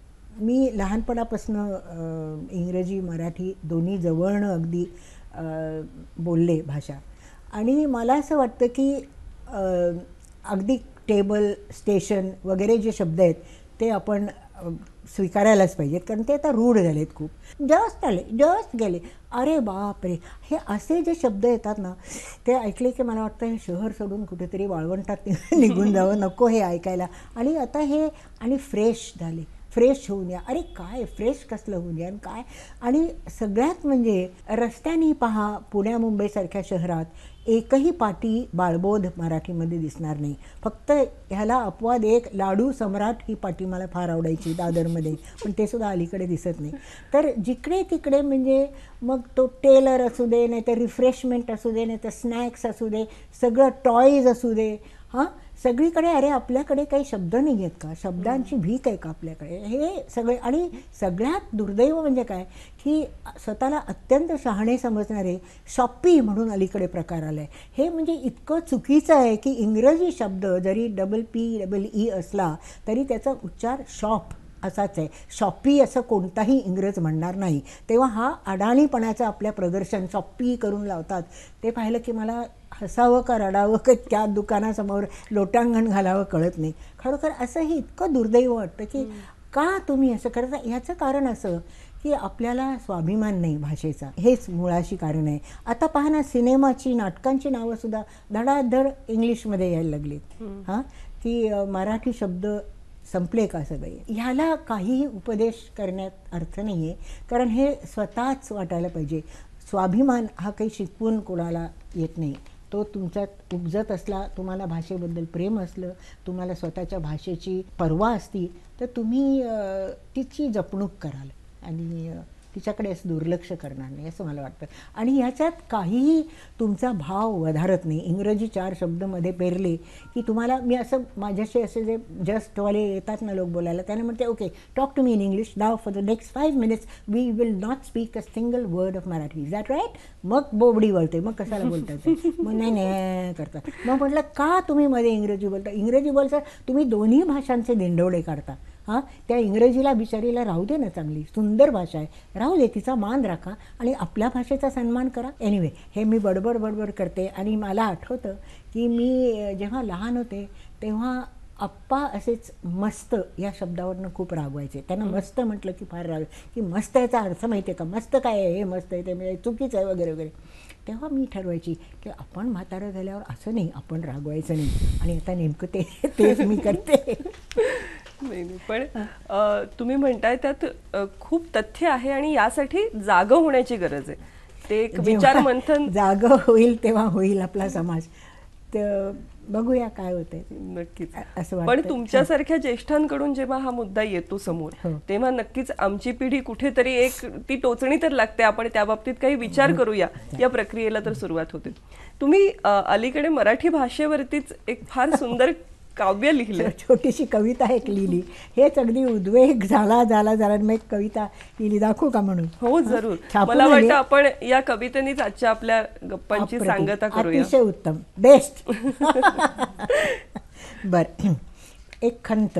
मी लहानपणापासून अ, इंग्रजी मराठी दोन्ही जवळनं अगदी अ, बोलले भाषा. आणि मला असं वाटतं की अ, अगदी टेबल, स्टेशन वगैरे जे शब्द आहेत ते आपण अ, स्वीकारायलाच पाहिजेत, कारण ते आता रूढ झालेत खूप. जस्ट आले, जस्ट गेले, अरे बापरे, हे असे जे शब्द येतात ना, ते ऐकले की मला वाटतं हे शहर सोडून कुठेतरी वाळवंटात निघून जावं, नको हे ऐकायला. आणि आता हे आणि फ्रेश झाले, फ्रेश होऊन या. अरे काय फ्रेश कसलं होऊन या आणि काय. आणि सगळ्यात म्हणजे रस्त्याने पहा, पुण्या मुंबईसारख्या शहरात एकही पाटी बाळबोध मराठीमध्ये दिसणार नाही. फक्त ह्याला अपवाद एक, लाडू सम्राट ही पाटी मला फार आवडायची दादरमध्ये, पण ते सुद्धा अलीकडे दिसत नाही. तर जिकडे तिकडे म्हणजे मग तो टेलर असू दे, नाही तर रिफ्रेशमेंट असू दे, नाही तर स्नॅक्स असू दे, सगळं टॉईज असू दे, हां, सगळीकडे अरे आपल्याकडे काही शब्द नाही आहेत का, शब्दांची भीक आहे का आपल्याकडे, हे सगळे. आणि सगळ्यात दुर्दैव म्हणजे काय की स्वतःला अत्यंत शहाणे समजणारे शॉपी म्हणून अलीकडे प्रकार आला आहे. हे म्हणजे इतकं चुकीचं आहे की इंग्रजी शब्द जरी डबल पी डबल ई असला तरी त्याचा उच्चार शॉप असाच आहे. शॉपी असं कोणताही इंग्रज म्हणणार नाही. तेव्हा हा अडाणीपणाचं आपल्या प्रदर्शन शॉपी करून लावतात ते पाहिलं की मला हसावं का रडावं का त्या दुकानासमोर लोटांगण घालावं कळत नाही. खरोखर असंही इतकं दुर्दैव वाटतं की का तुम्ही असं करता. याचं कारण असं की आपल्याला स्वाभिमान नाही भाषेचा, हेच मुळाशी कारण आहे. आता पहा ना, सिनेमाची नाटकांची नावंसुद्धा धडाधड इंग्लिशमध्ये यायला लागलीत. हां, की मराठी शब्द संपले का सगळे. ह्याला काहीही उपदेश करण्यात अर्थ नाही आहे, कारण हे स्वतःच वाटायला पाहिजे. स्वाभिमान हा काही शिकवून कोणाला येत नाही. तो तुमच्यात उपजत असला, तुम्हाला भाषेबद्दल प्रेम असलं, तुम्हाला स्वतःच्या भाषेची पर्वा असती तर तुम्ही तिची जपणूक कराल आणि तिच्याकडे असं दुर्लक्ष करणार नाही असं मला वाटतं. आणि ह्याच्यात काहीही तुमचा भाव वधारत नाही. इंग्रजी चार शब्दमध्ये पेरले की तुम्हाला, मी असं माझ्याशी असे जे जस्टवाले येतात ना लोक बोलायला, त्यांना म्हणते okay talk to me in English now for the next five minutes we will not speak a single word of Marathi. Is that right. मग बोबडी बोलते, मग कशाला बोलतात मग नाही नाही करतात. मग म्हटलं का तुम्ही मध्ये इंग्रजी बोलता. इंग्रजी बोलता तुम्ही दोन्ही भाषांचे दिंडवडे काढता. हां, त्या इंग्रजीला बिचारीला राहू दे ना, चांगली सुंदर भाषा आहे, राहू दे, तिचा मान राखा आणि आपल्या भाषेचा सन्मान करा. एनिवे, हे मी बडबड बडबड करते. आणि मला आठवतं की मी जेव्हा लहान होते तेव्हा आप्पा असेच मस्त या शब्दावरनं खूप रागवायचे. त्यांना मस्त म्हटलं की फार राग, की मस्त याचा अर्थ माहिती आहे का, मस्त काय आहे, हे मस्त आहे ते म्हणजे चुकीचं आहे वगैरे वगैरे. तेव्हा मी ठरवायची की आपण म्हातारं झाल्यावर असं नाही, आपण रागवायचं नाही. आणि आता नेमकं ते तेच मी करते. नाही नाही, पण अ, तुम्ही म्हणताय त्यात अ, खूप तथ्य आहे आणि यासाठी जागं होण्याची गरज आहे. ते एक विचार मंथन जागं होईल तेव्हा होईल आपला समाज. तर बघूया काय होतंय. नक्कीच असं पण वाटतं. तुमच्यासारख्या ज्येष्ठांकडून जेव्हा हा मुद्दा येतो समोर, हो. तेव्हा नक्कीच आमची पिढी कुठेतरी एक ती टोचणी तर लागते. आपण त्या बाबतीत काही विचार करूया, या प्रक्रियेला तर सुरुवात होते. तुम्ही अ, अलीकडे मराठी भाषेवरतीच एक फार सुंदर काव्य लिहिलं. छोटीशी कविता एक लिहिली. हेच अगदी उद्वेग झाला झाला झाला मी एक कविता लिहिली, दाखवू का म्हणून. हो जरूर. छापून मला आली. वाटतं आपण या कवितेनेच आजच्या आपल्या गप्पांची अप्रतिम. सांगता करूया. अतिशय उत्तम, बेस्ट. बर, एक खंत.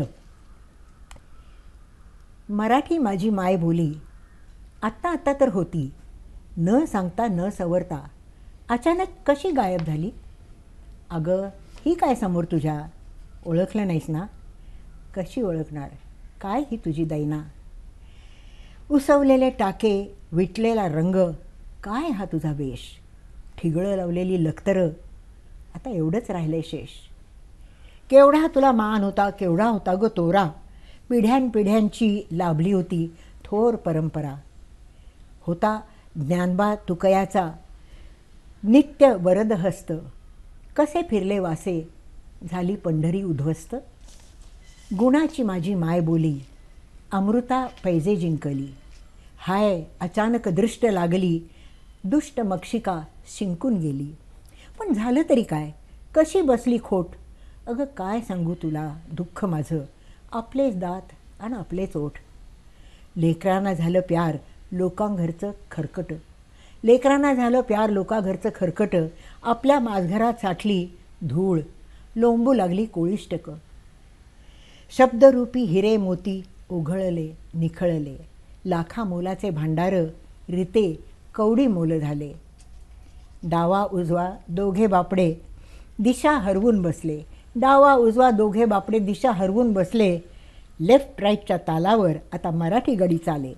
मराठी माझी माय बोली आत्ता आत्ता तर होती, न सांगता न सवरता अचानक कशी गायब झाली. अगं ही काय समोर तुझ्या, ओळखलं नाहीस ना. कशी ओळखणार, काय ही तुझी दैना. उसवलेले टाके, विटलेला रंग, काय हा तुझा वेश. ठिगळं लावलेली लखतरं, आता एवढंच राहिलंय शेष. केवढा तुला मान होता, केवढा होता ग तोरा. पिढ्यानपिढ्यांची लाभली होती थोर परंपरा. होता ज्ञानबा तुकयाचा नित्य वरद हस्त. कसे फिरले वासे, झाली पंढरी उद्ध्वस्त. गुणाची माझी माय बोली अमृता पैजे जिंकली. हाय अचानक दृष्ट लागली, दुष्ट मक्षिका शिंकून गेली. पण झालं तरी काय, कशी बसली खोट. अगं काय सांगू तुला दुःख माझं, आपलेच दात आणि आपलेच ओठ. लेकरांना झालं प्यार लोकांघरचं खरकट. लेकरांना झालं प्यार लोकांघरचं खरकट. आपल्या माझघरात साठली धूळ, लोंबू लागली कोळिष्टक. शब्दरूपी हिरे मोती उघळले निखळले. लाखा मोलाचे भांडार रिते कवडी मोल झाले. डावा उजवा दोघे बापडे दिशा हरवून बसले. डावा उजवा दोघे बापडे दिशा हरवून बसले. लेफ्ट राईटच्या तालावर आता मराठी गडी चाले.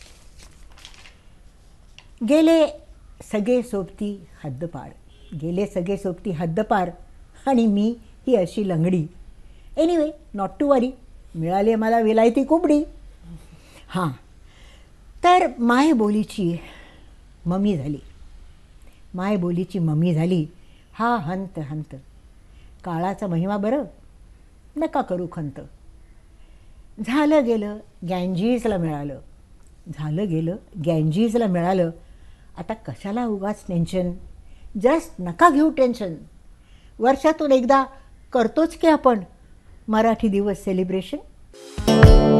गेले सगळे सोबती हद्दपार, गेले सगळे सोबती हद्दपार आणि मी ही अशी लंगडी. एनिवे नॉट टू वरी, मिळाली मला विलायती कोंबडी. हां, तर मायबोलीची ममी झाली, मायबोलीची ममी झाली. हा हंत हंत काळाचा महिमा बरं, नका करू खंत. झालं गेलं गँजीजला मिळालं, झालं गेलं गँजीजला मिळालं. आता कशाला उगाच टेन्शन, जस्ट नका घेऊ टेन्शन. वर्षातून एकदा करतोच की आपण मराठी दिवस सेलिब्रेशन.